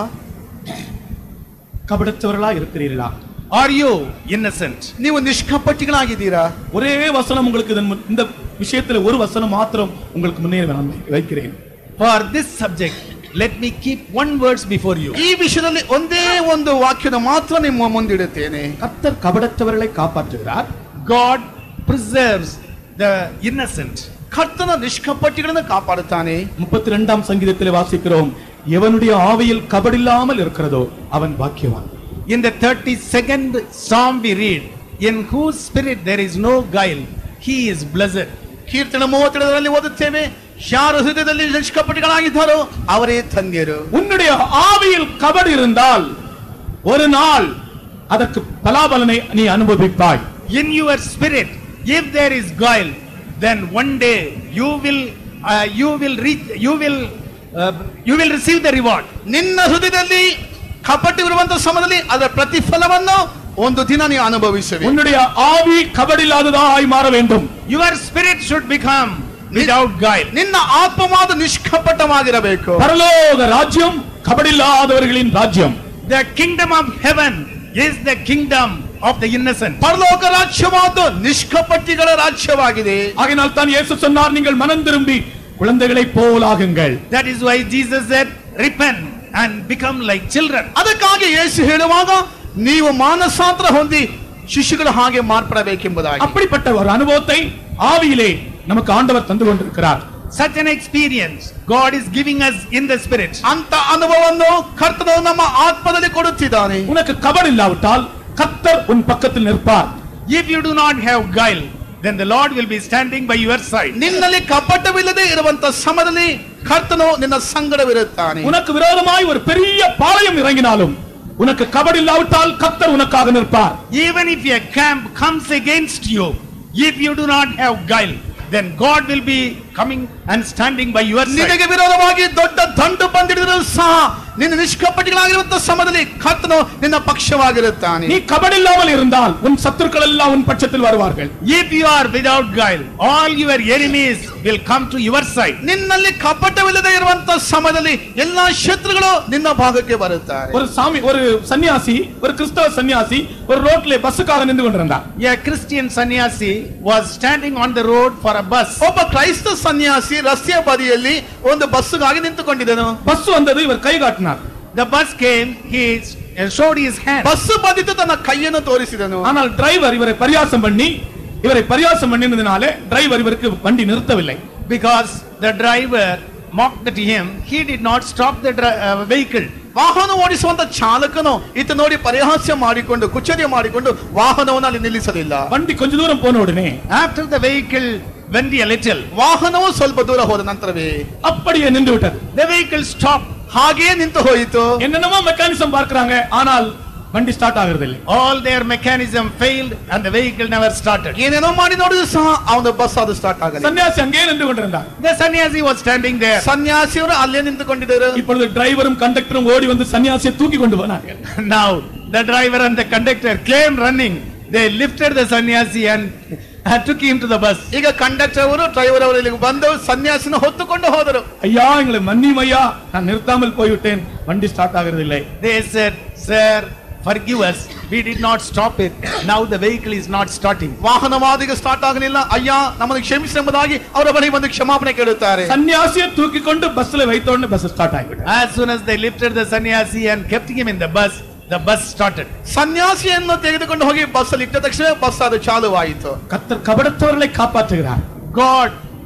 கபடற்றவர்களாய் இருக்கிறீர்களா? Are you innocent? ನೀವು ನಿಷ್ಕಪಟಿಗಳಾಗಿದ್ದೀರಾ? ஒரே வசனம் உங்களுக்கு இதன் முன்- இந்த விஷயத்துல ஒரு வசனம் மாத்திரம் உங்களுக்கு முன்னே நான் வைக்கிறேன். For this subject, let me keep one verse before you. ಈ ವಿಷಯದಲ್ಲಿ ಒಂದೇ ಒಂದು ವಾಕ್ಯನ ಮಾತ್ರ ನಿಮ್ಮ ಮುಂದಿಡುತ್ತೇನೆ. கர்த்தர் கபடற்றவர்களை காப்பாற்றுகிறார். God preserves the innocent. ಕರ್ತನ ನಿಷ್ಕಪಟಿಗಳನ್ನು ಕಾಪಾಡುತ್ತಾನೆ. முப்பத்தி இரண்டாம் சங்கீதத்திலே வாசிக்கிறோம், எவனுடைய ஆவியில் கபடில்லாமல் இருக்கிறதோ அவன் பாக்கியவான். In the thirty-second Psalm we read, in whose spirit there is no guile, he is blessed. ಕೀರ್ತನೆ ಮೂವತ್ತೆರಡರಲ್ಲಿ ಓದುತ್ತೇವೆ, ಯಾರು ಹೃದಯದಲ್ಲಿ ನಿಷ್ಕಪಟಿಗಳಾಗಿದ್ದಾರೋ ಅವರೇ ಧನ್ಯರು. உன்னுடைய ஆவியில் கபடு இருந்தால் ஒரு நாள் அதற்கு பலாபலனை நீ அனுபவிப்பாய். In your spirit, if there is guile, then one day you will uh, you will reach you will uh, you will receive the reward. ನಿನ್ನ ಹೃದಯದಲ್ಲಿ ಕಪಟವಿರುವಂತಹ ಸಮಯದಲ್ಲಿ ಅದರ ಪ್ರತಿಫಲವನ್ನು ಒಂದು ದಿನ ನೀನು ಅನುಭವಿಸುವೆ. உன்னுடைய ஆவி கபடில்லாததாய் மாற வேண்டும். Your spirit should become without guile. ನಿನ್ನ ಆತ್ಮವಾದ ನಿಷ್ಕಪಟವಾಗಿರಬೇಕು. பரலோக ராஜ்யம் கபடில்லாதவர்களின் ராஜ்யம். The kingdom of heaven is the kingdom of the innocent. ಪರಲೋಕ ರಾಜ್ಯವಾದ ನಿಷ್ಕಪಟಿಗಳ ರಾಜ್ಯವಾಗಿದೆ. ஆகையால் தான் இயேசு சொன்னார், நீங்கள் மனம் திரும்பி குழந்தைகளைப் போலாகுங்கள். That is why Jesus said, repent and become like children. ಅದಕ್ಕಾಗಿ ಯೇಸು ಹೇಳುವಾಗ ನೀವು ಮಾನಸಾಂತರ ಹೊಂದಿ ಶಿಶುಗಳ ಹಾಗೆ ಮಾರ್ಪಡಬೇಕೆಂಬುದಾಗಿ. அப்படிப்பட்ட ஒரு அனுபவத்தை ஆவியிலே நமக்கு ஆண்டவர் தந்து கொண்டிருக்கிறார். Such an experience God is giving us in the spirit. ಅಂತ ಅನುಭವವನ್ನು ಕರ್ತನು ನಮ್ಮ ಆತ್ಮದಲ್ಲಿ ಕೊಡುತ್ತಿದ್ದಾನೆ. உனக்கு கபடு இல்லாவிட்டால் கர்த்தர் உன் பக்கத்தில் நிற்பார். If you do not have guile, then the Lord will be standing by your side. ನಿನ್ನಲ್ಲಿ ಕಪಟವಿಲ್ಲದೆ ಇರುವಂತ ಸಮಯದಲ್ಲಿ ಕರ್ತನು ನಿನ್ನ ಸಂಗಡವಿರುತ್ತಾನೆ. உனக்கு விரோதமாய் ஒரு பெரிய பாளையம் இறங்கினாலும் உனக்கு கபடு இல்லாவிட்டால் கர்த்தர் உனக்காக நிற்பார். Even if a camp comes against you, if you do not have guile, then God will be coming and standing by your side. ನಿನಗೆ ವಿರೋಧವಾಗಿ ದೊಡ್ಡ ದಂಡು ಬಂದಿಡಿದರೂ ಸಹ ನಿನ್ನ ನಿಷ್ಕಪಟಿಗಳಾಗಿರುವಂತಹ ಸಮಯದಲ್ಲಿ ಕರ್ತನು ನಿನ್ನ ಪಕ್ಷವಾಗಿರುತ್ತಾನೆ. நீ கபடு இல்லாமல் இருந்தால் உன் சத்துருக்கள் எல்லாம் உன் பட்சத்தில் வருவார்கள். If you are without guile, all your enemies will come to your side. ನಿನ್ನಲ್ಲಿ ಕಪಟವಿಲ್ಲದೆ ಇರುವಂತಹ ಸಮಯದಲ್ಲಿ ಎಲ್ಲಾ ಶತ್ರುಗಳು ನಿನ್ನ ಭಾಗಕ್ಕೆ ಬರುತ್ತಾರೆ. ஒரு சாமி ஒரு சன்னியாசி ஒரு கிறிஸ்தவ சன்னியாசி ஒரு ரோட்ல பஸ்ஸுக்காக நின்று கொண்டிருந்தார். A Christian sannyasi was standing on the road for a bus. ಒಬ್ಬ ಕ್ರೈಸ್ತ ಸನ್ಯಾಸಿ ರಸ್ತೆಯ ಬದಿಯಲ್ಲಿ ಒಂದು ಬಸ್ಸಿಗಾಗಿ ನಿಂತುಕೊಂಡಿದ್ದನು. பஸ் வந்தது, இவர் கை காட்டினார். The bus came, he showed his hand. Bus ಬಂದಿದ್ದು ತನ್ನ ಕೈಯನ್ನು ತೋರಿಸಿದನು. ஆனால் டிரைவர் இவரை பரியாசம் பண்ணி இவரை பரியாசம் பண்ணினதினாலே டிரைவர் இவருக்கு வண்டி நிறுத்தவில்லை. Because the driver mocked at him, he did not stop the dri- uh, vehicle. ವಾಹನ ಓಡಿಸುವಂತ ಚಾಲಕನು ಈತ ನೋಡಿ ಪರಿಹಾಸ್ಯ ಮಾಡಿಕೊಂಡು ಕುಚರ್ಯ ಮಾಡಿಕೊಂಡು ವಾಹನವನ್ನು ಅಲ್ಲಿ ನಿಲ್ಲಿಸಲಿಲ್ಲ. வண்டி கொஞ்ச தூரம் போன உடனே After the vehicle went a little, ವಾಹನವು ಸ್ವಲ್ಪ ದೂರ ಹೋದ ನಂತರವೇ அப்படியே நின்று விட்டது. the vehicle stopped. ಹಾಗೇ ನಿಂತು ಹೋಯಿತು. என்னென்னமோ மெக்கானிசம் பார்க்கறாங்க, ஆனால் வண்டி ஸ்டார்ட் ஆகுறது இல்லை. All their mechanism failed and the vehicle never started. ಏನೇನೋ ಮಾಡಿ ನೋಡಿದ್ರು ಸಹ ಅವನ ಬಸ್ ಅದು ಸ್ಟಾರ್ಟ್ ಆಗಲಿಲ್ಲ. சன்னியாசி அங்கே நின்று கொண்டிருந்தார். The sannyasi was standing there. ಸನ್ಯಾಸಿಯವರು ಅಲ್ಲೇ ನಿಂತುಕೊಂಡಿದ್ದರು. இப்பொழுது டிரைவரும் கண்டக்டரும் ஓடி வந்து சன்னியாசியை தூக்கி கொண்டு போனார்கள். Now the driver and the conductor came running. They lifted the sannyasi and uh, took him to the bus. ಈಗ ಕಂಡಕ್ಟರ್ ಅವರು ಡ್ರೈವರ್ ಅವರು ಇಲ್ಲಿಗೆ ಬಂದು ಸನ್ಯಾಸಿನ ಹೊತ್ತುಕೊಂಡು ಹೋದರು. ஐயா எங்களை மன்னியும் ஐயா, நான் நிறுத்தாமல் போய்விட்டேன், வண்டி ஸ்டார்ட் ஆகிறது இல்லை. They said, sir, forgive us, we did not stop it, now the vehicle is not starting. ವಾಹನವಾದಿಗೆ ಸ್ಟಾರ್ಟ್ ಆಗಲಿಲ್ಲ, ಅಯ್ಯ ನಮ್ಮನ್ನು ಕ್ಷಮಿಸಿ ಎಂಬುದಾಗಿ ಅವರ ಬಳಿ ಬಂದು ಕ್ಷಮಾಪಣೆ ಕೇಳುತ್ತಾರೆ. சன்னியாசியை தூக்கி கொண்டு பஸ்ல வைத்த உடனே பஸ் ஸ்டார்ட் ஆகிவிட்டது. As soon as they lifted the sannyasi and kept him in the bus, the bus started. ಸನ್ಯಾಸಿಯನ್ನು ತೆಗೆದುಕೊಂಡು ಹೋಗಿ ಬಸ್ ಅಲ್ಲಿ ಇಟ್ಟ ತಕ್ಷಣ ಬಸ್ ಅದು ಚಾಲುವಾಯಿತು. கர்த்தர் கபடத்தவர்களை காப்பாற்றுகிறார். God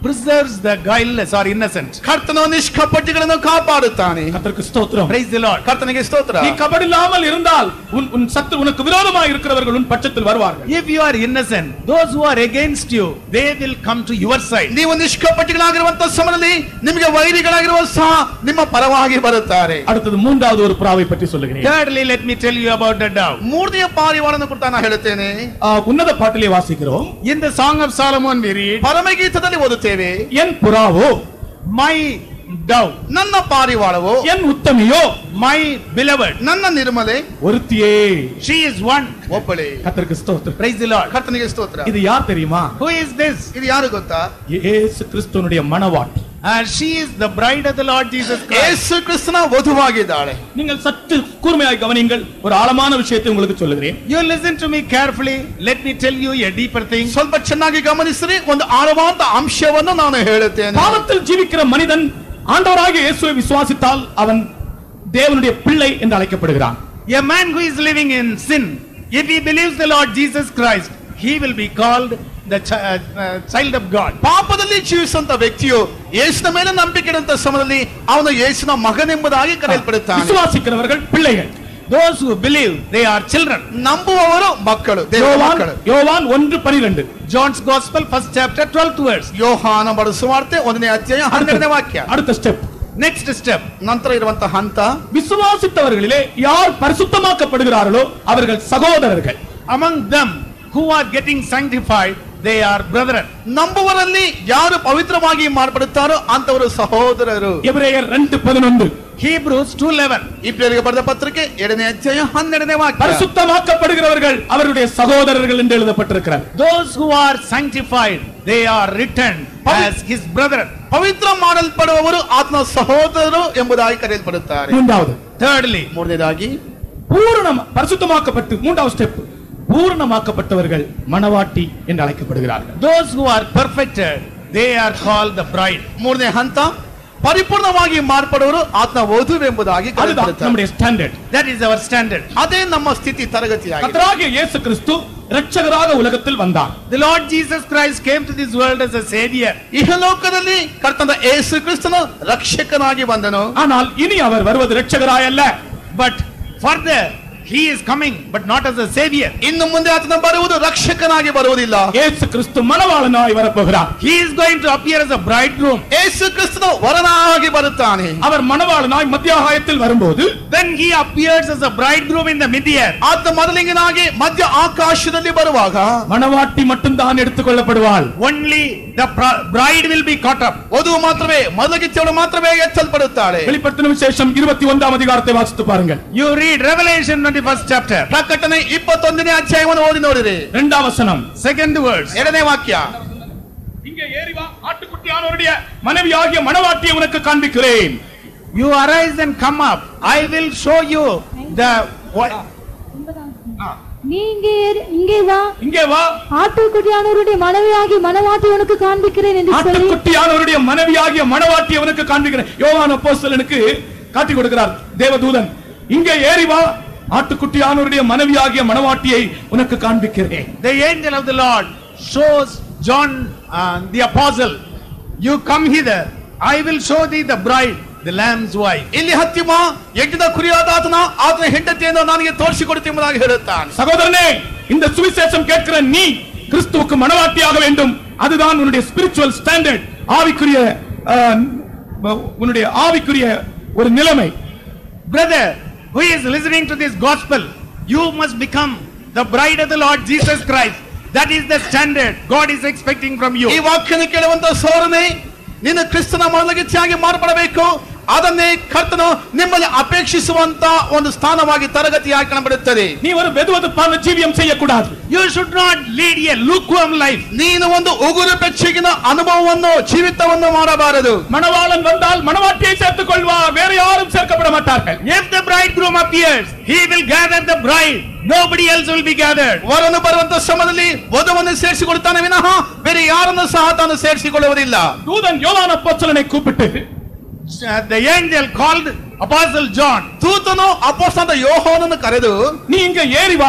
preserves the guileless or innocent. ಕರ್ತನು ನಿಷ್ಕಪಟಿಗಳನ್ನು ಕಾಪಾಡುತ್ತಾನೆ. கர்த்தருக்கு ஸ்தோத்திரம். Praise the Lord. ಕರ್ತನಿಗೆ ಸ್ತೋತ್ರ. நீ கபடு இல்லாமல் இருந்தால் உன் உன் சத்து உனக்கு விரோதமாக இருக்கிறவர்கள் உன் பட்சத்தில் வருவார்கள். If you are innocent, those who are against you, they will come to your side. ನೀವು ನಿಷ್ಕಪಟಿಗಳಾಗಿರುವಂತ ಸಮಯದಲ್ಲಿ ನಿಮಗೆ ವೈರಿಗಳಾಗಿರುವ ಸಹ ನಿಮ್ಮ ಪರವಾಗಿ ಬರುತ್ತಾರೆ. அடுத்தது மூன்றாவது ஒரு புறாவை பற்றி சொல்லுகிறேன். Thirdly, let me tell you about the dove. ಮೂರನೆಯ ಪಾರಿವಾಳವನ್ನು ಕುರಿತು ನಾನು ಹೇಳುತ್ತೇನೆ. ஆ, உன்னத பாட்டிலே வாசிக்கிறோம். In the Song of Solomon we read, ಪರಮಗೀತದಲ್ಲಿ ಓದುತ್ತೇವೆ, என் புறாவோ, my dove, ನನ್ನ ಪಾರಿವಾಳವೋ, என் உத்தமியோ, my beloved, ನನ್ನ ನಿರ್ಮಲೆ, ஒருத்தியே. she is one. ಒಬ್ಬಳೇ. கர்த்தருக்கு ஸ்தோத்திரம். Praise the Lord. ಕರ್ತನಿಗೆ ಸ್ತೋತ್ರ. இது யார் தெரியுமா? Who is this? ಇದು ಯಾರು ಗೊತ್ತಾ? இயேசு கிறிஸ்துவினுடைய மணவாட்டி. And she is the bride of the Lord Jesus Christ. ಯೇಸು ಕ್ರಿಸ್ತನ ವಧುವಾಗಿದ್ದಾಳೆ. நீங்கள் சற்று கூர்மையாய் கவனியுங்கள். ஒரு ஆழமான விஷயத்தை உங்களுக்கு சொல்லுகிறேன். You listen to me carefully. Let me tell you a deeper thing. ಸ್ವಲ್ಪ ಚೆನ್ನಾಗಿ ಗಮನಿಸಿರಿ, ಒಂದು ಆಳವಾದ ಅಂಶವನ್ನು ನಾನು ಹೇಳುತ್ತೇನೆ. பாவத்தில் ஜீவிக்கிற மனிதன் ஆண்டவராகிய இயேசுவை விசுவாசித்தால் அவன் தேவனுடைய பிள்ளை என்று அழைக்கப்படுகிறான். A man who is living in sin, if he believes the Lord Jesus Christ, he will be called the ch- uh, uh, child of God. ಪಾಪದಲ್ಲಿ ಜೀವಿಸುವಂತ ವ್ಯಕ್ತಿಯು ಯೇಸುವಿನ ಮೇಲೆ ನಂಬಿಕೆ ಇಡುವಂತ ಸಮಯದಲ್ಲಿ ಅವನು ಯೇಸುವಿನ ಮಗನೆಂಬುದಾಗಿ ಕರೆಯಲ್ಪಡುತ್ತಾನೆ. விசுவாசிக்கிறவர்கள் பிள்ளைகள். Those who believe, they are children. ನಂಬುವವರು ಮಕ್ಕಳು, ದೇವರ யோவான் ಮಕ್ಕಳು. யோவான் ஒன்று பன்னிரண்டு. John's Gospel, first chapter, twelfth verse. ಯೋಹಾನ ಬರೆದ ಸುವಾರ್ತೆ ಒಂದನೇ ಅಧ್ಯಾಯ ಹನ್ನೆರಡನೇ ವಾಕ್ಯ. அடுத்த ஸ்டெப். Next step. ನಂತರ ಇರುವಂತ ಹಂತ, விசுவாசித்தவர்களிலே யார் பரிசுத்தமாக்கப்படுகிறார்களோ அவர்கள் சகோதரர்கள். Among them who are getting sanctified, they are brethren. ನಂಬುವರಲ್ಲಿ ಯಾರು ಪವಿತ್ರವಾಗಿ ಮಾರ್ಪಡುತ್ತಾರೋ ಅಂತವರು ಸಹೋದರರು. எபிரேயர் ரெண்டு பதினொன்று. Hebrews two eleven. ಇಬ್ರಿಯರಿಗೆ ಬರೆದ ಪತ್ರಿಕೆ ಎರಡನೇ ಅಧ್ಯಾಯ ಹನ್ನೆರಡನೇ ವಾಕ್ಯ. பரிசுத்தமாக்கப்படுகிறவர்கள் அவருடைய சகோதரர்கள் என்று எழுதப்பட்டிருக்கிறார். Those who are sanctified, they are written as his brethren. ಪವಿತ್ರ ಮಾಡಲ್ಪಡುವವರು ಆತನ ಸಹೋದರರು ಎಂಬುದಾಗಿ ಕರೆಯಲ್ಪಡುತ್ತಾರೆ. மூன்றாவது. Thirdly, ಮೂರನೇದಾಗಿ பூரண பரிசுத்தமாக்கப்பட்டு மூன்றாவது ஸ்டெப், பூரணமாக்கப்பட்டவர்கள் மணவாட்டி என்று அழைக்கப்படுகிறார்கள். those who are perfected, they are called the bride. ಮೂರನೇ ಹಂತ, ಪರಿಪೂರ್ಣವಾಗಿ ಮಾರ್ಪಡುವರು ಆತನ ವಧುವೆಂಬುದಾಗಿ அதுதான் ಕರೆಯಲ್ಪಡುತ್ತಾರೆ. நம்முடைய standard. That is our standard. ಅದೇ ನಮ್ಮ ಸ್ಥಿತಿ ತರಗತಿಯಾಗಿದೆ. கர்த்தராகிய இயேசு கிறிஸ்து இரட்சகராக உலகத்தில் வந்தார். The Lord Jesus Christ came to this world as a savior. ಇಹಲೋಕದಲ್ಲಿ ಕರ್ತನ ಯೇಸು ಕ್ರಿಸ್ತನು ರಕ್ಷಕನಾಗಿ ಬಂದನು. ஆனால் இனி அவர் வருவது இரட்சகராய் அல்ல. But further, he is coming, but not as a savior. ಇನ್ನು ಮುಂದೆ ಆತನ ಬರುವುದು ರಕ್ಷಕನಾಗಿ ಬರುವುದಿಲ್ಲ. இயேசு கிறிஸ்து மணவாளனாய் வரப்போகிறார். He is going to appear as a bridegroom. ಯೇಸು ಕ್ರಿಸ್ತನು ವರನಾಗಿ ಬರುತ್ತಾನೆ. அவர் மணவாளனாய் மத்தியாகாயத்தில் வரும்போது When he appears as a bridegroom in the mid-air, ಆತ ಮೊದಲಿಂಗನಾಗಿ ಮಧ್ಯ ಆಕಾಶದಲ್ಲಿ ಬರುವಾಗ மணவாட்டி மட்டும்தான் எடுத்துக்கொள்ளப்படுவாள். only the br- bride will be caught up. ವಧು ಮಾತ್ರವೇ, ಮೊದಲಿಗೆಚ್ಚವಳು ಮಾತ್ರವೇ ಎಚ್ಚಲ್ಪಡುತ್ತಾಳೆ. வெளிப்படுத்தின விசேஷம் இருபத்தி ஒன்றாம் அதிகாரத்தை வாசித்து பாருங்கள். You read Revelation twenty-first chapter, ಪ್ರಕಟಣೆ ಇಪ್ಪತ್ತೊಂದನೇ ಅಧ್ಯಾಯವನ್ನು ಓದಿ ನೋಡಿರಿ. இரண்டாம் வசனம். second verse. ಎರಡನೇ ವಾಕ್ಯ, இங்கே ஏறி வா, ஆட்டுக்குட்டியானவருடைய மனைவியாகிய மணவாட்டியை உனக்கு காண்பிக்கிறேன். You arise and come up. I will show you the what? நீ இங்கே ஏறி- இங்கே வா, இங்கே வா, ஆட்டுக்குட்டியானவருடைய மனைவியாகி மணவாட்டி உனக்கு காண்பிக்கிறேன் என்று சொல்லி ஆட்டுக்குட்டியானவருடைய மனைவியாகிய மணவாட்டியை உனக்கு காண்பிக்கிறேன். யோவான் அப்போஸ்தலனுக்கு காட்டி கொடுக்கிறார் தேவதூதன். இங்கே ஏறி வா, ஆட்டுக்குட்டியானவருடைய மனைவியாகிய மணவாட்டியை உனக்கு காண்பிக்கிறேன். The angel of the Lord shows John uh, the apostle, you come hither. I will show thee the bride, the lamb's wife. ಇಲ್ಲಿ ಹತ್ತಿಮ ಯಜ್ಞದ ಕುರಿಯಾದ ಆತನ ಆತನ ಹೆಂಡತಿಯನ್ನು ನನಗೆ ತೋರಿಸಿಕೊಡುತ್ತೀನಿ ಎಂಬುದಾಗಿ ಹೇಳುತ್ತಾನೆ. சகோதரனே, இந்த சுவிசேஷம் கேட்கிற நீ கிறிஸ்துவுக்கு மணவாட்டியாக வேண்டும். அதுதான் உன்னுடைய ஸ்பிரிச்சுவல் ஸ்டாண்டர்ட், ஆவிக்குரிய அஹ், உன்னுடைய ஆவிக்குரிய ஒரு நிலைமை. Brother, who is listening to this gospel, you must become the bride of the Lord Jesus Christ. That is the standard God is expecting from you. ಈ ವಾಕ್ಯನ ಕೇಳುವಂತ ಸೋರನೆ, ನೀನು ಕ್ರಿಸ್ತನ ಮೊದಲಿಗೆಚ್ಚಾಗಿ ಮಾರ್ಪಡಬೇಕು. ಅದನ್ನೇ ಕರ್ತನು ನಿಮ್ಮಲ್ಲಿ ಅಪೇಕ್ಷಿಸುವಂತ ಒಂದು ಸ್ಥಾನವಾಗಿ ತರಗತಿಯಾಗಿ ಕಾಣಬರುತ್ತದೆ. நீ ஒரு வெதுவெதுப்பான ஜீவியம் செய்யக்கூடாது. You should not lead a lukewarm life. ನೀನು ಒಂದು ಉಗುರು ಬೆಚ್ಚಗಿನ ಅನುಭವವನ್ನು ಜೀವಿತವನ್ನು ಮಾಡಬಾರದು. மணவாளன் வந்தால் மணவாட்டியை சேர்த்துக் கொள்வார், வேற யாரும் சேர்க்கப்பட மாட்டார்கள். If the bridegroom appears, he will gather the bride. Nobody else will be gathered. ವರನು ಬರುವಂತ ಸಮಯದಲ್ಲಿ ವಧುವನ್ನು ಸೇರಿಸಿಕೊಳ್ತಾನೆ ವಿನಃ ಬೇರೆ ಯಾರನ್ನು ಸಹ ತಾನು ಸೇರಿಸಿಕೊಳ್ಳುವುದಿಲ್ಲ. தூதன் யோவான் அப்போஸ்தலனை கூப்பிட்டு Uh, the angel called Apostle John. ದೂತನು ಅಪೊಸ್ತಲನಾದ ಯೋಹಾನನನ್ನು ಕರೆದು, நீ இங்க ஏறி வா,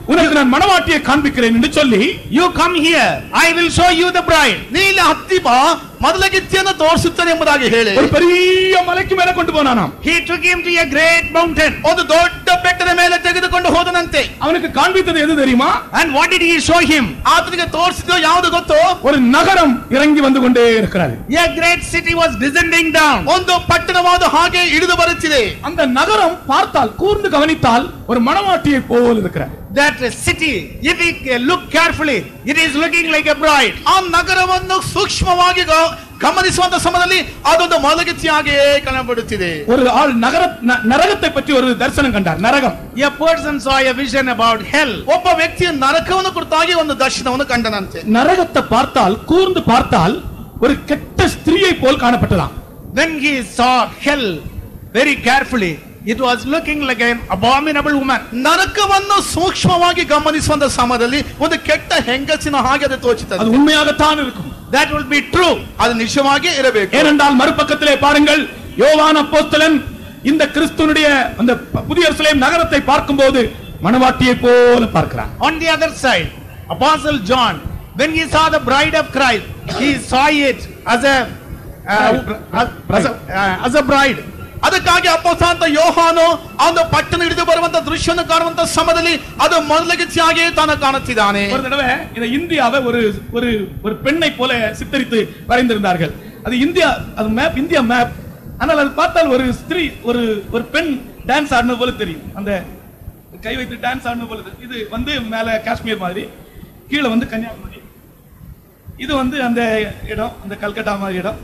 உனக்கு நான் மணவாட்டியை காண்பிக்கிறேன் என்று சொல்லி, you come here, I will show you the bride. ನೀ ಇಲ್ಲಿ ಹತ್ತಿ ಬಾ, ಮೊದಲಗಿತ್ತಿಯನ್ನು ತೋರಿಸುತ್ತೇನೆ ಎಂಬುದಾಗಿ ಹೇಳಿ ஒரு பெரிய ಮலைக்கு ಮೇಲೆ கொண்டு போனானாம். He took him to a great mountain. ಒಂದು ದೊಡ್ಡ ಬೆಟ್ಟದ ಮೇಲೆ ತೆಗೆದುಕೊಂಡು ಹೋದನಂತೆ. அவனுக்கு காண்பித்தது எது தெரியுமா? And what did he show him? ಆತನಿಗೆ ತೋರಿಸಿದ್ದು ಯಾವುದು ಗೊತ್ತು? ஒரு நகரம் இறங்கி வந்து கொண்டே இருக்கிறது. A great city was descending down. ಒಂದು ಪಟ್ಟಣವಾದ ಹಾಗೆ ಇಳಿದು ಬರುತ್ತಿದೆ. அந்த நகரம் பார்த்தால், கூர்ந்து கவனித்தால், ஒரு மணவாட்டியை போல இருக்கிறது. That city, if we look carefully, it is looking like a bride. ಆ ನಗರವನ್ನು ಸೂಕ್ಷ್ಮವಾಗಿ ಗ- ಗಮನಿಸುವಂತ ಸಮಯದಲ್ಲಿ ಅದೊಂದು ಮೊದಲಗಿತ್ತಿಯಾಗಿಯೇ ಕಾಣಬರುತ್ತಿದೆ. ஒரு ஆள் நகர ந- நரகத்தை பற்றி ஒரு தரிசனம் கண்டார். நரகம். A person saw a vision about hell. ಒಬ್ಬ ವ್ಯಕ್ತಿಯ ನರಕವನ್ನು ಕುರಿತಾಗಿ ಒಂದು ದರ್ಶನವನ್ನು ಕಂಡನಂತೆ. நரகத்தை பார்த்தால், கூர்ந்து பார்த்தால், ஒரு கெட்ட ஸ்திரீயை போல் காணப்பட்டதாம். When he saw hell very carefully, it was looking like an abominable woman. ನರಕವನ್ನು ಸೂಕ್ಷ್ಮವಾಗಿ ಗಮನಿಸುವಂತ ಸಮಯದಲ್ಲಿ ಒಂದು ಕೆಟ್ಟ ಹೆಂಗಸಿನ ಹಾಗೆ ಅದು ತೋಚುತ್ತದೆ. அது உண்மையாகத்தான் இருக்கும். That will be true. ಅದು ನಿಜವಾಗಿ ಇರಬೇಕು. ஏனென்றால் மறுபக்கத்திலே பாருங்கள், யோவான் அப்போஸ்தலன் இந்த கிறிஸ்துவினுடைய அந்த புதிய எருசலேம் நகரத்தை பார்க்கும்போது மணவாட்டியை போல பார்க்கிறார். On the other side, Apostle John, when he saw the bride of Christ, he saw it as a uh, as a uh, as a bride. ಅದಕ್ಕಾಗಿ ಅಪೊಸ್ತಲನಾದ ಯೋಹಾನು ಒಂದು ಪಟ್ಟಣ ಹಿಡಿದು ಬರುವಂತ ದೃಶ್ಯವನ್ನು ಕಾಣುವಂತ ಸಮಯದಲ್ಲಿ ಅದು ಮೊದಲಗಿತ್ತಿಯಾಗಿ ತಾನು ಕಾಣುತ್ತಿದ್ದಾನೆ. ஒரு தடவை இந்த இந்தியாவை ஒரு ஒரு ஒரு பெண்ணை போல சித்தரித்து வரைந்திருந்தார்கள். அது இந்தியா, அது மேப், இந்தியா மேப். ஆனால் அது பார்த்தால் ஒரு ஸ்திரீ, ஒரு ஒரு பெண் டான்ஸ் ஆடுனது போல தெரியும். அந்த கை வைத்து டான்ஸ் ஆடுனது போல தெரியும். இது வந்து மேல காஷ்மீர் மாதிரி, கீழே வந்து கன்னியாகுமரி, இது வந்து அந்த இடம், அந்த கல்கட்டா மாதிரி இடம்.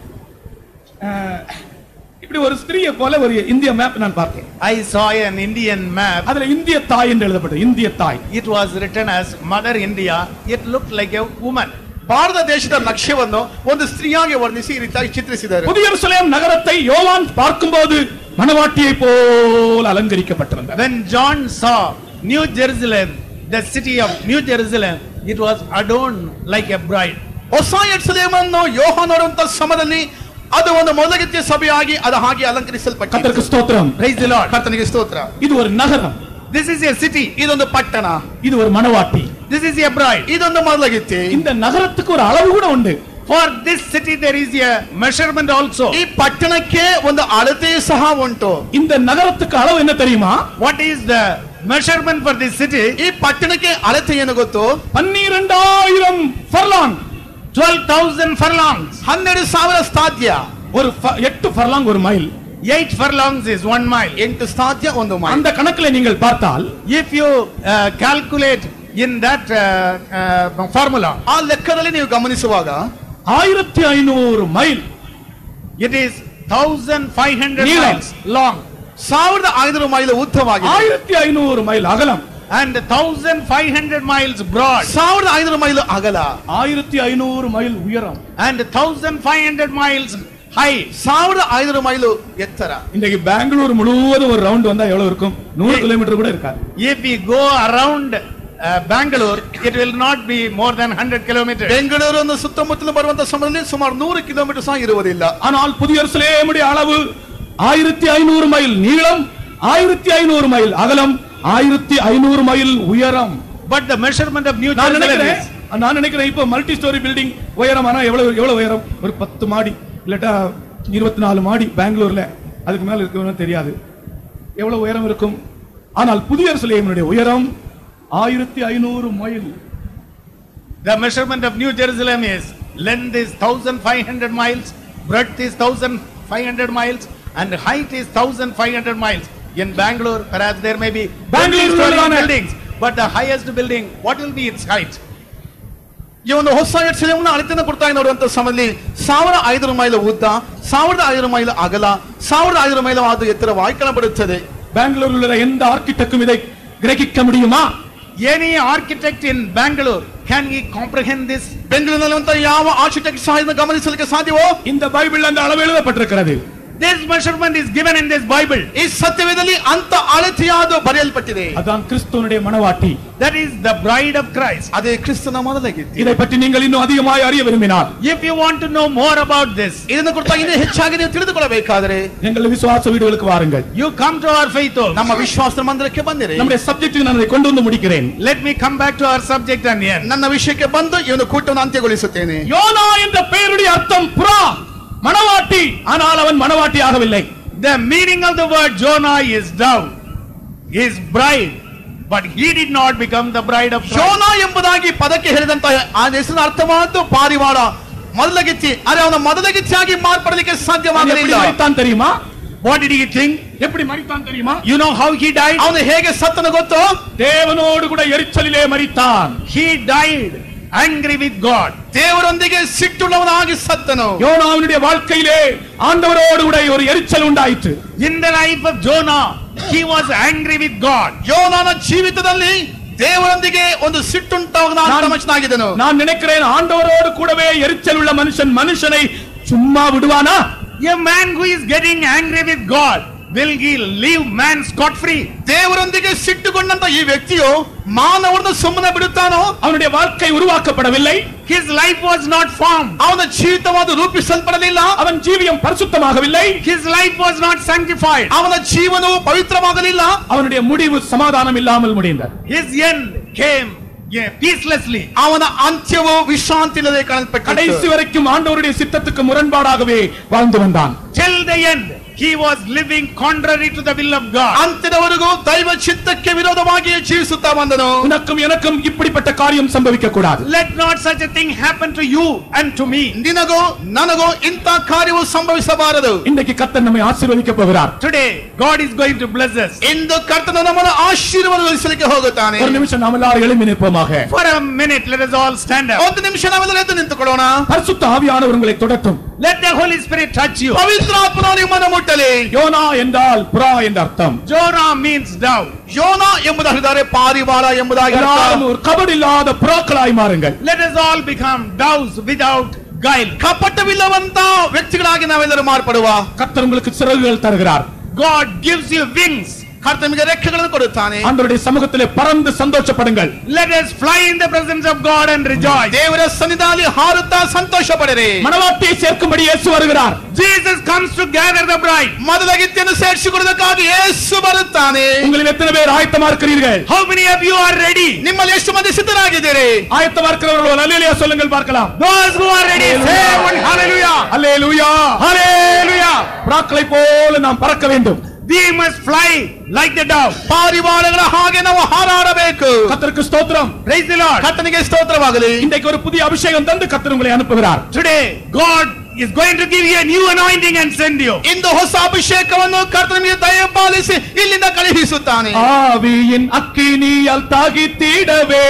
இப்படி ஒரு ஸ்திரீயை போல ஒரு இந்திய மேப் நான் பார்த்தேன். I saw an Indian map. அதுல இந்திய தாய் என்று எழுதப்பட்டது. இந்திய தாய். It was written as Mother India. It looked like a woman. Bharat ದೇಶದ ನಕ್ಷೆಯನ್ನು ಒಂದು ಸ್ತ್ರೀಯಾಗಿ ವರ್ಣಿಸಿ ಈ ರೀತಿಯಾಗಿ ಚಿತ್ರಿಸಿದ್ದಾರೆ. புதிய எருசலேம் நகரத்தை யோவான் பார்க்கும்போது மணவாட்டியை போல் அலங்கரிக்கப்பட்டிருந்தது. When John saw New Jerusalem, the city of New Jerusalem, it was adorned like a bride. ಹೊಸ ಯೆರೂಸಲೇಮನ್ನು ಯೋಹಾನ ನೋಡುವಂತ ಸಮಯದಲ್ಲಿ ಅದು ಒಂದು ಮೊದಲಗಿತ್ತಿಯ ಸಭೆಯಾಗಿ ಅದು ಹಾಗೆ ಅಲಂಕರಿಸಲ್ಪಟ್ಟಿದೆ. கர்த்தருக்கு ஸ்தோத்திரம். Praise the Lord. ಕರ್ತನಿಗೆ ಸ್ತೋತ್ರ. இது ஒரு நகரம். This is a city. ಇದೊಂದು ಪಟ್ಟಣ. இது ஒரு மணவாட்டி. This is a bride. ಇದೊಂದು ಮೊದಲಗಿತ್ತಿ. இந்த நகரத்துக்கு ஒரு அளவு கூட உண்டு. For this city there is a measurement also. ಈ ಪಟ್ಟಣಕ್ಕೆ ಒಂದು ಅಳತೆ ಸಹ ಉಂಟು. இந்த நகரத்துக்கு அளவு என்ன தெரியுமா? What is the measurement for this city? ಈ ಪಟ್ಟಣಕ್ಕೆ ಅಳತೆ ಏನು ಗೊತ್ತು? பன்னிரண்டாயிரம் ஃபர்லாங். twelve thousand furlongs. ಹನ್ನೆರಡು ಸಾವಿರ ಸ್ತಾದ್ಯ. ஒரு ಫ- எட்டு ஃபர்லாங் ஒரு mile. Eight furlongs is one mile. ಎಂಟು ಸ್ತಾದ್ಯ ಒಂದು ಮೈಲ್. அந்த கணக்கில் நீங்கள் பார்த்தால், If you uh, calculate in that uh, uh, formula, ಆ ಲೆಕ್ಕದಲ್ಲಿ ನೀವು ಗಮನಿಸುವಾಗ ஆயிரத்தி ஐநூறு mile, it is one thousand five hundred நீளம். miles long ಸಾವಿರದ ಐನೂರು ಮೈಲ್ ಉದ್ದವಾಗಿದೆ. ஆயிரத்தி ஐநூறு மைல் அகலம், and one thousand five hundred miles broad ಸಾವಿರದ ಐನೂರು ಮೈಲ್ ಅಗಲ, ஆயிரத்தி ஐநூறு மைல் உயரம். and one thousand five hundred miles high. ಸಾವಿರದ ಐನೂರು ಮೈಲು ಎತ್ತರ. இன்னைக்கு பெங்களூர் முழுவதும் ஒரு ரவுண்ட் வந்தா எவ்வளவு இருக்கும்? நூறு கிலோமீட்டர் கூட இருக்காது. If we go around uh, Bangalore, it will not be more than one hundred kilometers. ಬೆಂಗಳೂರನ್ನು ಸುತ್ತಮುತ್ತಲು ಬರುವಂತ ಸಮಯದಲ್ಲಿ ಸುಮಾರು ನೂರು ಕಿಲೋಮೀಟರ್ ಸಹ ಇರುವುದಿಲ್ಲ. ஆனால் புதிய எருசலேமுடைய அளவு ஆயிரத்தி ஐநூறு மைல் நீளம், ஆயிரத்தி ஐநூறு மைல் அகலம், ஆயிரத்தி ஐநூறு மைல் உயரம். But the measurement of New நான் Jerusalem நினைக்கிறேன் is நான் நினைக்கிறேன் இப்போ மல்டி ஸ்டோரி பில்டிங் உயரமானா எவ்வளவு எவ்வளவு உயரம்? ஒரு பத்து மாடி இல்லட்டா இருபத்தி நாலு மாடி பெங்களூர்ல, அதுக்கு மேல இருக்குன்னு தெரியாது எவ்வளவு உயரம் இருக்கும். ஆனால் புதிய எருசலேமுடைய உயரம் ஆயிரத்தி ஐநூறு mile. the measurement of New Jerusalem is length is one thousand five hundred miles, breadth is one thousand five hundred miles, and height is one thousand five hundred miles. In Bangalore, perhaps there may be Bangalore multi-story உள்ளதான buildings, but the highest building, what will be its height? ಈ ಒಂದು ಹೊಸ ಯೆರೂಸಲೇಮನ್ನು ಅಳತೆಯನ್ನು ಕೊಡ್ತಾ ನೋಡುವಂತ ಸಮಯದಲ್ಲಿ ಸಾವಿರ ಐನೂರು ಮೈಲು ಉದ್ದ, ಸಾವಿರದ ಐನೂರು ಮೈಲು ಅಗಲ, ಸಾವಿರದ ಐನೂರು ಮೈಲು ಅದು ಎತ್ತರವಾಗಿ ಕಾಣಬರುತ್ತದೆ. பெங்களூரில் உள்ள எந்த ஆர்கிடெக்டும் இதை கிரகிக்க முடியுமா? Any architect in Bangalore, can he comprehend this? ಬೆಂಗಳೂರಿನಲ್ಲಿರುವಂತ ಯಾವ ಆರ್ಕಿಟೆಕ್ಟ್ ಸಹ ಇದನ್ನು ಗಮನಿಸಲಿಕ್ಕೆ ಸಾಧ್ಯವೋ? இந்த பைபிள் அந்த அளவு எழுதப்பட்டிருக்கிறது. This measurement is given in this Bible. ಈ ಸತ್ಯವೇದದಲ್ಲಿ ಅಂತ ಅಳತೆಯಾದ ಬರೆಯಲ್ಪಟ್ಟಿದೆ. அதான் கிறிஸ்துவனுடைய மணவாட்டி. That is the bride of Christ. ಅದೇ ಕ್ರಿಸ್ತನ ಮನದಾಗಿದೆ. இதை பற்றி நீங்கள் இன்னும் அதிகமாக அறிய விரும்பினால், If you want to know more about this, ಇದನ್ನು ಕುರಿತಾಗಿ ಇನ್ನೂ ಹೆಚ್ಚಾಗಿ ನೀವು ತಿಳಿದುಕೊಳ್ಳಬೇಕಾದರೆ எங்கள் விசுவாச வீடுகளுக்கு வாருங்கள். you come to our faith home. ನಮ್ಮ ವಿಶ್ವಾಸದ ಮಂದಿರಕ್ಕೆ ಬಂದಿರಿ. நம்முடைய சப்ஜெக்ட் நான் அதை கொண்டு வந்து முடிக்கிறேன். Let me come back to our subject and end. ನನ್ನ ವಿಷಯಕ್ಕೆ ಬಂದು ಇವನು ಕೂಟವನ್ನು ಅಂತ್ಯಗೊಳಿಸುತ್ತೇನೆ. யோனா என்ற பெயருடைய அர்த்தம் புறா, மணவாட்டி. ஆனால் அவன் மணவாட்டி ஆகவில்லை. The meaning of the word Jonah is dove, his bride, but he did not become the bride of Christ. ಯೋನಾ ಎಂಬುದಾಗಿ ಪದಕ್ಕೆ ಹೇಳಿದಂತ ಆ ಹೆಸರಿನ ಅರ್ಥವಾದ ಪಾರಿವಾಳ, ಮೊದಲಗಿತ್ತಿ. ಆದರೆ ಅವನ ಮೊದಲಗಿತ್ತಿಯಾಗಿ ಮಾರ್ಪಡಲಿಕ್ಕೆ அவன் எப்படி ಸಾಧ್ಯವಾಗಲಿಲ್ಲ. மரித்தான் தெரியுமா? What did he think? எப்படி மரித்தான் தெரியுமா? You know how he died? ಅವನು ಹೇಗೆ ಸತ್ತನು ಗೊತ್ತು? தேவனோடு கூட எரிச்சலிலே மரித்தான். He died angry with God. ದೇವರೊಂದಿಗೆ ಸಿಟ್ಟುಳ್ಳವನಾಗಿ ಸತ್ತನು. யோனாவினுடைய வாழ்க்கையிலே ஆண்டவரோடு கூட ஒரு எரிச்சல் உண்டாயிற்று. In the life of Jonah, he was angry with God. ಯೋನನ ಜೀವಿತದಲ್ಲಿ ದೇವರೊಂದಿಗೆ ಒಂದು ಸಿಟ್ಟುಂಟಾಗುವಂತ ಮನುಷ್ಯನಾಗಿದ್ದನು. நான் நினைக்கிறேன், ஆண்டவரோடு கூடவே எரிச்சல் உள்ள மனுஷன் மனுஷனை சும்மா விடுவானா? A man who is getting angry with God, will he leave man scot free? ದೇವರೊಂದಿಗೆ ಸಿಟ್ಟುಗೊಂಡಂತ ಈ ವ್ಯಕ್ತಿಯು ಮಾನವರನ್ನು ಸುಮ್ಮನೆ ಬಿಡುತ್ತಾನೋ? அவனுடைய வாழ்க்கை உருவாக்கப்படவில்லை. His life was not formed. ಅವನ ಜೀವಿತವಾದ ರೂಪಿಸಲ್ಪಡಲಿಲ್ಲ. அவன் ஜீவியம் பரிசுத்தமாகவில்லை. His life was not sanctified. ಅವನ ಜೀವನವು ಪವಿತ್ರವಾಗಲಿಲ್ಲ. அவனுடைய முடிவு சமாதானம் இல்லாமல் முடிந்தது. His end came yeah, peacelessly. ಅವನ ಅಂತ್ಯವು ವಿಶ್ರಾಂತಿ ಇಲ್ಲದೆ ಕಾಣಲ್ಪಟ್ಟಿತು. கடைசி வரைக்கும் ஆண்டவருடைய சித்தத்துக்கு முரண்பாடாகவே வாழ்ந்து வந்தான். Till the end, he was living contrary to the will of God. ಅಂತ್ಯದವರೆಗೂ ದೈವ ಚಿತ್ತಕ್ಕೆ ವಿರೋಧವಾಗಿ ಜೀವಿಸುತ್ತಾ ಬಂದನು. உனக்கும் எனக்கும் இப்படிப்பட்ட காரியம் சம்பவிக்க கூடாது. Let not such a thing happen to you and to me. ನಿನಗೂ ನನಗೂ ಇಂಥ ಕಾರ್ಯವು ಸಂಭವಿಸಬಾರದು. இன்றைக்கு கர்த்தர் நம்மை ஆசீர்வதிக்க போகிறார். Today, God is going to bless us. ಇಂದು ಕರ್ತನು ನಮ್ಮನ್ನು ಆಶೀರ್ವದಿಸಲಿಕ್ಕೆ ಹೋಗುತ್ತಾನೆ. ஒரு நிமிஷம் நாம் எல்லாரும் எழும்பி நிற்போமாக. For a minute, let us all stand up. ಒಂದು ನಿಮಿಷ ನಾವೆಲ್ಲರೂ ಎದ್ದು ನಿಂತುಕೊಳ್ಳೋಣ. பரிசுத்த ஆவியானவர் உங்களை தொடட்டும். Let the Holy Spirit touch you. ಪವಿತ್ರಾತ್ಮನು ನಿಮ್ಮನ್ನು ಮುಟ್ಟಲಿ. யோனா என்றால் புறா என்ற அர்த்தம். Jonah means dove. ಯೋನಾ ಎಂಬುದಾಗಿದ್ದಾರೆ ಪಾರಿವಾಳ ಎಂಬುದಾಗಿ ಅರ್ಥ. எல்லாரும் ஒரு கபடில்லாத புறாக்களாய் மாறுங்கள். Let us all become doves without guile. ಕಪಟವಿಲ್ಲವಂತ ವ್ಯಕ್ತಿಗಳಾಗಿ ನಾವೆಲ್ಲರೂ ಮಾರ್ಪಡುವ. கர்த்தர் உங்களுக்கு சிறகுகள் தருகிறார். God gives you wings. ಕರ್ತ ನಿಮಗೆ ರೆಕ್ಕೆಗಳನ್ನು ಕೊಡುತ್ತಾನೆ. ஆண்டவருடைய சமூகத்திலே பறந்து சந்தோஷப்படுங்கள். Let us fly in the presence of God and rejoice. ದೇವರ ಸನ್ನಿಧಾನದಲ್ಲಿ ಹಾರುತ್ತಾ ಸಂತೋಷ ಪಡಿರಿ. மணவாட்டியை சேர்க்கும்படி இயேசು வருகிறார். Jesus comes to gather the bride. ಮೊದಲಗಿತ್ತಿಯನ್ನು ಸೇರಿಸಿಕೊಳ್ಳುವುದಕ್ಕಾಗಿ ಯೇಸು ಬರುತ್ತಾನೆ. உங்களில் எத்தனை பேர் ஆயத்தமா இருக்கிறீர்கள்? How many of you are ready? ನಿಮ್ಮಲ್ಲಿ ಎಷ್ಟು ಮಂದಿ ಸಿದ್ಧರಾಗಿದ್ದೀರಿ? ஆயத்தமா இருக்கிறவர்கள் அல்லேலூயா சொல்லுங்கள் பார்க்கலாம். Those who are ready, say one hallelujah. Hallelujah. Hallelujah. புறாக்களை போல நாம் பறக்க வேண்டும். We must fly like the dove. ಪಾರಿವಾಳಗಳ ಹಾಗೆ ನಾವು ಹಾರಾಡಬೇಕು. கர்த்தருக்கு ஸ்தோத்திரம். Praise the Lord. ಕರ್ತನಿಗೆ ಸ್ತೋತ್ರವಾಗಲಿ. இன்றைக்கு ஒரு புதிய அபிஷேகம் தந்து கர்த்தர் உங்களை அனுப்புகிறார். Today, God is going to give you a new anointing and send you. ಇಂದು ಹೊಸ ಅಭಿಷೇಕವನ್ನು ಕರ್ತನು ನಿಮಗೆ ದಯಪಾಲಿಸಿ ಇಲ್ಲಿಂದ ಕಳುಹಿಸುತ್ತಾನೆ. ஆவியின் அக்கினியால் தாகித்திடவே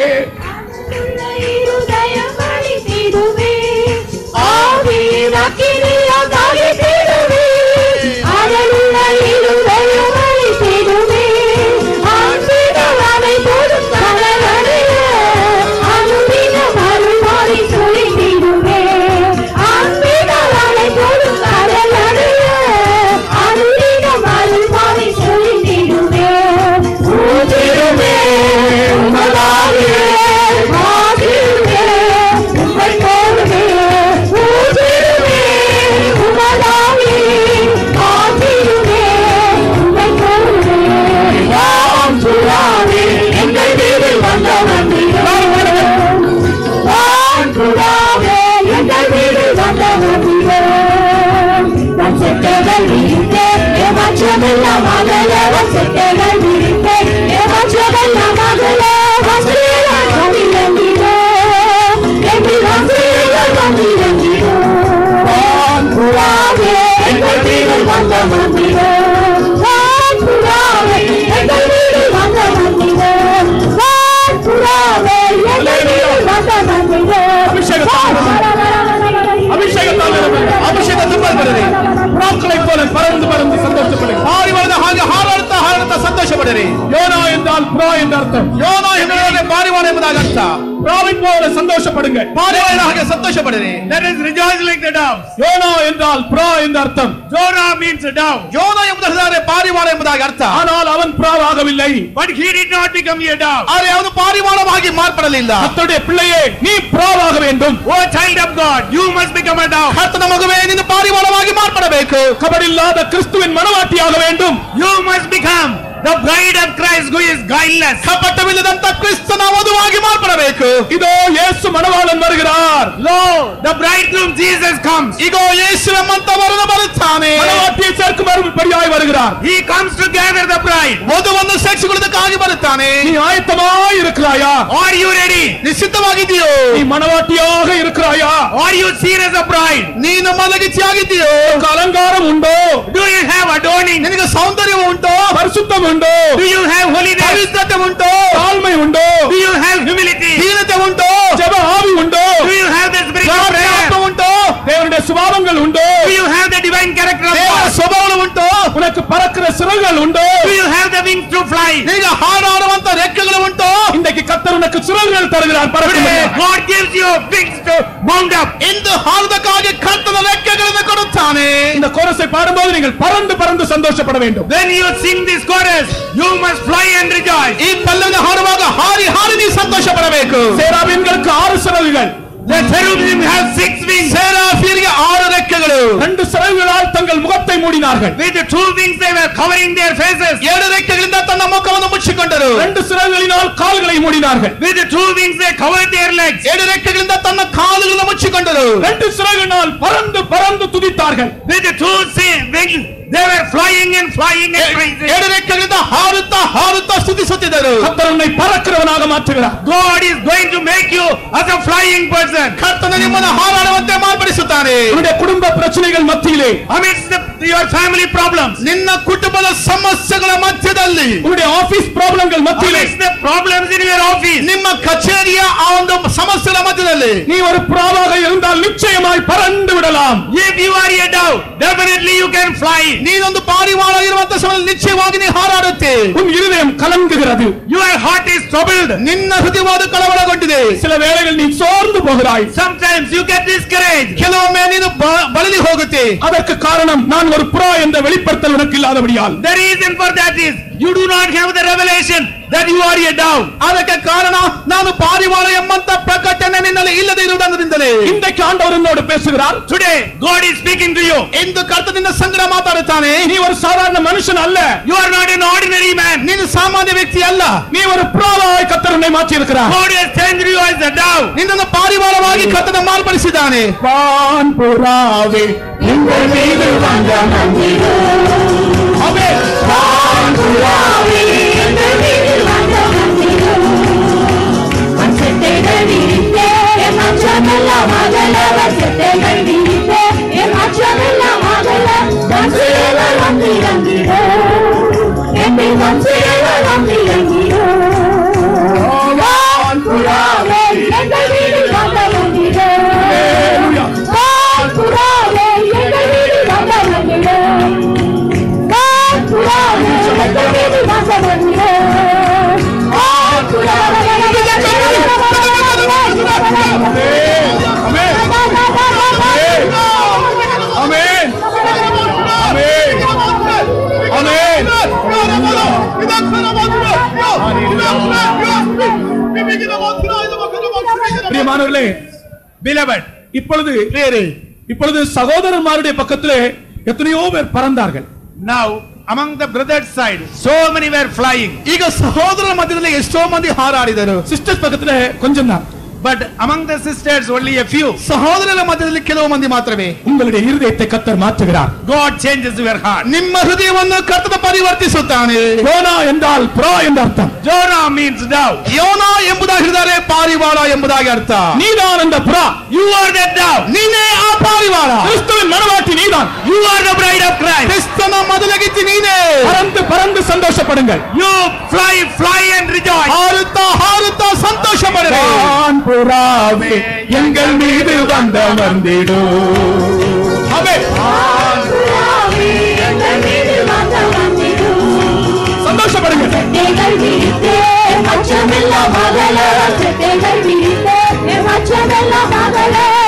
ஆவியின் அக்கினியால் தாகித்திடவே அனலுள்ள இருதயம் அழித்திடுமே ஆன்மீகவானை போடும் கடலடைய அனுதினம் அருள்வாரி சுழித்திடுமே ஆன்மீகவானை போடும் கடலடைய அனுதினம் அருள்வாரி சுழித்திடுமே ஊதிடுமே உமதாவே ஆதிடுமே உம்மை போடுமே ஊதிடுமே உமதாவே ஆதிடுமே உம்மை போடுமே யாம் சுறாவே எங்கள் வீதில் வந்தவன் யாம் சுறாவே எங்கள் வீதில் வந்தவன் வசத்தைகள் விரித்தே ஏமாற்றமெல்லாம் அகல வசத்தைகள் விரித்தே ஏமாற்றமெல்லாம் அகல வசையெல்லாம் வந்திரங்கிடோ என்று வசையெல்லாம் வந்திரங்கிடோ வான் புறாவே எங்கள் வீதில் வந்த மந்திரோ வான் புறாவே எங்கள் வீதில் வந்த மந்திரோ வான் புறாவே எங்கள் வீதில் வந்த மந்திரோ அபிஷேகத்தால் ಅಭಿಷೇಕ ತುಂಬಲ್ಪಡಿರಿ. புறாக்களை போல பறந்து பறந்து சந்தோஷப்படுங்கள். ಪಾರಿವಾಳದ ಹಾಗೆ ಹಾರಾಡುತ್ತಾ ಹಾರಾಡುತ್ತಾ ಸಂತೋಷ ಪಡಿರಿ. யோனா என்ற என்றால் புறா என்ற அர்த்தம். யோனா ಎಂಬುದಾದರೆ ಪಾರಿವಾಳ ಎಂಬುದಾಗಿ ಅರ್ಥ. புறாவை போல சந்தோஷப்படுங்க. ಪಾರಿವಾಳನ ಹಾಗೆ ಸಂತೋಷಪಡಿರಿ. That is rejoice like the doves. யோனா என்றால் புறா என்ற அர்த்தம். Jonah means a dove. யோனா ಎಂಬುದಾದರೆ ಪಾರಿವಾಳ ಎಂಬುದಾಗಿ ಅರ್ಥ. ஆனால் அவன் புறாவாகவில்லை. But he did not become a dove. ಆದರೆ ಅವನು ಪಾರಿವಾಳವಾಗಿ ಮಾರ್ಪಡಲಿಲ್ಲ. கர்த்தருடைய பிள்ளையே நீ புறாவாக வேண்டும். Oh child of God, you must become a dove. ಕರ್ತನ ಮಗುವೇ ನೀನು ಪಾರಿವಾಳವಾಗಿ ಮಾರ್ಪಡಬೇಕು. கபடில்லாத கிறிஸ்துவின் மனவாட்டியாக வேண்டும். You must become the bride of Christ who is guileless. ಕಪಟವಿಲ್ಲದಂತ ಕ್ರಿಸ್ತನ ವಧುವಾಗಿ ಮಾರ್ಪಡಬೇಕು. இதோ இயேசு மணவாளன் வருகிறார். Lo, the bridegroom Jesus comes. ಈಗೋ ಯೇಸುವೆಂಬಂತ ವರನು ಬರುತ್ತಾನೆ. மணவாட்டியை சேர்க்கும்படியாய் வருகிறார். He comes to gather the bride. ವಧುವನ್ನು ಸೇರಿಸಿಕೊಳ್ಳುವುದಕ್ಕಾಗಿ ಬರುತ್ತಾನೆ. நீ ஆயத்தமாய் இருக்கிறாயா? Are you ready? ನೀ ಸಿದ್ಧವಾಗಿದ್ದೀಯೋ? நீ மணவாட்டியாக இருக்கிறாயா? Are you seen as a bride? ನೀನು ಮಲಗಿಚಿಯಾಗಿದ್ದೀಯೋ? அலங்காரம் உண்டோ? Do you have adorning? ನಿನಗೆ ಸೌಂದರ್ಯ ಉಂಟೋ? பரிசுத்தம் உண்டோ? Do you have holiness? ಪವಿತ್ರತೆ ಉಂಟೋ? தாழ்மை உண்டோ? Do you have humility? ದೀನತೆ ಉಂಟೋ? ஜெப ஆவி உண்டோ? Do you have the spirit of ಪ್ರಾರ್ಥನಾ ಆತ್ಮ prayer? ಉಂಟೋ? தேவனுடைய சுபாவங்கள் உண்டோ? Do you have the divine character of ದೇವರ God? ಸ್ವಭಾವ ಉಂಟೋ? உனக்கு பறக்கிற சிறகுகள் உண்டோ? Do you have the wings to fly? ನಿನಗೆ ಹಾರಾಡುವಂತ ರೆಕ್ಕೆಗಳು ಉಂಟೋ? இன்றைக்கு கர்த்தர் உனக்கு சிறகுகள் தருகிறார். பறக்க Today, God gives you wings to mount up. ಇಂದು ಹಾರುವುದಕ್ಕಾಗಿ ಕರ್ತನ ರೆಕ್ಕೆಗಳನ್ನು ಕೊಡುತ್ತಾನೆ. இந்த கோரஸை பாடும்போது நீங்கள் பறந்து பறந்து சந்தோஷப்பட வேண்டும். When you sing this chorus, you must fly and rejoice. ಈ ಪಲ್ಲವಿಯನ್ನು ಹಾಡುವಾಗ ಹಾರಿ ಹಾರಿ ನೀವು ಸಂತೋಷ ಪಡಬೇಕು. சேராபீன்களுக்கு ஆறு சிறகுகள். The cherubim have six wings. ಸೇರಾಫೀರಿಗೆ ಆರು ರೆಕ್ಕೆಗಳು. ரெண்டு சிறகுகளால் தங்கள் முகத்தை மூடினார்கள். With the two wings they were covering their faces. ಎರಡು ರೆಕ್ಕೆಗಳಿಂದ ತನ್ನ ಮುಖವನ್ನು ಮುಚ್ಚಿಕೊಂಡರು. ரெண்டு சிறகுகளினால் கால்களை மூடினார்கள். With the two wings they covered their legs. ಎರಡು ರೆಕ್ಕೆಗಳಿಂದ ತನ್ನ ಕಾಲುಗಳನ್ನು ಮುಚ್ಚಿಕೊಂಡರು. ரெண்டு சிறகுகளினால் பறந்து பறந்து துதித்தார்கள். With the two si- wings they were flying and flying and praising. ಎರಡು ರೆಕ್ಕೆಗಳಿಂದ ಹಾರುತ್ತಾ ಹಾರುತ್ತಾ ಸ್ತುತಿಸುತ್ತಿದ್ದರು. கர்த்தர் உன்னை பறக்கிறவனாக மாற்றுகிறார். God is going to make you as a flying person. ಕರ್ತನ ನಿಮ್ಮನ್ನು ಹಾರಾಡುವಂತೆ ಮಾರ್ಪಡಿಸುತ್ತಾನೆ. உன்னுடைய குடும்ப பிரச்சனைகள் மத்தியிலே, Amidst the, your family problems, ನಿನ್ನ ಕುಟುಂಬದ ಸಮಸ್ಯೆಗಳ ಮಧ್ಯದಲ್ಲಿ, உன்னுடைய ஆபீஸ் ப்ராப்ளங்கள் மத்தியிலே, amidst the problems in your office, ನಿಮ್ಮ ಕಚೇರಿಯ ಆ ಒಂದು ಸಮಸ್ಯೆಗಳ ಮಧ್ಯದಲ್ಲಿ நீ ஒரு புறாவாக இருந்தால் நிச்சயமாய் பறந்து விடலாம். if you are a dove, definitely you can fly. ನೀನೊಂದು ಪಾರಿವಾಳ ಇರುವಂತ ಸಮಯದಲ್ಲಿ ನಿಶ್ಚಯವಾಗಿ ನೀ ಹಾರಾಡುತ್ತೆ. உன் இருதயம் கலங்குகிறது. Your heart is troubled. ನಿನ್ನ ಹೃದಯವಾದ ಕಳವಳಗೊಂಡಿದೆ. சில வேளைகள் நீ சோர்ந்து போகிறாய். Sometimes you get discouraged. ಕೆಲವೊಮ್ಮೆ ನೀನು ಬ- ಬಳಲಿ ಹೋಗುತ್ತೆ. அதற்கு காரணம் நான் ஒரு புறா என்ற வெளிப்படுத்தல் உனக்கு இல்லாதபடியால். The reason for that is you do not have the revelation that you are a dove. ಅದಕ್ಕೆ ಕಾರಣ ನಾನು ಪಾರಿವಾಳ ಎಂಬಂತ ಪ್ರಕಟಣೆ ನಿನ್ನಲ್ಲಿ ಇಲ್ಲದೆ ಇರುವುದರಿಂದಲೇ. இன்றைக்கு ஆண்டவர் என்னோடு பேசுகிறார். Today God is speaking to you. ಎಂದು ಕರ್ತನಿಂದ ಸಂಗಡ ಮಾತಾಡುತ್ತಾನೆ. நீ ஒரு சாதாரண மனுஷன் அல்ல. You are not an ordinary man. ನೀನು ಸಾಮಾನ್ಯ ವ್ಯಕ್ತಿ ಅಲ್ಲ. நீ ஒரு புறாவாய் கர்த்தர் உன்னை மாற்றி இருக்கிறார். God has changed you as a dove. ನಿನ್ನನ್ನು ಪಾರಿವಾಳವಾಗಿ ಕರ್ತನ ಮಾರ್ಪಡಿಸಿದ್ದಾನೆ. வான் புறாவே எங்கள் மீது வந்த நம்பிடு. ஆமென். வான் புறாவே எங்கள் மீது வந்த நம்பிடு. வசத்தைகள் விரித்தே என் மச்சமெல்லாம் அகல. வசத்தைகள் விரித்தே என் மச்சமெல்லாம் அகல. வன்சியர்கள் வந்திறங்கிடு. என்னை வன்சியர்கள் வந்திறங்கிடு. வான் புறாவே எங்கள் மீது வந்த நம்பிடு. வான் புறாவே எங்கள் மீது வந்த நம்பிடு. வான் புறாவே எங்கள் மீது வந்த நம்பிடு. வான் புறாவே எங்கள் மீது ஆமென். ஆமென். ஆமென். பிரியமானவர்களே, Beloved, இப்பொழுது இப்பொழுது சகோதரன்மாருடைய பக்கத்திலே எத்தனையோ பேர் பறந்தார்கள். now among the brothers side so many were flying. ಈಗ ಸಹೋದರರ ಮಧ್ಯದಲ್ಲಿ ಎಷ್ಟೋ ಮಂದಿ ಹಾರಾಡಿದರು. சிஸ்டர்ஸ் பக்கத்திலே கொஞ்சம் தான். But among the sisters only a few. ಸಹೋದರರ ಮಧ್ಯದಲ್ಲಿ ಕೆಲವು ಮಂದಿ ಮಾತ್ರವೇ. உங்களுடைய இருதயத்தை கர்த்தர் மாற்றுகிறார். God changes your heart. ನಿಮ್ಮ ಹೃದಯವನ್ನು ಕರ್ತನ ಪರಿವರ್ತಿಸುತ್ತಾನೆ. யோனா என்றால் புறா என்ற அர்த்தம். Jonah means dove. ಯೋನ ಎಂಬುದಾಗಿ ಹೇಳಿದರೆ ಪಾರಿವಾಳ ಎಂಬುದಾಗಿ ಅರ್ಥ. நீதான் அந்த புறா. You are that dove. ನೀನೇ ಆ ಪಾರಿವಾಳ. கிறிஸ்துவின் மணவாட்டி நீதான். You are the bride of Christ. ಕ್ರಿಸ್ತನ ಮೊದಲಗಿತ್ತಿ ನೀನೇ. பறந்து பறந்து சந்தோஷப்படுங்கள். You fly, fly and rejoice. ಹಾರುತ್ತಾ ಹಾರುತ್ತಾ ಸಂತೋಷ ಪಡಿರಿ. வான் புறாவே எங்கள் மீது வந்த வந்திடு. ஆமென். சந்தோஷப்படுங்கள்.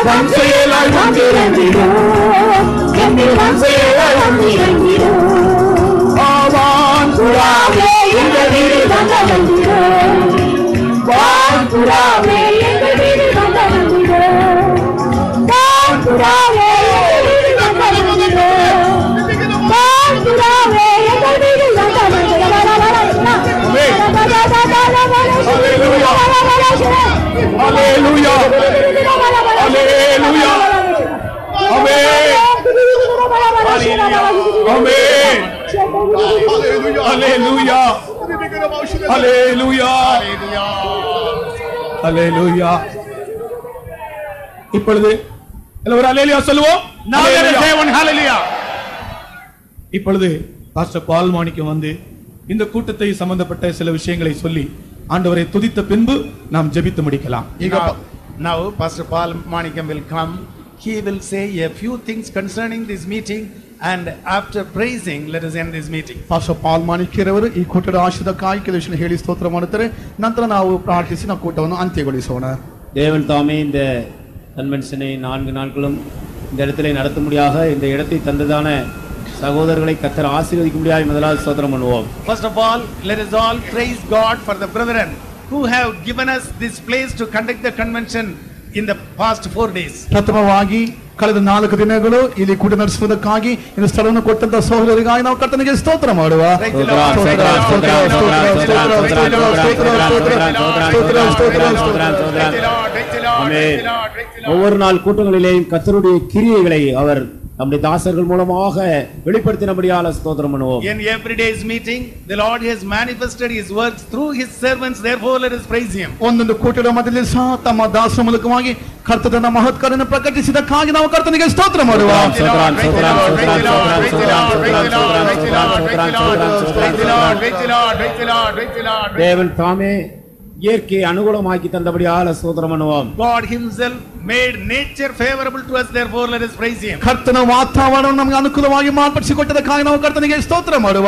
வம்சையலாய் வந்திறங்கிடும் எங்கள் வம்சையலாய் வந்திறங்கிடும் வான்புறாவே எங்கள் வீடு வந்த வந்திடும் வான்புறாவே எங்கள் வீடு வந்த வந்திடும் வான்புறாவே எங்கள் வீடு வந்த வந்திடும் வான்புறாவே எங்கள் வீடு வந்த Hallelujah. Hallelujah. Amen. Amen. Hallelujah. Hallelujah. Hallelujah. இப்பொழுது எல்லாரும் ஹalleluya சொல்லுவோம். Now let us say one hallelujah. இப்பொழுது பாஸ்டர் பால் மாணிக்கம் வந்து இந்த கூட்டத்தை சம்பந்தப்பட்ட சில விஷயங்களை சொல்லி ஆண்டவரை துதித்த பின்பு நாம் ஜெபித்து முடிக்கலாம். Now, now Pastor Paul Manikam will come. He will say a few things concerning this meeting, and after praising, let us end this meeting. Pastor Paul ಮಾಣಿಕ್ಯರವರು ಈ ಕೂಟದ ಆಶೀರ್ವಾದಕ್ಕಾಗಿ ಕೆಲವು ಹೇಳಿ ಸ್ತೋತ್ರ ಮಾಡುತ್ತಾರೆ. ನಂತರ ನಾವು ಪ್ರಾರ್ಥಿಸಿ ನಾವು ಕೂಟವನ್ನು ಅಂತ್ಯಗೊಳಿಸೋಣ. தேவன் தாமே இந்த கன்வென்ஷனை நான்கு நாட்களும் இந்த இடத்திலே நடத்தும்படியாக இந்த இடத்தை தந்ததான சகோதரர்களை கர்த்தர் ஆசீர்வதிக்கும்படியாக முதலாவது ஸ்தோத்திரம் பண்ணுவோம். First of all, let us all praise God for the brethren who have given us this place to conduct the convention in the past four days. ಪ್ರಥಮವಾಗಿ ಕಳೆದ ನಾಲ್ಕು ದಿನಗಳು ಇಲ್ಲಿ ಕೂಟ ನಡೆಸುವುದಕ್ಕಾಗಿ ಈ ಸ್ಥಳವನ್ನು ಕೊಟ್ಟಂತ ಸಹೋದರರಿಗಾಗಿ ನಾವು ಕರ್ತನಿಗೆ ಸ್ತೋತ್ರ ಮಾಡುವ. ஒவ்வொரு நாள் கூட்டங்களிலேயும் கர்த்தருடைய கிரியைகளை அவர் நம்முடைய தாசர்கள் மூலமாக வெளிப்படுத்தினபடியால் ஸ்தோத்திரம் பண்ணுவோம். In every day's meeting, the Lord has manifested His works through His servants. Therefore, let us praise Him. ಒಂದೊಂದು ಕೂಟದ ಮಧ್ಯದಲ್ಲಿ ಸಹ ತಮ್ಮ ದಾಸರ ಮೂಲಕವಾಗಿ ಕರ್ತನ ಮಹತ್ಕಾರ್ಯವನ್ನು ಪ್ರಕಟಿಸಿದಕ್ಕಾಗಿ ನಾವು ಕರ್ತನಿಗೆ ಸ್ತೋತ್ರ ಮಾಡುವ. தேவன் தாமே இயற்கை அனுகூலமாக்கி தந்தபடியால் ஸ்தோத்திரம் பண்ணுவோம். God Himself made nature favorable to us. Therefore, let us praise Him. ಕರ್ತನ ವಾತಾವರಣ ನಮಗೆ ಅನುಕೂಲವಾಗಿ ಮಾರ್ಪಡಿಸಿಕೊಟ್ಟದಕ್ಕಾಗಿ ನಾವು ಕರ್ತನಿಗೆ ಸ್ತೋತ್ರ ಮಾಡುವ.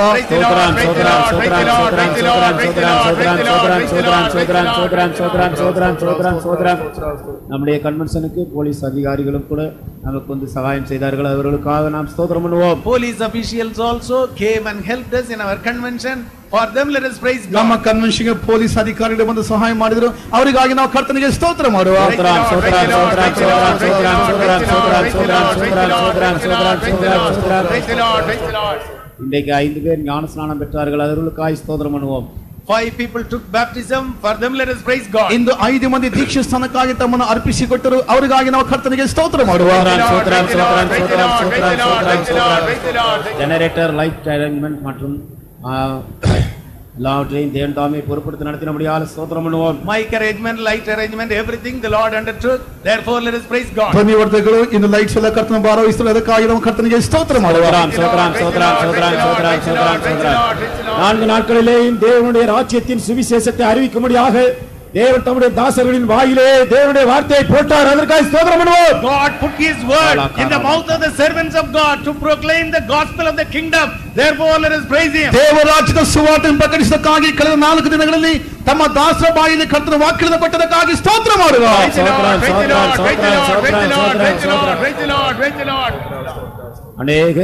நம்முடைய கன்வென்ஷனுக்கு போலீஸ் அதிகாரிகளும் கூட நமக்கு வந்து சகாயம் செய்தார்கள். அவர்களுக்காக நாம் ஸ்தோத்திரம் பண்ணுவோம். Police officials also came and helped us in our convention. For them, let us praise God. ನಮ್ಮ ಕನ್ವೆನ್ಷನ್ಗೆ ಪೊಲೀಸ್ ಅಧಿಕಾರಿಗಳು ಬಂದು ಸಹಾಯ ಮಾಡಿದರು. ಅವರಿಗಾಗಿ ನಾವು ಕರ್ತನಿಗೆ ಸ್ತೋತ್ರ ಮಾಡುವ. இன்றைக்கு ஐந்து பேர் ஞான ஸ்நானம் பெற்றார்கள். அவர்களுக்காக ஸ்தோத்திரம் பண்ணுவோம். Five people took baptism. For them, let us praise God. ಇಂದು ಐದು ಮಂದಿ ದೀಕ್ಷಾ ಸ್ಥಾನಕ್ಕಾಗಿ ತಮ್ಮನ್ನು ಅರ್ಪಿಸಿಕೊಟ್ಟರು. ಅವರಿಗಾಗಿ ನಾವು ಕರ್ತನಿಗೆ ಸ್ತೋತ್ರ ಮಾಡುವ. ஜெனரேட்டர் லைட் அரேஞ்ச்மெண்ட் மற்றும் எல்லாவற்றையும் தேவன் தாமே பொறுப்படுத்தி நடத்தினபடியால் ஸ்தோத்திரம் பண்ணுவோம். Mic arrangement, light arrangement, everything the Lord undertook. Therefore, let us praise God. ಧನ್ಯವಾದಗಳು. ಇನ್ನು ಲೈಟ್ಸ್ ಎಲ್ಲ ಕರ್ತನ ಭಾರವಹಿಸಲು ಅದಕ್ಕಾಗಿ ನಾವು ಕರ್ತನಿಗೆ ಸ್ತೋತ್ರ ಮಾಡುವ. நான்கு நாட்களிலேயும் தேவனுடைய ராஜ்யத்தின் சுவிசேஷத்தை அறிவிக்கும்படியாக தேவன் தம்முடைய தாசர்களின் வாயிலே தேவனுடைய வார்த்தையை போட்டார். அதற்காக ஸ்தோத்திரம் பண்ணுவோம். God put His word in the mouth of the servants of God to proclaim the gospel of the kingdom. Therefore, let us praise Him. ದೇವರಾಜ್ಯದ ಸುವಾರ್ತೆಯನ್ನು ಪ್ರಕಟಿಸಕ್ಕಾಗಿ ಕಳೆದ ನಾಲ್ಕು ದಿನಗಳಲ್ಲಿ ತಮ್ಮ ದಾಸರ ಬಾಯಿಯಲ್ಲಿ ಕರ್ತನ ವಾಕ್ಯವನ್ನು ಕೊಟ್ಟದಕ್ಕಾಗಿ ಸ್ತೋತ್ರ ಮಾಡುವ. ಅನೇಕ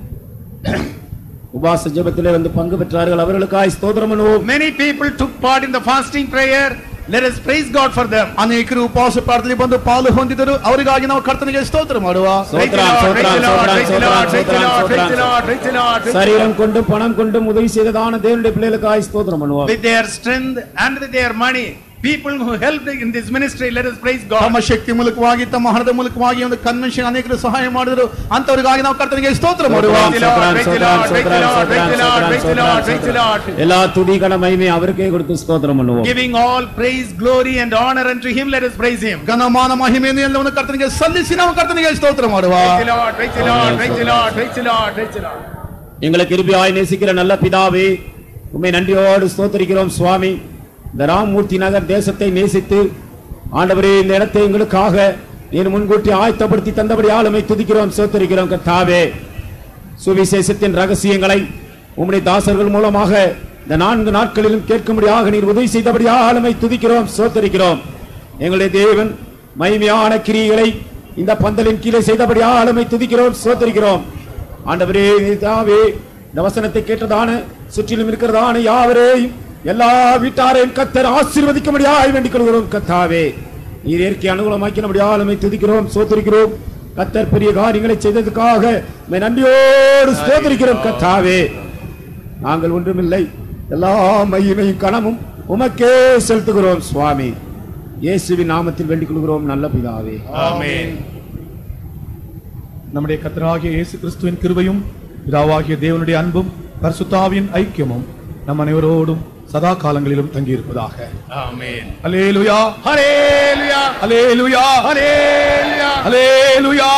உபாச ஜெபத்திலே வந்து பங்கு பெற்றார்கள். அவர்களுக்காக ஸ்தோத்திரம் பண்ணுவோம். Many people took part in the fasting prayer. Let us praise God for them. ಅನೇಕರು ಉಪವಾಸ ಪ್ರಾರ್ಥನೆಯಲ್ಲಿ ಬಂದು ಪಾಲು ಹೊಂದಿದರು. ಅವರಿಗಾಗಿ ನಾವು ಕರ್ತನಿಗೆ ಸ್ತೋತ್ರ ಮಾಡುವ. சரீரம் கொண்டு பணம் கொண்டு உதவி செய்ததான தேவனுடைய பிள்ளைகளுக்காக ஸ்தோத்திரம் பண்ணுவோம். With their strength and with their money, people who helped in this ministry, let us praise God. ತಮ್ಮ ಶಕ್ತಿ ಮೂಲಕವಾಗಿ ತಮ್ಮ ಹಣದ ಮೂಲಕವಾಗಿ ಒಂದು ಕನ್ವೆನ್ಷನ್ ಅನೇಕರು ಸಹಾಯ ಮಾಡಿದರು. ಅಂತವರಿಗಾಗಿ ನಾವು ಕರ್ತನಿಗೆ ಸ್ತೋತ್ರ ಮಾಡುವ. எல்லா துதி கன மகிமை அவருக்கே கொடுத்து ஸ்தோத்திரம் பண்ணுவோம். Giving all praise, glory and honor unto Him, let us praise Him. ಘನಮಾನ ಮಹಿಮೆಯನ್ನು ಎಲ್ಲವನ್ನು ಕರ್ತನಿಗೆ ಸಲ್ಲಿಸಿ ನಾವು ಕರ್ತನಿಗೆ ಸ್ತೋತ್ರ ಮಾಡುವ. எங்களை கிருபையாய் நேசிக்கிற நல்ல பிதாவே, உம்மை நன்றியோடு ஸ்தோத்திரிக்கிறோம் சுவாமி. இந்த ராமமூர்த்தி நகர் தேசத்தை நேசித்து ஆண்டவரே இந்த இடத்தை எங்களுக்காக நீர் முன்கூட்டி ஆயத்தப்படுத்தி தந்தபடி ஆளுமை துதிக்கிறோம், ஸ்தோத்திரிக்கிறோம். கர்த்தாவே, சுவிசேஷத்தின் ரகசியங்களை உம்முடைய தாசர்கள் மூலமாக இந்த நான்கு நாட்களிலும் கேட்கும்படியாக நீர் உதவி செய்தபடி ஆளுமை துதிக்கிறோம், ஸ்தோத்திரிக்கிறோம். எங்களுடைய தேவன் மகிமையான கிரியைகளை இந்த பந்தலின் கீழே செய்தபடியால் உம்மை துதிக்கிறோம் ஸ்தோத்திரிக்கிறோம். ஆண்டவரே தாவே இந்த வசனத்தை கேட்டதான சுற்றிலும் இருக்கிறதான யாவரையும் எல்லா வீட்டாரையும் கர்த்தர் ஆசீர்வதிக்கும்படியாய் வேண்டிக் கொள்கிறோம். கர்த்தாவே நீர் இயற்கை அனுகூலமாக்கினபடியால் உம்மை துதிக்கிறோம் ஸ்தோத்திரிக்கிறோம். கர்த்தர் பெரிய காரியங்களை செய்ததுக்காக உம்மை நன்றியோடு ஸ்தோத்திரிக்கிறோம். கர்த்தாவே நாங்கள் ஒன்றுமில்லை, எல்லா மகிமையும் கனமும் உமக்கே செலுத்துகிறோம் சுவாமி. இயேசுவின் நாமத்தில் வேண்டிக் கொள்கிறோம் நல்ல பிதாவே, ஆமென். நம்முடைய கர்த்தராகிய இயேசு கிறிஸ்துவின் கிருபையும் பிதாவாகிய தேவனுடைய அன்பும் பரிசுத்தாவின் ஐக்கியமும் நம் அனைவரோடும் சதா காலங்களிலும் தங்கியிருப்பதாக. ஆமென். அல்லேலூயா, அல்லேலூயா, அல்லேலூயா, அல்லேலூயா, அல்லேலூயா.